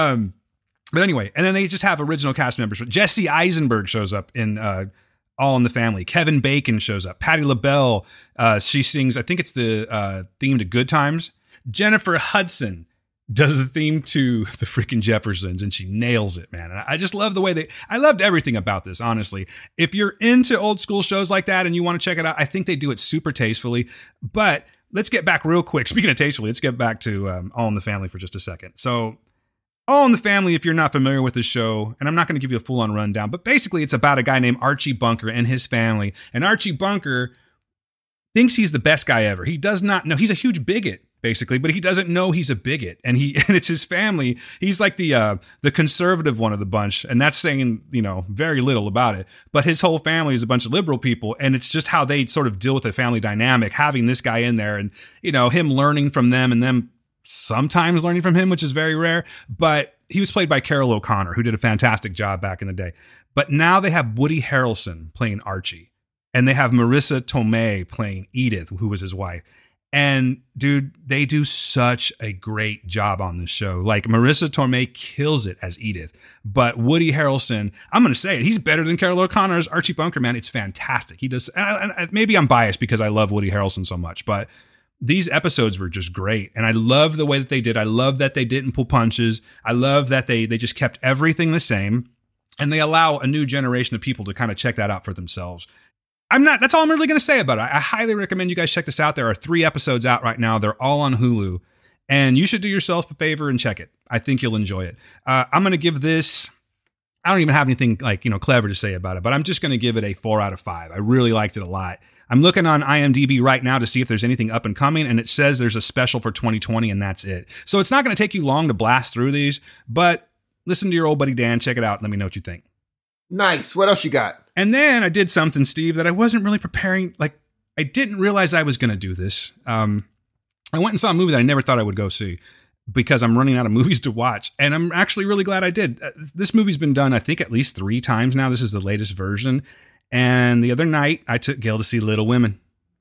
[SPEAKER 2] But anyway, and then they just have original cast members. Jesse Eisenberg shows up in All in the Family. Kevin Bacon shows up. Patti LaBelle, she sings, I think it's the theme to Good Times. Jennifer Hudson does the theme to the freaking Jeffersons, and she nails it, man. And I just love the way I loved everything about this, honestly. If you're into old school shows like that and you want to check it out, I think they do it super tastefully. But let's get back real quick. Speaking of tastefully, let's get back to All in the Family for just a second. So All in the Family, if you're not familiar with the show, and I'm not going to give you a full-on rundown, but basically it's about a guy named Archie Bunker and his family. And Archie Bunker thinks he's the best guy ever. He does not know. He's a huge bigot, basically, but he doesn't know he's a bigot. And it's his family. He's like the conservative one of the bunch, and that's saying, very little about it. But his whole family is a bunch of liberal people, and it's just how they sort of deal with the family dynamic, having this guy in there and, him learning from them and them sometimes learning from him, which is very rare. But he was played by Carol O'Connor, who did a fantastic job back in the day. But now they have Woody Harrelson playing Archie, and they have Marissa Tomei playing Edith, who was his wife. And dude, they do such a great job on this show. Like, Marissa Tomei kills it as Edith, but Woody Harrelson, I'm going to say it, he's better than Carol O'Connor as Archie Bunker, man. It's fantastic. He does, and maybe I'm biased because I love Woody Harrelson so much, but these episodes were just great. And I love the way that they did. I love that they didn't pull punches. I love that they just kept everything the same, and they allow a new generation of people to kind of check that out for themselves. That's all I'm really going to say about it. I highly recommend you guys check this out. There are 3 episodes out right now. They're all on Hulu, and you should do yourself a favor and check it. I think you'll enjoy it. I'm going to give this, I don't even have anything clever to say about it, but I'm just going to give it a 4 out of 5. I really liked it a lot. I'm looking on IMDb right now to see if there's anything up and coming, and it says there's a special for 2020, and that's it. So it's not going to take you long to blast through these, but listen to your old buddy Dan, check it out, and let me know what you think.
[SPEAKER 1] Nice. What else you got?
[SPEAKER 2] And then I did something, Steve, that I wasn't really preparing. Like, I didn't realize I was going to do this. I went and saw a movie that I never thought I would go see because I'm running out of movies to watch. And I'm actually really glad I did. This movie's been done, I think, at least 3 times now. This is the latest version. And the other night, I took Gail to see Little Women.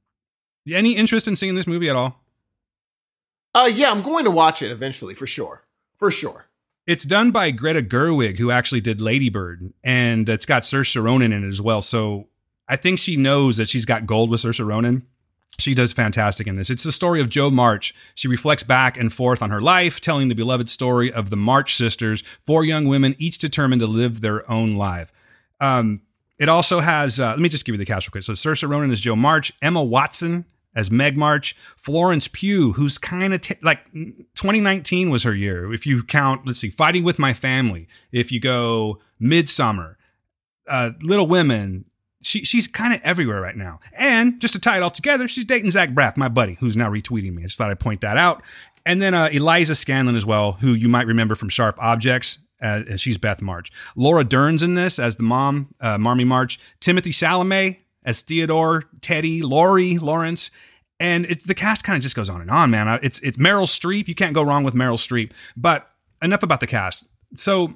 [SPEAKER 2] Any interest in seeing this movie at all?
[SPEAKER 1] Yeah, I'm going to watch it eventually, for sure. For sure.
[SPEAKER 2] It's done by Greta Gerwig, who actually did Lady Bird, and it's got Saoirse Ronan in it as well. So I think she knows that she's got gold with Saoirse Ronan. She does fantastic in this. It's the story of Jo March. She reflects back and forth on her life, telling the beloved story of the March sisters, 4 young women, each determined to live their own life. It also has, let me just give you the cast real quick. So Saoirse Ronan is Jo March, Emma Watson as Meg March, Florence Pugh, who's kind of 2019 was her year. If you count, let's see, Fighting with My Family. If you go Midsummer, Little Women, she's kind of everywhere right now. And just to tie it all together, she's dating Zach Braff, my buddy, who's now retweeting me. I just thought I'd point that out. And then Eliza Scanlon as well, who you might remember from Sharp Objects. She's Beth March. Laura Dern's in this as the mom, Marmee March. Timothy Chalamet as Theodore, Teddy, Laurie, Lawrence. And the cast kind of just goes on and on, man. It's Meryl Streep. You can't go wrong with Meryl Streep. But enough about the cast. So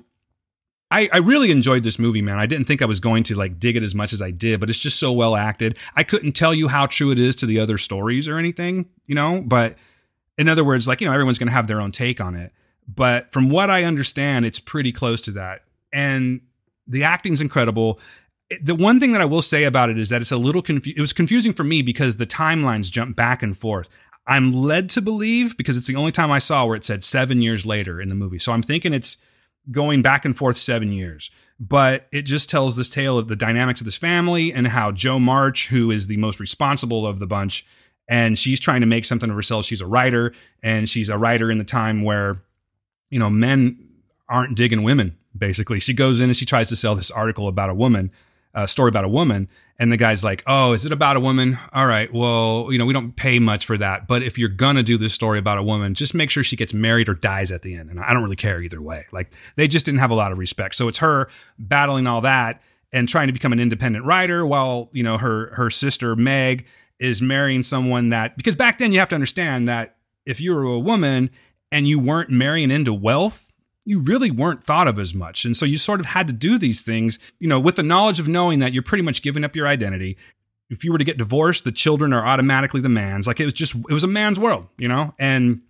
[SPEAKER 2] I really enjoyed this movie, man. I didn't think I was going to dig it as much as I did, but it's just so well acted. I couldn't tell you how true it is to the other stories or anything, but in other words, everyone's going to have their own take on it. But from what I understand, it's pretty close to that. And the acting's incredible. The one thing that I will say about it is that it's a little it was confusing for me because the timelines jump back and forth. I'm led to believe, because it's the only time I saw where it said 7 years later in the movie. So I'm thinking it's going back and forth 7 years. But it just tells this tale of the dynamics of this family and how Jo March, who is the most responsible of the bunch, and she's trying to make something of herself. She's a writer, and she's a writer in the time where men aren't digging women, basically. She goes in and she tries to sell this article about a woman story about a woman. And the guy's like, oh, is it about a woman? All right, well, we don't pay much for that. But if you're going to do this story about a woman, just make sure she gets married or dies at the end. And I don't really care either way. Like, they just didn't have a lot of respect. So it's her battling all that and trying to become an independent writer while, her sister Meg is marrying someone that, because back then you have to understand that if you were a woman and you weren't marrying into wealth, you really weren't thought of as much. And so you sort of had to do these things, with the knowledge of knowing that you're pretty much giving up your identity. If you were to get divorced, the children are automatically the man's. Like, it was a man's world, and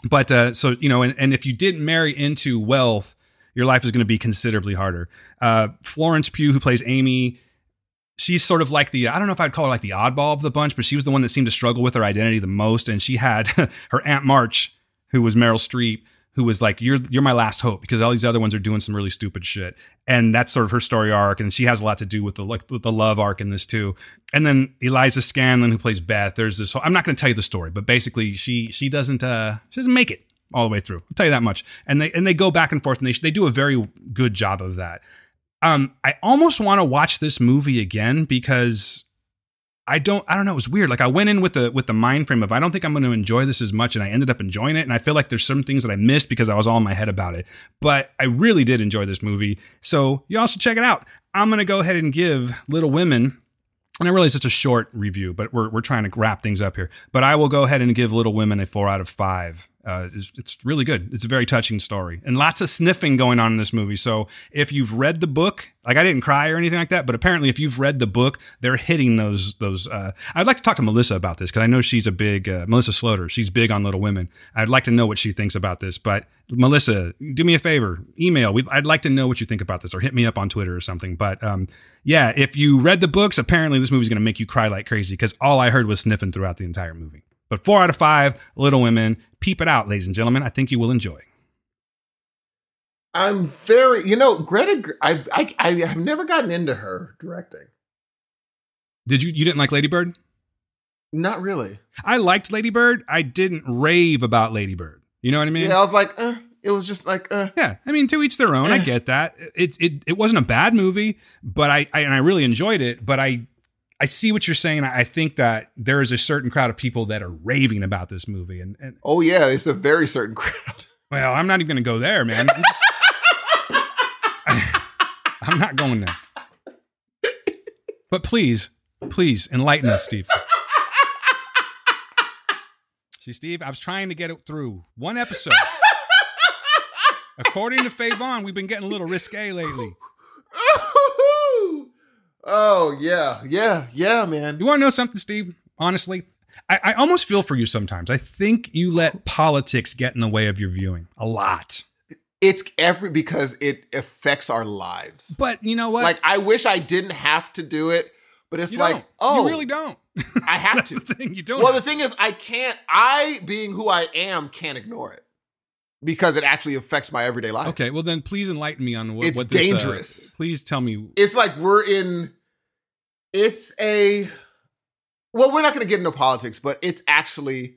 [SPEAKER 2] if you didn't marry into wealth, your life is going to be considerably harder. Florence Pugh, who plays Amy, she's sort of like I don't know if I'd call her like the oddball of the bunch, but she was the one that seemed to struggle with her identity the most. And she had her Aunt March, who was Meryl Streep, who was like, you're my last hope, because all these other ones are doing some really stupid shit. And that's sort of her story arc. And she has a lot to do with the love arc in this too. And then Eliza Scanlon, who plays Beth, there's this, I'm not going to tell you the story, but basically she doesn't make it all the way through. I'll tell you that much. And they go back and forth, and they do a very good job of that. I almost want to watch this movie again, because I don't know. It was weird. Like, I went in with the mind frame of, I don't think I'm going to enjoy this as much. And I ended up enjoying it. And I feel like there's some things that I missed because I was all in my head about it. But I really did enjoy this movie. So you also check it out. I'm going to go ahead and give Little Women, and I realize it's a short review, but we're trying to wrap things up here. But I will go ahead and give Little Women a 4 out of 5. It's really good. It's a very touching story, and lots of sniffing going on in this movie. So if you've read the book, like, I didn't cry or anything like that, but apparently if you've read the book, they're hitting those. I'd like to talk to Melissa about this, because I know she's a big Melissa Sloter. She's big on Little Women. I'd like to know what she thinks about this. But Melissa, do me a favor, email. I'd like to know what you think about this, or hit me up on Twitter or something. But yeah, if you read the books, apparently this movie's going to make you cry like crazy, because all I heard was sniffing throughout the entire movie. But 4 out of 5, Little Women. Peep it out, ladies and gentlemen. I think you will enjoy.
[SPEAKER 1] I'm very, Greta, I have never gotten into her directing.
[SPEAKER 2] Did you didn't like Lady Bird?
[SPEAKER 1] Not really.
[SPEAKER 2] I liked Lady Bird. I didn't rave about Lady Bird. You know what I mean?
[SPEAKER 1] Yeah, I was like, it was just like,
[SPEAKER 2] Yeah, I mean, to each their own. I get that. It wasn't a bad movie, but I really enjoyed it. But I see what you're saying. I think that there is a certain crowd of people that are raving about this movie. And
[SPEAKER 1] oh yeah, it's a very certain crowd.
[SPEAKER 2] Well, I'm not even going to go there, man. I'm not going there. But please enlighten us, Steve. See, Steve, I was trying to get it through one episode. According to Favaun, we've been getting a little risque lately.
[SPEAKER 1] Oh, yeah, man.
[SPEAKER 2] You want to know something, Steve? Honestly, I almost feel for you sometimes. I think you let politics get in the way of your viewing a lot.
[SPEAKER 1] It's because it affects our lives.
[SPEAKER 2] But you know what?
[SPEAKER 1] Like, I wish I didn't have to do it, but it's
[SPEAKER 2] you
[SPEAKER 1] like,
[SPEAKER 2] you really don't.
[SPEAKER 1] I have
[SPEAKER 2] That's
[SPEAKER 1] to.
[SPEAKER 2] The thing, you don't.
[SPEAKER 1] Well, the thing is, I, being who I am, can't ignore it, because it actually affects my everyday life.
[SPEAKER 2] Okay, well then please enlighten me on what
[SPEAKER 1] it's
[SPEAKER 2] this,
[SPEAKER 1] dangerous.
[SPEAKER 2] Please tell me.
[SPEAKER 1] It's like we're not going to get into politics, but it's actually,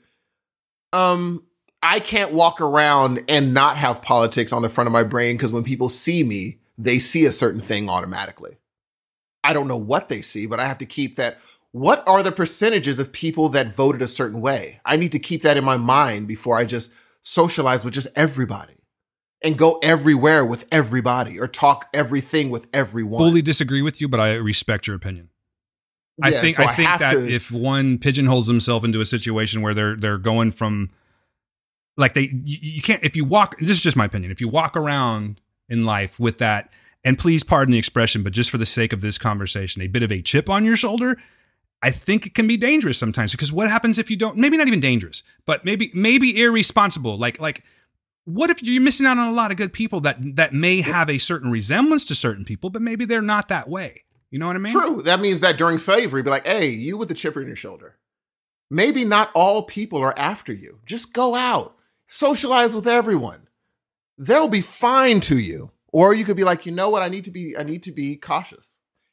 [SPEAKER 1] I can't walk around and not have politics on the front of my brain, because when people see me, they see a certain thing automatically. I don't know what they see, but I have to keep that. What are the percentages of people that voted a certain way? I need to keep that in my mind before I just socialize with just everybody and go everywhere with everybody or talk everything with everyone.
[SPEAKER 2] Fully disagree with you, but I respect your opinion. I think that if one pigeonholes himself into a situation where they're going from, like, you can't, if you walk, this is just my opinion, if you walk around in life with that, and please pardon the expression, but just for the sake of this conversation, a bit of a chip on your shoulder, I think it can be dangerous sometimes, because what happens if you don't, maybe not even dangerous, but maybe irresponsible. Like what if you're missing out on a lot of good people that may have a certain resemblance to certain people, but maybe they're not that way. You know what I mean?
[SPEAKER 1] True. That means that during slavery, be like, hey, you with the chip on your shoulder. Maybe not all people are after you. Just go out, socialize with everyone. They'll be fine to you. Or you could be like, you know what? I need to be cautious.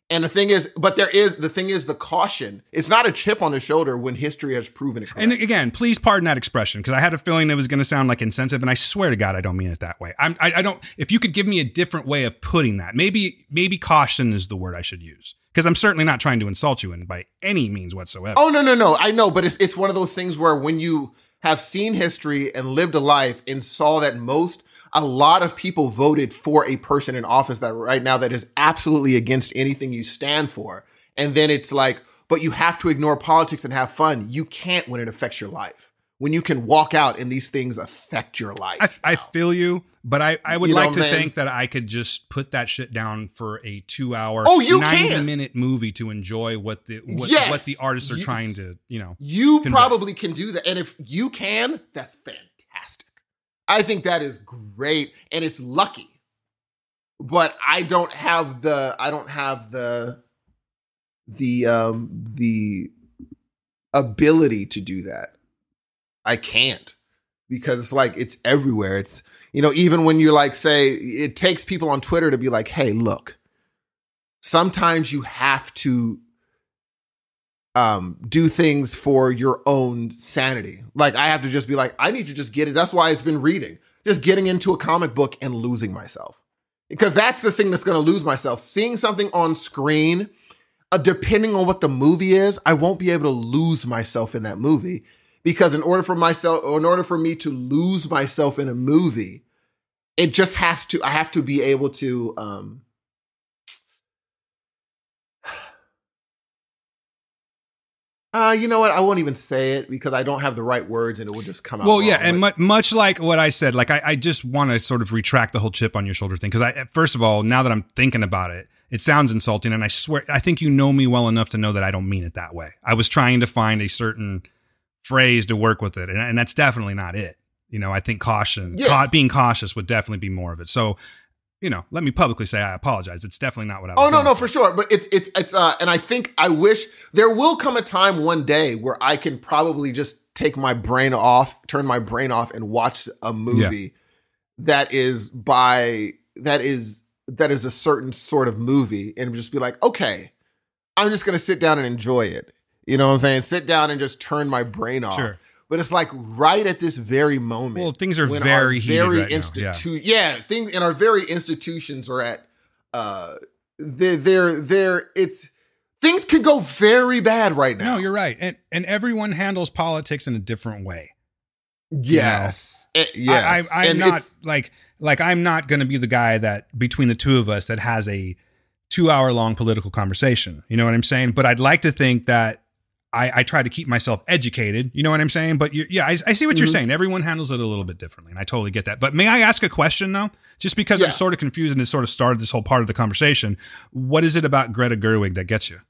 [SPEAKER 1] And the thing is the caution. It's not a chip on the shoulder when history has proven it correct.
[SPEAKER 2] And again, please pardon that expression, because I had a feeling it was going to sound like insensitive, and I swear to God, I don't mean it that way. I don't. If you could give me a different way of putting that, maybe caution is the word I should use, because I'm certainly not trying to insult you by any means whatsoever.
[SPEAKER 1] Oh no, I know, but it's one of those things where when you have seen history and lived a life and saw that a lot of people voted for a person in office that right now that is absolutely against anything you stand for. And then it's like, but you have to ignore politics and have fun. You can't when it affects your life. When you can walk out and these things affect your life.
[SPEAKER 2] I feel you, but I would like to think that I could just put that shit down for a 2-hour, 90-minute movie to enjoy what the artists are trying to,
[SPEAKER 1] You convey. Probably can do that. And if you can, that's fantastic. I think that is great, and it's lucky. But I don't have the ability to do that. I can't, because it's like it's everywhere. It's, even when you're like, say, it takes people on Twitter to be like, hey, look, sometimes you have to do things for your own sanity. Like, I have to just be like, I need to just get it. That's why it's been reading, just getting into a comic book and losing myself, because that's the thing that's going to lose myself. Seeing something on screen, depending on what the movie is, I won't be able to lose myself in that movie, because in order for me to lose myself in a movie, I have to be able to, you know what? I won't even say it because I don't have the right words and it will just come out.
[SPEAKER 2] Well, yeah, and much like what I said, like I just want to sort of retract the whole chip on your shoulder thing, because first of all, now that I'm thinking about it, it sounds insulting, and I swear, I think you know me well enough to know that I don't mean it that way. I was trying to find a certain phrase to work with it, and that's definitely not it. I think being cautious would definitely be more of it. So, let me publicly say I apologize. It's definitely not what I was
[SPEAKER 1] no, for sure. But it's and I think I wish there will come a time one day where I can probably just turn my brain off and watch a movie that is a certain sort of movie and just be like, okay, I'm just going to sit down and enjoy it. You know what I'm saying? Sit down and just turn my brain off. Sure. But it's like right at this very moment.
[SPEAKER 2] Well, things are very heated right now.
[SPEAKER 1] Things in our very institutions are at things could go very bad right now.
[SPEAKER 2] No, you're right. And everyone handles politics in a different way.
[SPEAKER 1] Yes.
[SPEAKER 2] Yes. I'm not going to be the guy that between the two of us that has a 2-hour-long political conversation. You know what I'm saying? But I'd like to think that I try to keep myself educated. You know what I'm saying? But I see what you're saying. Everyone handles it a little bit differently, and I totally get that. But may I ask a question, though? Just because I'm sort of confused and it sort of started this whole part of the conversation. What is it about Greta Gerwig that gets you?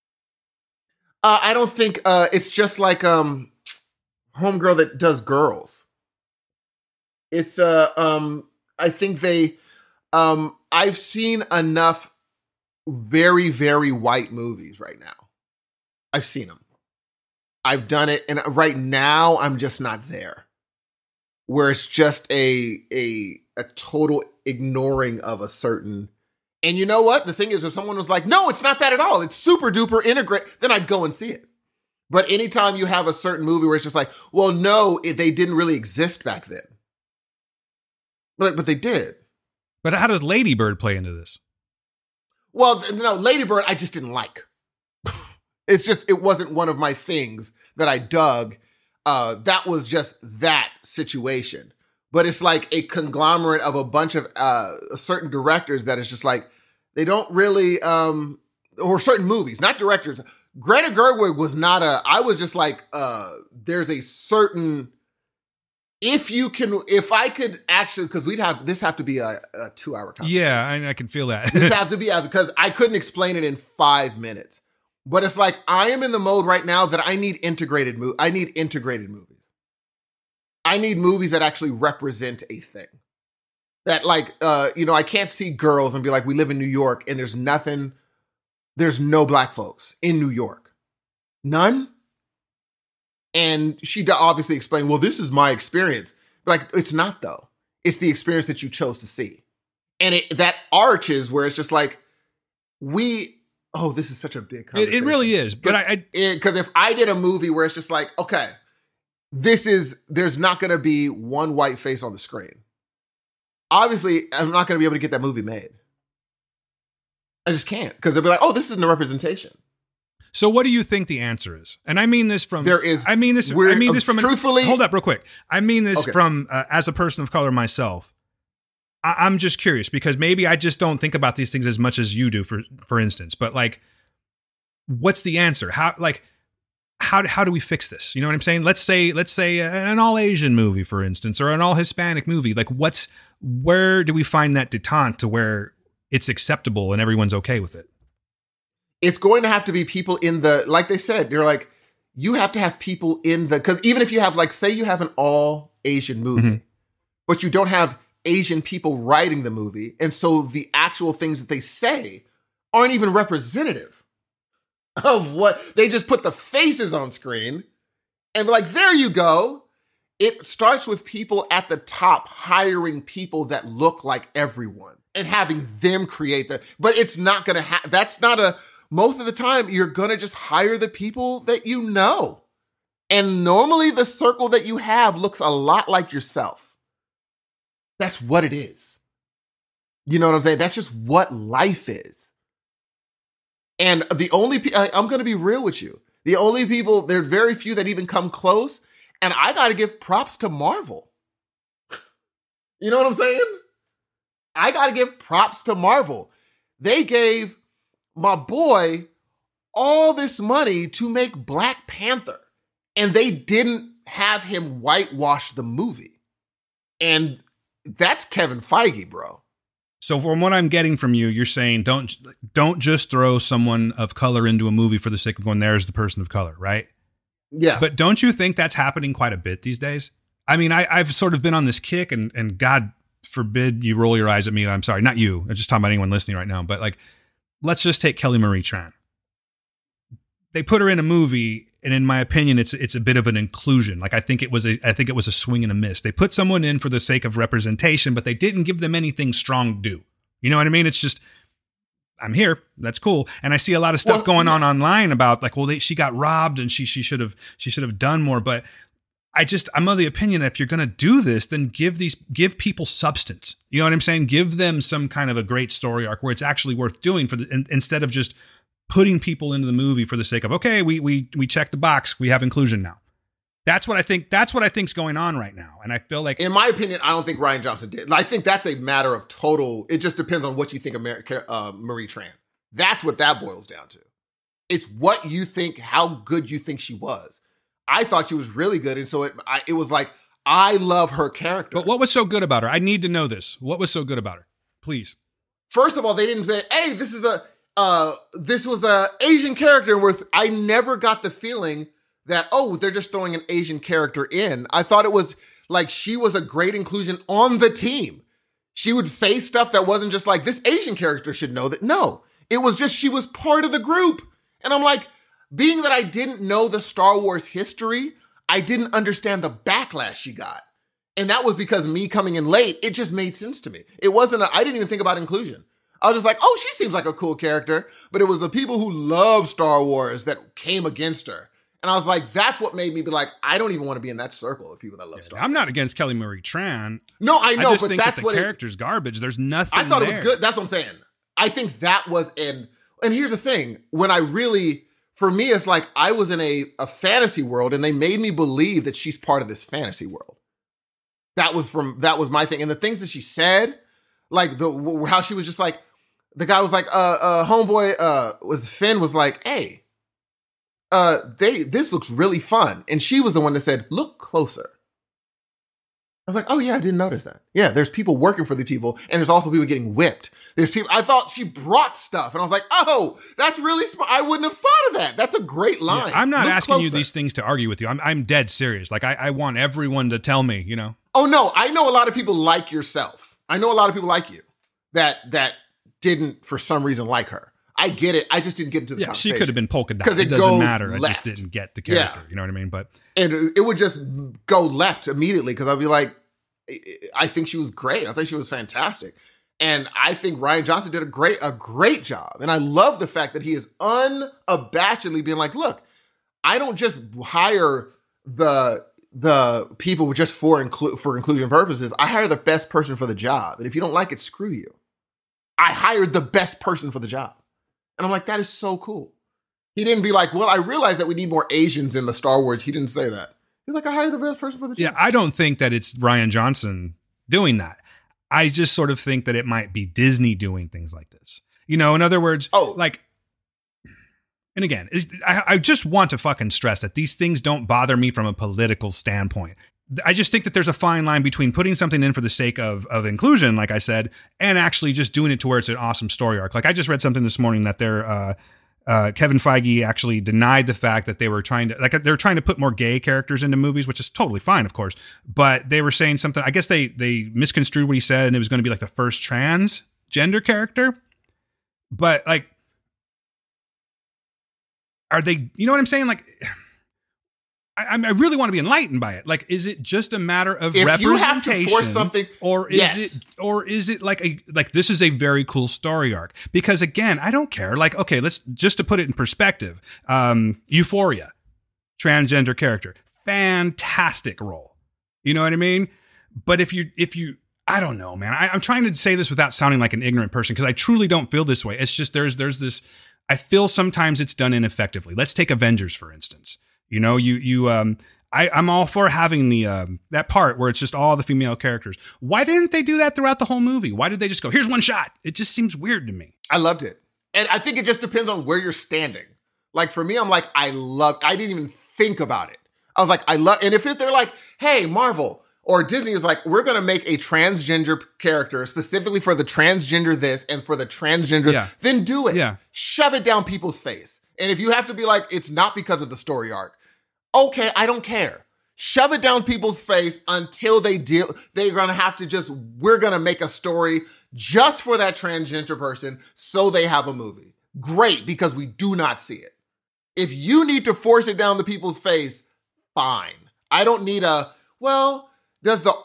[SPEAKER 1] I don't think it's just like homegirl that does girls. It's I think I've seen enough very, very white movies right now. I've seen them. I've done it, and right now I'm just not there. Where it's just a total ignoring of a certain. And you know what? The thing is, if someone was like, "No, it's not that at all. It's super duper integrate," then I'd go and see it. But anytime you have a certain movie where it's just like, "Well, no, they didn't really exist back then," but they did.
[SPEAKER 2] But how does Lady Bird play into this?
[SPEAKER 1] Well, no, Lady Bird, I just didn't like. It wasn't one of my things that I dug. That was just that situation. But it's like a conglomerate of a bunch of certain directors that is just like, they don't really, or certain movies, not directors. Greta Gerwig was not I was just like, there's a certain, if I could actually, because this have to be a 2-hour conversation.
[SPEAKER 2] Yeah, I can feel that.
[SPEAKER 1] This have to be, because I couldn't explain it in 5 minutes. But it's like, I am in the mode right now that I need integrated movies. I need movies that actually represent a thing. That like, I can't see girls and be like, we live in New York and there's no black folks in New York. None. And she obviously explained, well, this is my experience. Like, it's not though. It's the experience that you chose to see. And that arches where it's just like, oh, this is such a big conversation.
[SPEAKER 2] It really is. But
[SPEAKER 1] because if I did a movie where it's just like, okay, there's not going to be one white face on the screen. Obviously, I'm not going to be able to get that movie made. I just can't, because they'll be like, oh, this isn't a representation.
[SPEAKER 2] So what do you think the answer is? And I mean this from...
[SPEAKER 1] Truthfully...
[SPEAKER 2] Hold up real quick. I mean this from, as a person of color myself. I'm just curious, because maybe I just don't think about these things as much as you do, for instance. But like, what's the answer? How do we fix this? You know what I'm saying? Let's say an all Asian movie, for instance, or an all Hispanic movie. Like, where do we find that detente to where it's acceptable and everyone's okay with it?
[SPEAKER 1] It's going to have to be people in the, like they said, they're like, you have to have people in the, because even if you have, like, say you have an all Asian movie, but you don't have Asian people writing the movie, and so the actual things that they say aren't even representative of what, they just put the faces on screen and be like, there you go. It starts with people at the top hiring people that look like everyone and having them create but it's not going to that's not most of the time you're going to just hire the people that you know. And normally the circle that you have looks a lot like yourself. That's what it is. You know what I'm saying? That's just what life is. And the only I'm going to be real with you. The only people, there are very few that even come close. And I got to give props to Marvel. You know what I'm saying? I got to give props to Marvel. They gave my boy all this money to make Black Panther. And they didn't have him whitewash the movie. And that's Kevin Feige, bro.
[SPEAKER 2] So from what I'm getting from you, you're saying don't just throw someone of color into a movie for the sake of going, there's the person of color, right?
[SPEAKER 1] Yeah.
[SPEAKER 2] But don't you think that's happening quite a bit these days? I mean, I've sort of been on this kick, and God forbid you roll your eyes at me. I'm sorry, not you. I'm just talking about anyone listening right now. But like, let's just take Kelly Marie Tran. They put her in a movie, and in my opinion, it's a bit of an inclusion. Like I think it was a swing and a miss. They put someone in for the sake of representation, but they didn't give them anything strong to do. You know what I mean? It's just, I'm here. That's cool. And I see a lot of stuff going on online about like, well, she got robbed and she should have done more. But I'm of the opinion that if you're going to do this, then give people substance. You know what I'm saying? Give them some kind of a great story arc where it's actually worth doing instead of just putting people into the movie for the sake of, okay, we check the box. We have inclusion now. That's what I think. That's what I think's going on right now. And I feel like,
[SPEAKER 1] in my opinion, I don't think Rian Johnson did. I think that's a matter of total. It just depends on what you think of Marie Tran. That's what that boils down to. It's what you think, how good you think she was. I thought she was really good, and so it was like, I love her character.
[SPEAKER 2] But what was so good about her? I need to know this. What was so good about her? Please.
[SPEAKER 1] First of all, they didn't say, "Hey, this was a Asian character." I never got the feeling that, oh, they're just throwing an Asian character in. I thought it was like she was a great inclusion on the team. She would say stuff that wasn't just like, this Asian character should know that. No, it was just she was part of the group. And I'm like, being that I didn't know the Star Wars history, I didn't understand the backlash she got. And that was because me coming in late, it just made sense to me. I didn't even think about inclusion. I was just like, oh, she seems like a cool character. But it was the people who love Star Wars that came against her. And I was like, that's what made me be like, I don't even want to be in that circle of people that love Star Wars.
[SPEAKER 2] I'm not against Kelly Marie Tran.
[SPEAKER 1] No, I know,
[SPEAKER 2] I just
[SPEAKER 1] but
[SPEAKER 2] think
[SPEAKER 1] that's
[SPEAKER 2] that
[SPEAKER 1] what
[SPEAKER 2] the character's garbage. There's nothing
[SPEAKER 1] I thought
[SPEAKER 2] there.
[SPEAKER 1] It was good. That's what I'm saying. I think that was and here's the thing. For me, it's like I was in a fantasy world and they made me believe that she's part of this fantasy world. That was my thing. And the things that she said, like how she was just like, the guy was like, homeboy, Finn was like, hey, this looks really fun. And she was the one that said, look closer. I was like, oh yeah, I didn't notice that. Yeah, there's people working for the people, and there's also people getting whipped. There's people, I thought she brought stuff, and I was like, oh, that's really smart. I wouldn't have thought of that. That's a great line.
[SPEAKER 2] Yeah, I'm not asking you these things to argue with you. I'm dead serious. Like, I want everyone to tell me, you know?
[SPEAKER 1] Oh no, I know a lot of people like yourself. I know a lot of people like you that didn't, for some reason, like her. I get it. I just didn't get into the conversation.
[SPEAKER 2] She could have been polka dot. It doesn't matter. Left. I just didn't get the character. Yeah. You know what I mean?
[SPEAKER 1] And it would just go left immediately because I'd be like, I think she was great. I think she was fantastic. And I think Rian Johnson did a great job. And I love the fact that he is unabashedly being like, look, I don't just hire the people just for inclusion purposes. I hire the best person for the job. And if you don't like it, screw you. I hired the best person for the job. And I'm like, that is so cool. He didn't be like, well, I realize that we need more Asians in the Star Wars. He didn't say that. He's like, I hired the best person for the job.
[SPEAKER 2] Yeah, I don't think that it's Rian Johnson doing that. I just sort of think that it might be Disney doing things like this. In other words, and again, I just want to fucking stress that these things don't bother me from a political standpoint. I just think that there's a fine line between putting something in for the sake of inclusion, like I said, and actually just doing it to where it's an awesome story arc. Like I just read something this morning that Kevin Feige actually denied the fact that they're trying to put more gay characters into movies, which is totally fine, of course. But they were saying something, I guess they misconstrued what he said, and it was going to be like the first transgender character. But like, are they, you know what I'm saying? Like, I really want to be enlightened by it. Like, is it just a matter of
[SPEAKER 1] if
[SPEAKER 2] representation,
[SPEAKER 1] you have to force something,
[SPEAKER 2] or is it like this is a very cool story arc? Because again, I don't care. Like, okay, let's just to put it in perspective. Euphoria, transgender character, fantastic role. You know what I mean? But if you, I don't know, man. I'm trying to say this without sounding like an ignorant person because I truly don't feel this way. It's just there's this. I feel sometimes it's done ineffectively. Let's take Avengers for instance. I'm all for having the that part where it's just all the female characters. Why didn't they do that throughout the whole movie? Why did they just go, here's one shot? It just seems weird to me.
[SPEAKER 1] I loved it. And I think it just depends on where you're standing. Like for me, I'm like, I didn't even think about it. I was like, and if they're like, hey, Marvel or Disney is like, we're going to make a transgender character specifically for the transgender this and for the transgender, then do it. Yeah. Shove it down people's face. And if you have to be like, it's not because of the story arc, okay, I don't care. Shove it down people's face until they're going to have to we're going to make a story just for that transgender person so they have a movie. Great, because we do not see it. If you need to force it down the people's face, fine. I don't need does the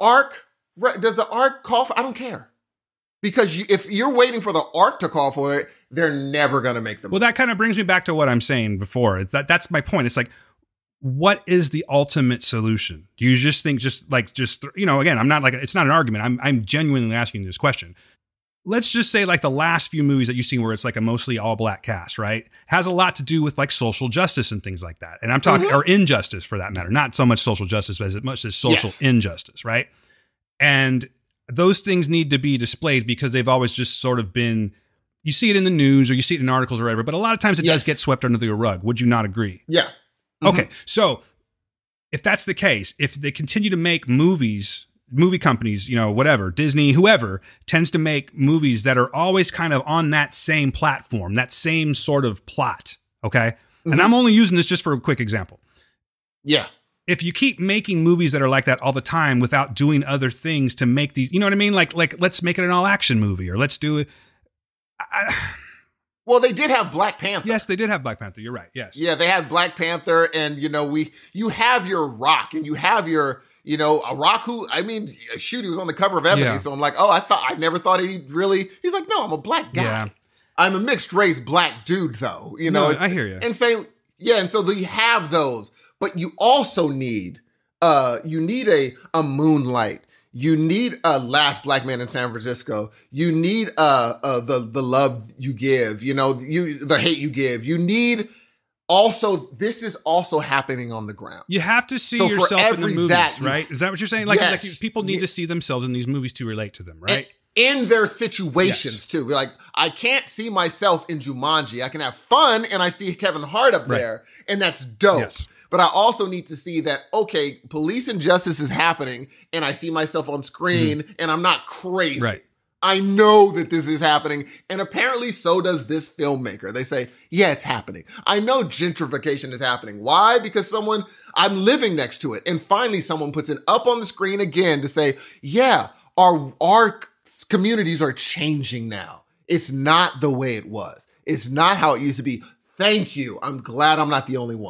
[SPEAKER 1] arc call for, I don't care. Because if you're waiting for the arc to call for it, they're never going to make them.
[SPEAKER 2] Well, that kind of brings me back to what I'm saying before. That's my point. It's like, what is the ultimate solution? Do you just think again, I'm not like, it's not an argument. I'm genuinely asking this question. Let's just say like the last few movies that you've seen where it's like a mostly all black cast, right? Has a lot to do with like social justice and things like that. And I'm talking, or injustice for that matter, not so much social justice, but as much as social injustice, right? And those things need to be displayed because they've always just sort of been, you see it in the news or you see it in articles or whatever, but a lot of times it does get swept under the rug. Would you not agree?
[SPEAKER 1] Yeah.
[SPEAKER 2] Mm-hmm. Okay. So if that's the case, if they continue to make movies, movie companies, whatever, Disney, whoever tends to make movies that are always kind of on that same platform, that same sort of plot. Okay. Mm-hmm. And I'm only using this just for a quick example.
[SPEAKER 1] Yeah.
[SPEAKER 2] If you keep making movies that are like that all the time without doing other things to make these, you know what I mean? Like let's make it an all action movie or let's do it.
[SPEAKER 1] Well, they did have Black Panther.
[SPEAKER 2] Yes, they did have Black Panther. You're right. Yes.
[SPEAKER 1] Yeah, they had Black Panther, and you have your Rock, and you have your, a Rock who, he was on the cover of Ebony, so I'm like, I never thought he's like, no, I'm a black guy. Yeah. I'm a mixed race black dude, though.
[SPEAKER 2] I hear you.
[SPEAKER 1] And so you have those, but you also need, a Moonlight. You need a Last Black Man in San Francisco. You need the love you give, the hate you give. You need this is also happening on the ground.
[SPEAKER 2] You have to see yourself in the movies, right? Is that what you're saying? Like people need to see themselves in these movies to relate to them, right?
[SPEAKER 1] In their situations too. Like, I can't see myself in Jumanji. I can have fun and I see Kevin Hart up there and that's dope. Yes. But I also need to see that, okay, police injustice is happening and I see myself on screen and I'm not crazy. Right. I know that this is happening. And apparently so does this filmmaker. They say, yeah, it's happening. I know gentrification is happening. Why? Because I'm living next to it. And finally someone puts it up on the screen again to say, yeah, our communities are changing now. It's not the way it was. It's not how it used to be. Thank you. I'm glad I'm not the only one.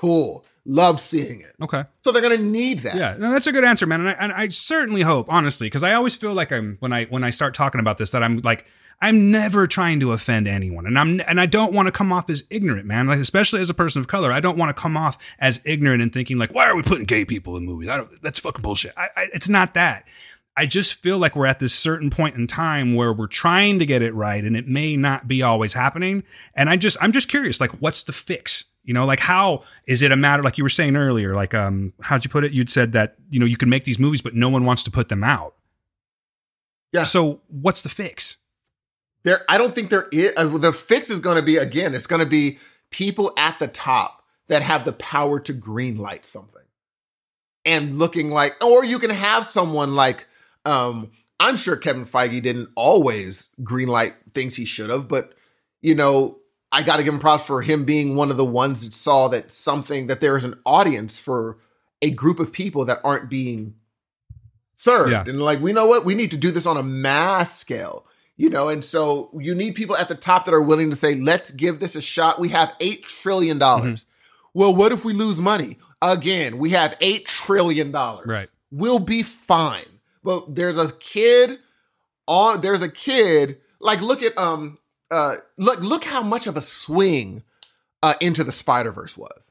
[SPEAKER 1] Cool. Love seeing it.
[SPEAKER 2] Okay.
[SPEAKER 1] So they're going to need that.
[SPEAKER 2] Yeah, no, that's a good answer, man. And I certainly hope, honestly, because I always feel like when I start talking about this, that I'm never trying to offend anyone, and I don't want to come off as ignorant, man. Like, especially as a person of color, I don't want to come off as ignorant and thinking like, why are we putting gay people in movies? That's fucking bullshit. It's not that. I just feel like we're at this certain point in time where we're trying to get it right, and it may not be always happening. And I'm just curious, like, what's the fix? You know, like, how is it a matter, like you were saying earlier, like, how'd you put it? You'd said that, you know, you can make these movies, but no one wants to put them out.
[SPEAKER 1] Yeah.
[SPEAKER 2] So what's the fix?
[SPEAKER 1] I don't think there is. The fix is going to be, again, it's going to be people at the top that have the power to greenlight something and looking like, or you can have someone like, I'm sure Kevin Feige didn't always greenlight things he should have, but, you know, I got to give him props for him being one of the ones that saw that there is an audience for a group of people that aren't being served. Yeah. And like, we know what? We need to do this on a mass scale, you know? And so you need people at the top that are willing to say, let's give this a shot. We have $8 trillion. Mm-hmm. Well, what if we lose money? Again, we have $8 trillion.
[SPEAKER 2] Right.
[SPEAKER 1] We'll be fine. But there's a kid, like, look at, look how much of a swing Into the Spider-Verse was.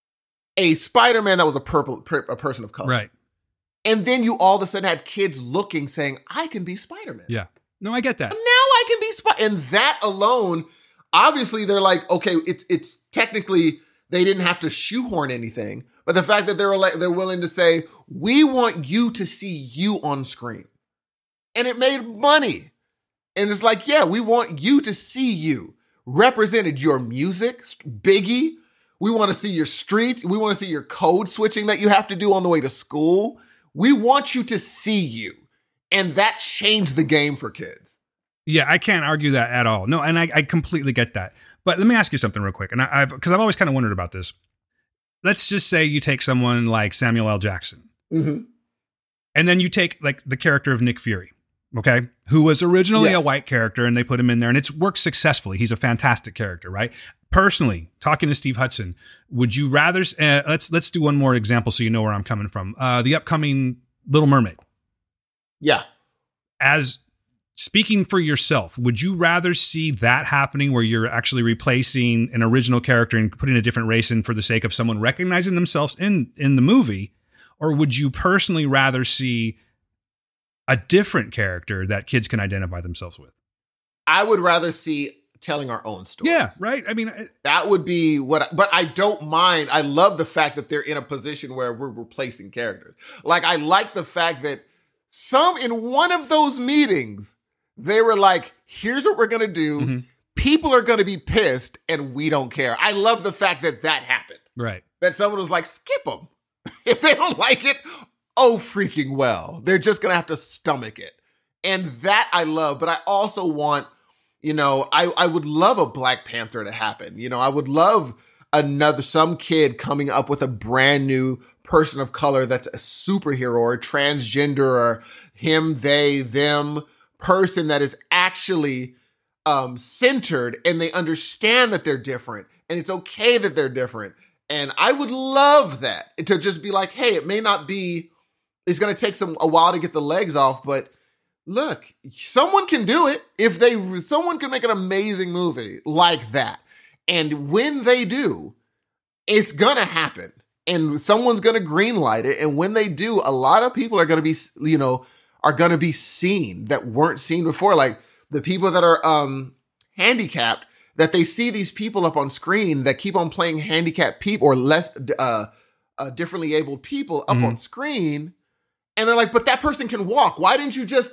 [SPEAKER 1] A Spider-Man that was a person of color.
[SPEAKER 2] Right.
[SPEAKER 1] And then you all of a sudden had kids looking, saying, I can be Spider-Man.
[SPEAKER 2] Yeah. No, I get that.
[SPEAKER 1] Now I can be Spider-Man. And that alone, obviously they're like, okay, it's technically, they didn't have to shoehorn anything. But the fact that they're willing to say, we want you to see you on screen. And it made money. And it's like, yeah, we want you to see you represented, your music, Biggie. We want to see your streets. We want to see your code switching that you have to do on the way to school. We want you to see you. And that changed the game for kids.
[SPEAKER 2] Yeah, I can't argue that at all. No, and I completely get that. But let me ask you something real quick. And because I've always kind of wondered about this. Let's just say you take someone like Samuel L. Jackson. Mm-hmm. And then you take like the character of Nick Fury. Okay, who was originally a white character, and they put him in there, and it's worked successfully. He's a fantastic character, right? Personally, talking to Steve Hudson, would you rather? Let's do one more example so you know where I'm coming from. The upcoming Little Mermaid.
[SPEAKER 1] Yeah.
[SPEAKER 2] As speaking for yourself, would you rather see that happening where you're actually replacing an original character and putting a different race in for the sake of someone recognizing themselves in the movie, or would you personally rather see a different character that kids can identify themselves with?
[SPEAKER 1] I would rather see telling our own story.
[SPEAKER 2] Yeah, right? I mean,
[SPEAKER 1] that would be but I don't mind. I love the fact that they're in a position where we're replacing characters. Like, I like the fact that in one of those meetings, they were like, here's what we're going to do. Mm-hmm. People are going to be pissed and we don't care. I love the fact that happened.
[SPEAKER 2] Right.
[SPEAKER 1] That someone was like, skip them. If they don't like it, oh, freaking well. They're just going to have to stomach it. And that I love, but I also want, you know, I would love a Black Panther to happen. You know, I would love some kid coming up with a brand new person of color that's a superhero or a transgender or him, they, them person that is actually centered, and they understand that they're different and it's okay that they're different. And I would love that, to just be like, hey, it may not be, it's going to take a while to get the legs off, but look, someone can do it. Someone can make an amazing movie like that. And when they do, it's going to happen. And someone's going to greenlight it. And when they do, a lot of people are going to be, you know, seen that weren't seen before. Like the people that are handicapped, that they see these people up on screen that keep on playing handicapped people or less differently abled people up on screen. And they're like, but that person can walk. Why didn't you just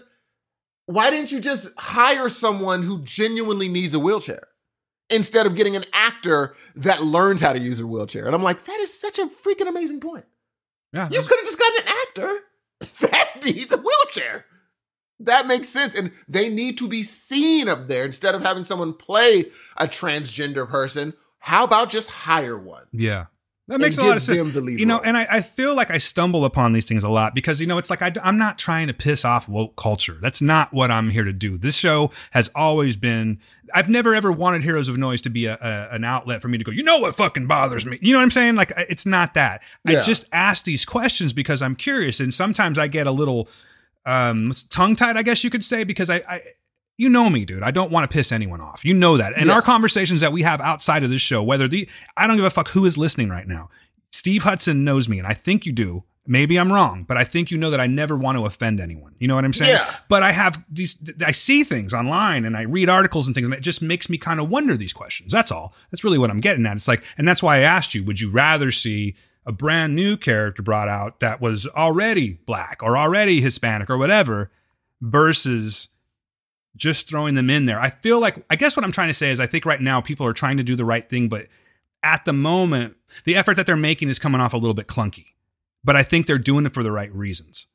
[SPEAKER 1] hire someone who genuinely needs a wheelchair instead of getting an actor that learns how to use a wheelchair? And I'm like, that is such a freaking amazing point. Yeah, you could have just gotten an actor that needs a wheelchair. That makes sense. And they need to be seen up there instead of having someone play a transgender person. How about just hire one?
[SPEAKER 2] Yeah. That makes a lot of sense. And I feel like I stumble upon these things a lot because, it's like I'm not trying to piss off woke culture. That's not what I'm here to do. This show has always been, I've never ever wanted Heroes of Noise to be an outlet for me to go, what fucking bothers me? You know what I'm saying? Like, it's not that. Yeah. I just ask these questions because I'm curious. And sometimes I get a little tongue-tied, I guess you could say, because I you know me, dude. I don't want to piss anyone off. You know that. And our conversations that we have outside of this show, I don't give a fuck who is listening right now. Steve Hudson knows me, and I think you do. Maybe I'm wrong, but I think you know that I never want to offend anyone. You know what I'm saying? Yeah. But I see things online and I read articles and things, and it just makes me kind of wonder these questions. That's all. That's really what I'm getting at. It's like, and that's why I asked you, would you rather see a brand new character brought out that was already black or already Hispanic or whatever versus just throwing them in there? I feel like, I guess what I'm trying to say is I think right now people are trying to do the right thing, but at the moment, the effort that they're making is coming off a little bit clunky. But I think they're doing it for the right reasons.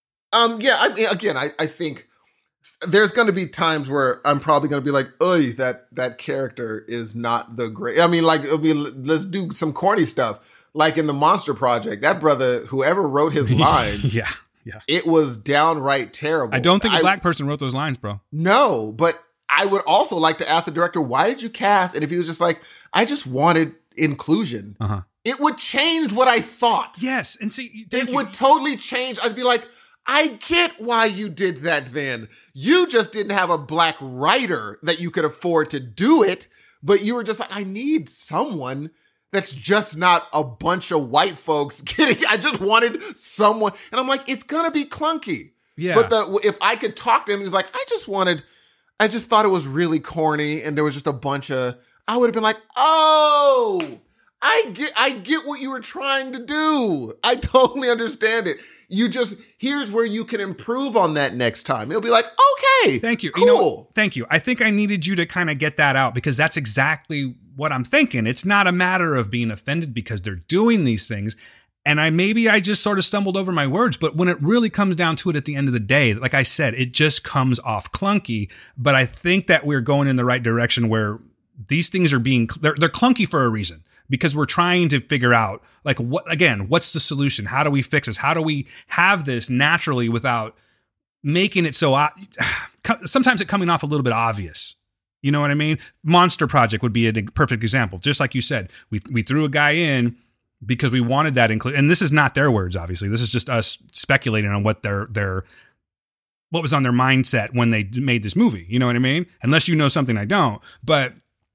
[SPEAKER 1] I think there's going to be times where I'm probably going to be like, "Oy, that character is not the great." I mean, like, let's do some corny stuff, like in the Monster Project. That brother, whoever wrote his lines,
[SPEAKER 2] yeah,
[SPEAKER 1] it was downright terrible.
[SPEAKER 2] I don't think a black person wrote those lines, bro.
[SPEAKER 1] No, but I would also like to ask the director, why did you cast? And if he was just like, I just wanted inclusion. It would change what I thought.
[SPEAKER 2] Yes. And see,
[SPEAKER 1] it would totally change. I'd be like, I get why you did that then. You just didn't have a black writer that you could afford to do it, but you were just like, I need someone that's just not a bunch of white folks getting, I just wanted someone. And I'm like, it's going to be clunky.
[SPEAKER 2] Yeah.
[SPEAKER 1] But if I could talk to him, he's like, I just thought it was really corny. And there was just a bunch of, I would have been like, oh, I get what you were trying to do. I totally understand it. Here's where you can improve on that next time. It'll be like, okay,
[SPEAKER 2] thank you.
[SPEAKER 1] Cool.
[SPEAKER 2] Thank you. I think I needed you to kind of get that out because that's exactly what I'm thinking. It's not a matter of being offended because they're doing these things. And I just sort of stumbled over my words, but when it really comes down to it at the end of the day, like I said, it just comes off clunky. But I think that we're going in the right direction where these things are they're clunky for a reason. Because we're trying to figure out, like, what's the solution? How do we fix this? How do we have this naturally without making it so, sometimes it coming off a little bit obvious. You know what I mean? Monster Project would be a perfect example. Just like you said, we threw a guy in because we wanted that include. And this is not their words, obviously. This is just us speculating on what what was on their mindset when they made this movie. You know what I mean? Unless you know something I don't. But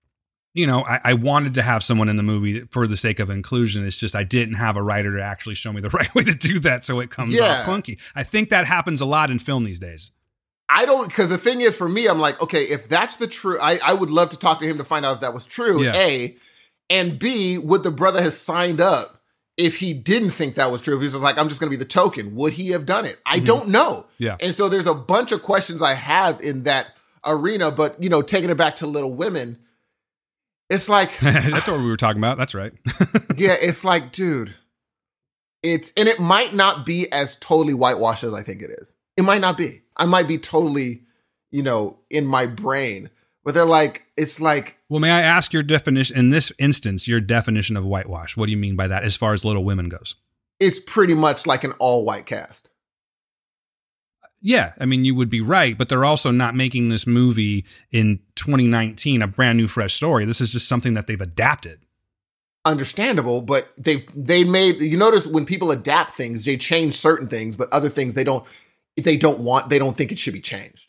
[SPEAKER 2] I wanted to have someone in the movie for the sake of inclusion. It's just I didn't have a writer to actually show me the right way to do that, so it comes off clunky. I think that happens a lot in film these days.
[SPEAKER 1] Because the thing is, for me, I'm like, okay, if that's the true, I would love to talk to him to find out if that was true, A, and B, would the brother have signed up if he didn't think that was true? If he was like, I'm just going to be the token, would he have done it? I don't know.
[SPEAKER 2] Yeah.
[SPEAKER 1] And so there's a bunch of questions I have in that arena, but, taking it back to Little Women, it's like
[SPEAKER 2] that's what we were talking about. That's right.
[SPEAKER 1] Yeah, it's like, dude, and it might not be as totally whitewashed as I think it is. It might not be. I might be totally, in my brain. But they're like, it's like.
[SPEAKER 2] Well, may I ask your definition in this instance? Your definition of whitewash. What do you mean by that? As far as Little Women goes,
[SPEAKER 1] it's pretty much like an all-white cast.
[SPEAKER 2] Yeah, I mean, you would be right, but they're also not making this movie in 2019 a brand new, fresh story. This is just something that they've adapted.
[SPEAKER 1] Understandable, but they made. You notice when people adapt things, they change certain things, but other things they don't think it should be changed.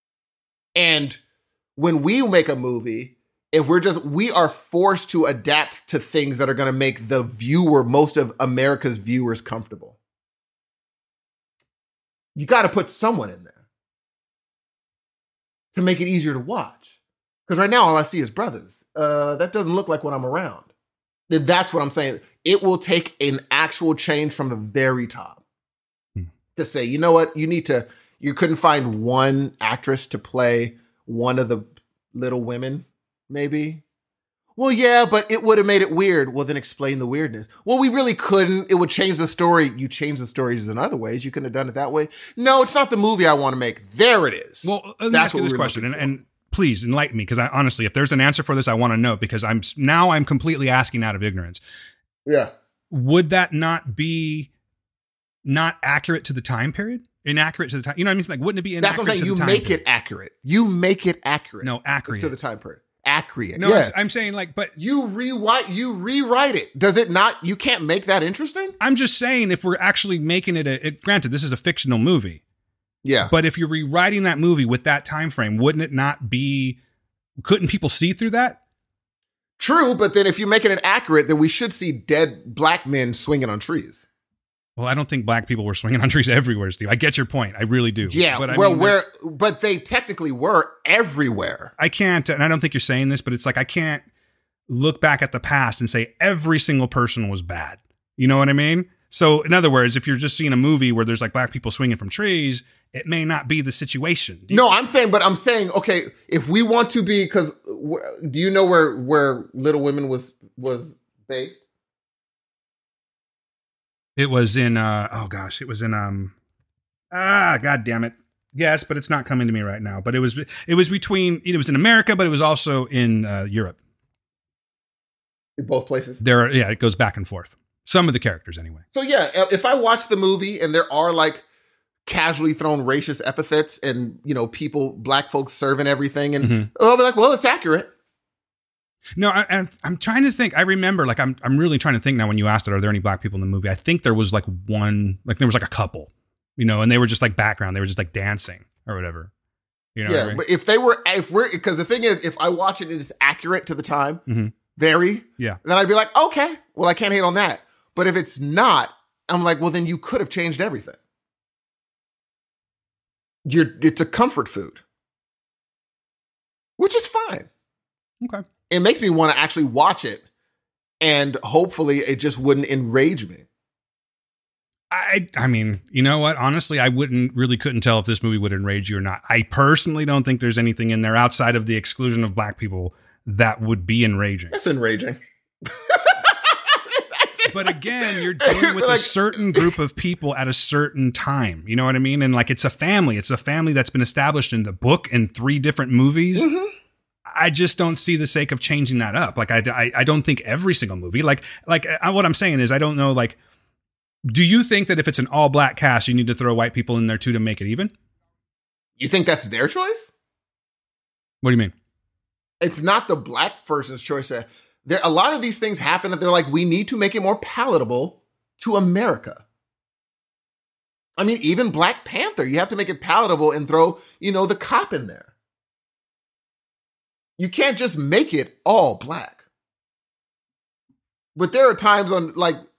[SPEAKER 1] And when we make a movie, we are forced to adapt to things that are going to make most of America's viewers comfortable. You got to put someone in there to make it easier to watch. Because right now, all I see is brothers. That doesn't look like what I'm around. That's what I'm saying. It will take an actual change from the very top to say, you know what? You couldn't find one actress to play one of the Little Women, maybe. Well, yeah, but it would have made it weird. Well, then explain the weirdness. Well, we really couldn't. It would change the story. You change the stories in other ways. You couldn't have done it that way. No, it's not the movie I want to make. There it is.
[SPEAKER 2] Well, let me ask you this question, and please enlighten me, because honestly, if there's an answer for this, I want to know, because I'm completely asking out of ignorance.
[SPEAKER 1] Yeah.
[SPEAKER 2] Would that not be not accurate to the time period? Inaccurate to the time? You know what I mean? Like, wouldn't it be inaccurate?
[SPEAKER 1] That's what I'm saying. You make it accurate. You make it accurate.
[SPEAKER 2] No, accurate
[SPEAKER 1] to the time period. Accurate.
[SPEAKER 2] No,
[SPEAKER 1] yeah.
[SPEAKER 2] I'm saying like, but
[SPEAKER 1] you rewrite it. Does it not? You can't make that interesting.
[SPEAKER 2] I'm just saying if we're actually making it granted, this is a fictional movie.
[SPEAKER 1] Yeah.
[SPEAKER 2] But if you're rewriting that movie with that time frame, wouldn't it not be? Couldn't people see through that?
[SPEAKER 1] True, but then if you're making it accurate, then we should see dead black men swinging on trees.
[SPEAKER 2] Well, I don't think black people were swinging on trees everywhere, Steve. I get your point. I really do.
[SPEAKER 1] Yeah, but but they technically were everywhere.
[SPEAKER 2] I can't, and I don't think you're saying this, but it's like I can't look back at the past and say every single person was bad. You know what I mean? So, in other words, if you're just seeing a movie where there's like black people swinging from trees, it may not be the situation.
[SPEAKER 1] No, I'm saying, okay, if we want to be, because do you know where Little Women was based?
[SPEAKER 2] It was in, it was in, God damn it. Yes, but it's not coming to me right now. But it was in America, but it was also in Europe.
[SPEAKER 1] In both places?
[SPEAKER 2] It goes back and forth. Some of the characters, anyway.
[SPEAKER 1] So, yeah, if I watch the movie and there are, like, casually thrown racist epithets and, you know, black folks serving everything, and I'll be like, well, it's accurate.
[SPEAKER 2] No, I'm trying to think. I remember, like, I'm really trying to think now when you asked it, are there any black people in the movie? I think there was, like, there was, like, a couple, you know, and they were just, like, background. They were just, like, dancing or whatever. You know
[SPEAKER 1] yeah,
[SPEAKER 2] what I mean?
[SPEAKER 1] But because the thing is, if I watch it, it is accurate to the time, very,
[SPEAKER 2] yeah,
[SPEAKER 1] then I'd be like, okay, well, I can't hate on that. But if it's not, I'm like, well, then you could have changed everything. It's a comfort food, which is fine.
[SPEAKER 2] Okay.
[SPEAKER 1] It makes me want to actually watch it, and hopefully it just wouldn't enrage me.
[SPEAKER 2] I mean, you know what? Honestly, I couldn't tell if this movie would enrage you or not. I personally don't think there's anything in there outside of the exclusion of black people that would be enraging.
[SPEAKER 1] That's enraging.
[SPEAKER 2] But again, you're dealing with a certain group of people at a certain time. You know what I mean? And like, it's a family. It's a family that's been established in the book in 3 different movies. Mm-hmm. I just don't see the sake of changing that up. Like, I don't think every single movie, what I'm saying is, I don't know, like, do you think that if it's an all black cast, you need to throw white people in there too to make it even?
[SPEAKER 1] You think that's their choice?
[SPEAKER 2] What do you mean?
[SPEAKER 1] It's not the black person's choice. A lot of these things happen that they're like, we need to make it more palatable to America. I mean, even Black Panther, you have to make it palatable and throw, the cop in there. You can't just make it all black. But there are times on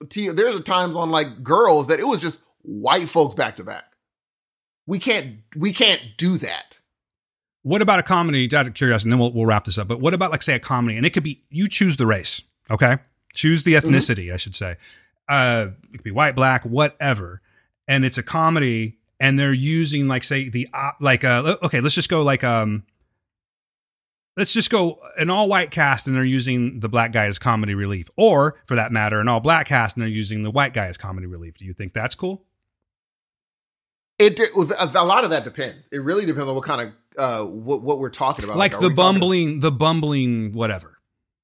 [SPEAKER 1] Girls that it was just white folks back to back. We can't do that.
[SPEAKER 2] What about a comedy, out of curiosity, and then we'll wrap this up, but what about, like, say, a comedy, and it could be, you choose the race, okay? Choose the ethnicity, I should say. It could be white, black, whatever, and it's a comedy, and they're using, like, say, let's just go an all-white cast, and they're using the black guy as comedy relief, or, for that matter, an all-black cast, and they're using the white guy as comedy relief. Do you think that's cool?
[SPEAKER 1] A lot of that depends. It really depends on what kind of what we're talking about.
[SPEAKER 2] Like the bumbling, whatever.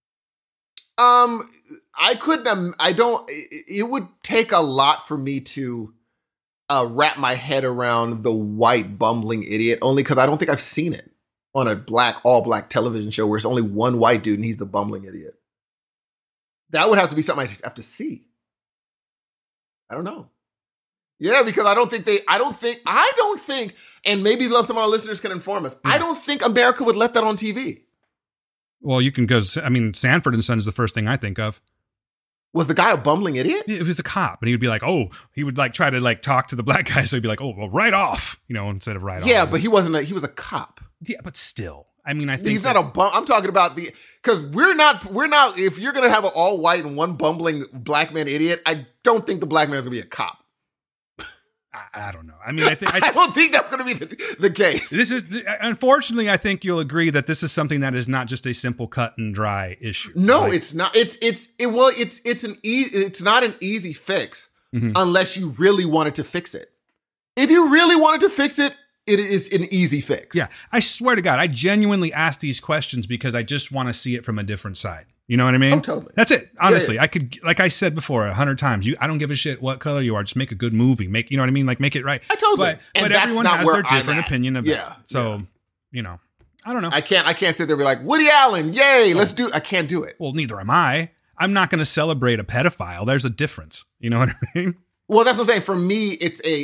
[SPEAKER 1] It would take a lot for me to wrap my head around the white bumbling idiot, only because I don't think I've seen it on a all black television show where it's only one white dude and he's the bumbling idiot. That would have to be something I'd have to see. I don't know. Yeah, because I don't think, and maybe some of our listeners can inform us. Yeah. I don't think America would let that on TV.
[SPEAKER 2] Well, you can go, Sanford and Son is the first thing I think of.
[SPEAKER 1] Was the guy a bumbling idiot?
[SPEAKER 2] He was a cop, and he would be like, he would like try to like talk to the black guy, so he'd be like, well, right off, instead of right off.
[SPEAKER 1] Yeah, but he was a cop.
[SPEAKER 2] Yeah, but still. I mean, I think
[SPEAKER 1] he's not a bum. I'm talking about because we're not, if you're going to have an all white and one bumbling black man idiot, I don't think the black man is going to be a cop.
[SPEAKER 2] I don't know. I mean, I
[SPEAKER 1] don't think that's going to be the case.
[SPEAKER 2] This is, unfortunately, I think you'll agree that this is something that is not just a simple cut and dry issue.
[SPEAKER 1] No, it's not. It's not an easy fix unless you really wanted to fix it. If you really wanted to fix it, it is an easy fix.
[SPEAKER 2] Yeah, I swear to God, I genuinely ask these questions because I just want to see it from a different side. You know what I mean?
[SPEAKER 1] Oh, totally.
[SPEAKER 2] That's it. Honestly, I could, like I said before 100 times, I don't give a shit what color you are. Just make a good movie. You know what I mean? Like, make it right.
[SPEAKER 1] I totally.
[SPEAKER 2] But everyone has their different opinion of it. So, you know, I don't know.
[SPEAKER 1] I can't sit there and be like, Woody Allen, yay, let's do. I can't do it.
[SPEAKER 2] Well, neither am I. I'm not going to celebrate a pedophile. There's a difference. You know what I mean?
[SPEAKER 1] Well, that's what I'm saying. For me,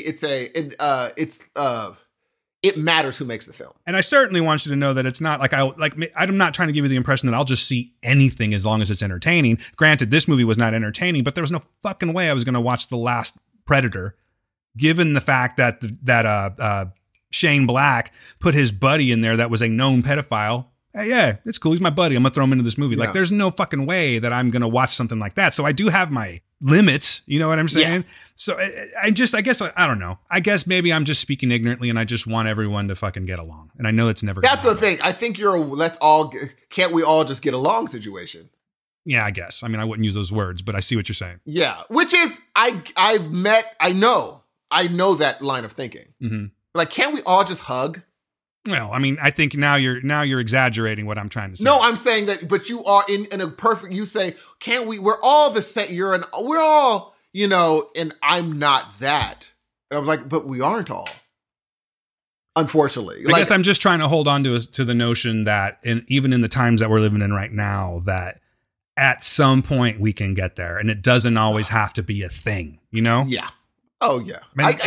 [SPEAKER 1] it matters who makes the film.
[SPEAKER 2] And I certainly want you to know that it's not like I'm not trying to give you the impression that I'll just see anything as long as it's entertaining. Granted, this movie was not entertaining, but there was no fucking way I was going to watch The Last Predator, given the fact that Shane Black put his buddy in there that was a known pedophile. Hey, yeah, it's cool. He's my buddy. I'm going to throw him into this movie. Yeah. Like, there's no fucking way that I'm going to watch something like that. So I do have my limits. You know what I'm saying? Yeah. So I guess, I don't know. I guess maybe I'm just speaking ignorantly and I just want everyone to fucking get along. And I know it's never
[SPEAKER 1] That's the thing. I think can't we all just get along situation.
[SPEAKER 2] Yeah, I guess. I mean, I wouldn't use those words, but I see what you're saying.
[SPEAKER 1] Yeah. Which is, I know that line of thinking. Mm-hmm. Like, can't we all just hug?
[SPEAKER 2] Well, I mean, I think now you're exaggerating what I'm trying to say.
[SPEAKER 1] No, I'm saying that, but you are in a perfect, you say, can't we, we're all the same, we're all, you know, and I'm not that. And I'm like, but we aren't all. Unfortunately.
[SPEAKER 2] I guess I'm just trying to hold on to the notion that even in the times that we're living in right now, that at some point we can get there and it doesn't always have to be a thing, you know?
[SPEAKER 1] Yeah. Oh yeah.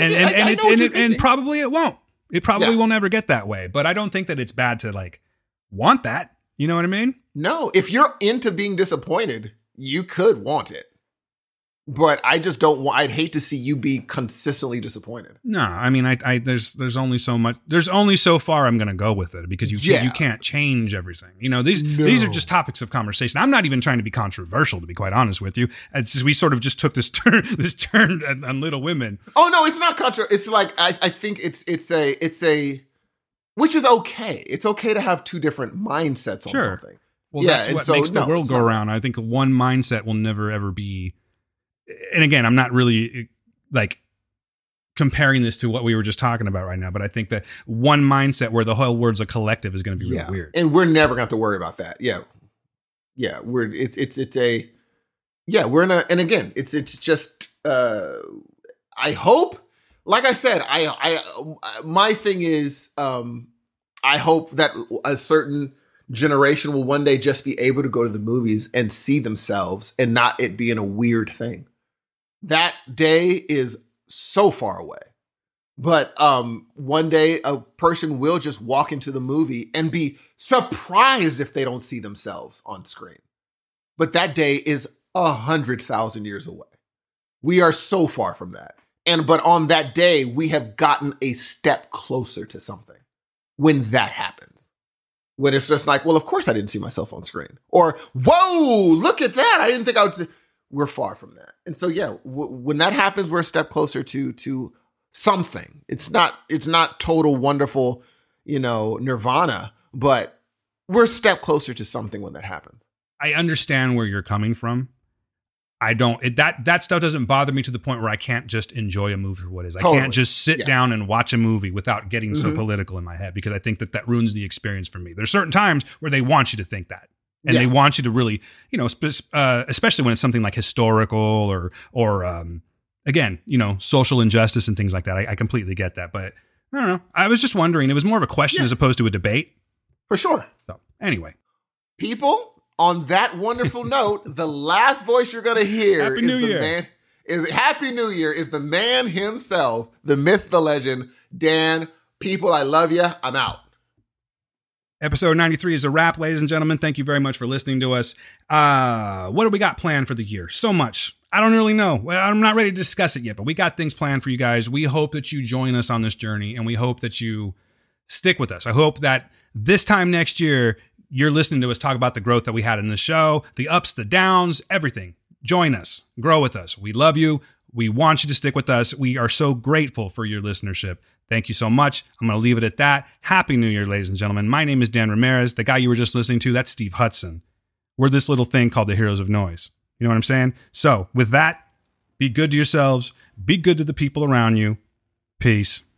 [SPEAKER 2] And probably it won't. It probably will never get that way, but I don't think that it's bad to like want that. You know what I mean? No,
[SPEAKER 1] if you're into being disappointed, you could want it. But I just don't want, I'd hate to see you be consistently disappointed.
[SPEAKER 2] No, I mean, there's only so much, there's only so far I'm going to go with it because you can't change everything. You know, these are just topics of conversation. I'm not even trying to be controversial, to be quite honest with you. We sort of just took this turn on Little Women.
[SPEAKER 1] Oh no, it's not It's like, I think it's a, which is okay. It's okay to have two different mindsets on something.
[SPEAKER 2] Well, that's what makes the world go around. I think one mindset will never ever be. And again, I'm not really like comparing this to what we were just talking about right now, but I think that one mindset where the whole word's a collective is going to be really weird.
[SPEAKER 1] And we're never going to have to worry about that. Yeah. Yeah. We're in a, and again, it's just, I hope, like I said, my thing is, I hope that a certain generation will one day just be able to go to the movies and see themselves and not it being a weird thing. That day is so far away. But one day a person will just walk into the movie and be surprised if they don't see themselves on screen. But that day is 100,000 years away. We are so far from that. But on that day, we have gotten a step closer to something when that happens. When it's just like, well, of course I didn't see myself on screen. Or, whoa, look at that. I didn't think I would see. We're far from that. And so, yeah, when that happens, we're a step closer to something. It's not total wonderful, nirvana, but we're a step closer to something when that happens.
[SPEAKER 2] I understand where you're coming from. That stuff doesn't bother me to the point where I can't just enjoy a movie for what it is. I can't just sit down and watch a movie without getting so political in my head, because I think that ruins the experience for me. There's certain times where they want you to think that. And they want you to really, especially when it's something like historical or again, social injustice and things like that. I completely get that. But I don't know. I was just wondering. It was more of a question as opposed to a debate.
[SPEAKER 1] For sure.
[SPEAKER 2] So anyway.
[SPEAKER 1] People, on that wonderful note, the last voice you're going to hear
[SPEAKER 2] Happy New Year
[SPEAKER 1] is the man himself, the myth, the legend, Dan. People, I love you. I'm out.
[SPEAKER 2] Episode 93 is a wrap, ladies and gentlemen. Thank you very much for listening to us. What do we got planned for the year? So much. I don't really know. I'm not ready to discuss it yet, but we got things planned for you guys. We hope that you join us on this journey, and we hope that you stick with us. I hope that this time next year, you're listening to us talk about the growth that we had in the show, the ups, the downs, everything. Join us. Grow with us. We love you. We want you to stick with us. We are so grateful for your listenership. Thank you so much. I'm going to leave it at that. Happy New Year, ladies and gentlemen. My name is Dan Ramirez. The guy you were just listening to, that's Steve Hudson. We're this little thing called the Heroes of Noise. You know what I'm saying? So with that, be good to yourselves. Be good to the people around you. Peace.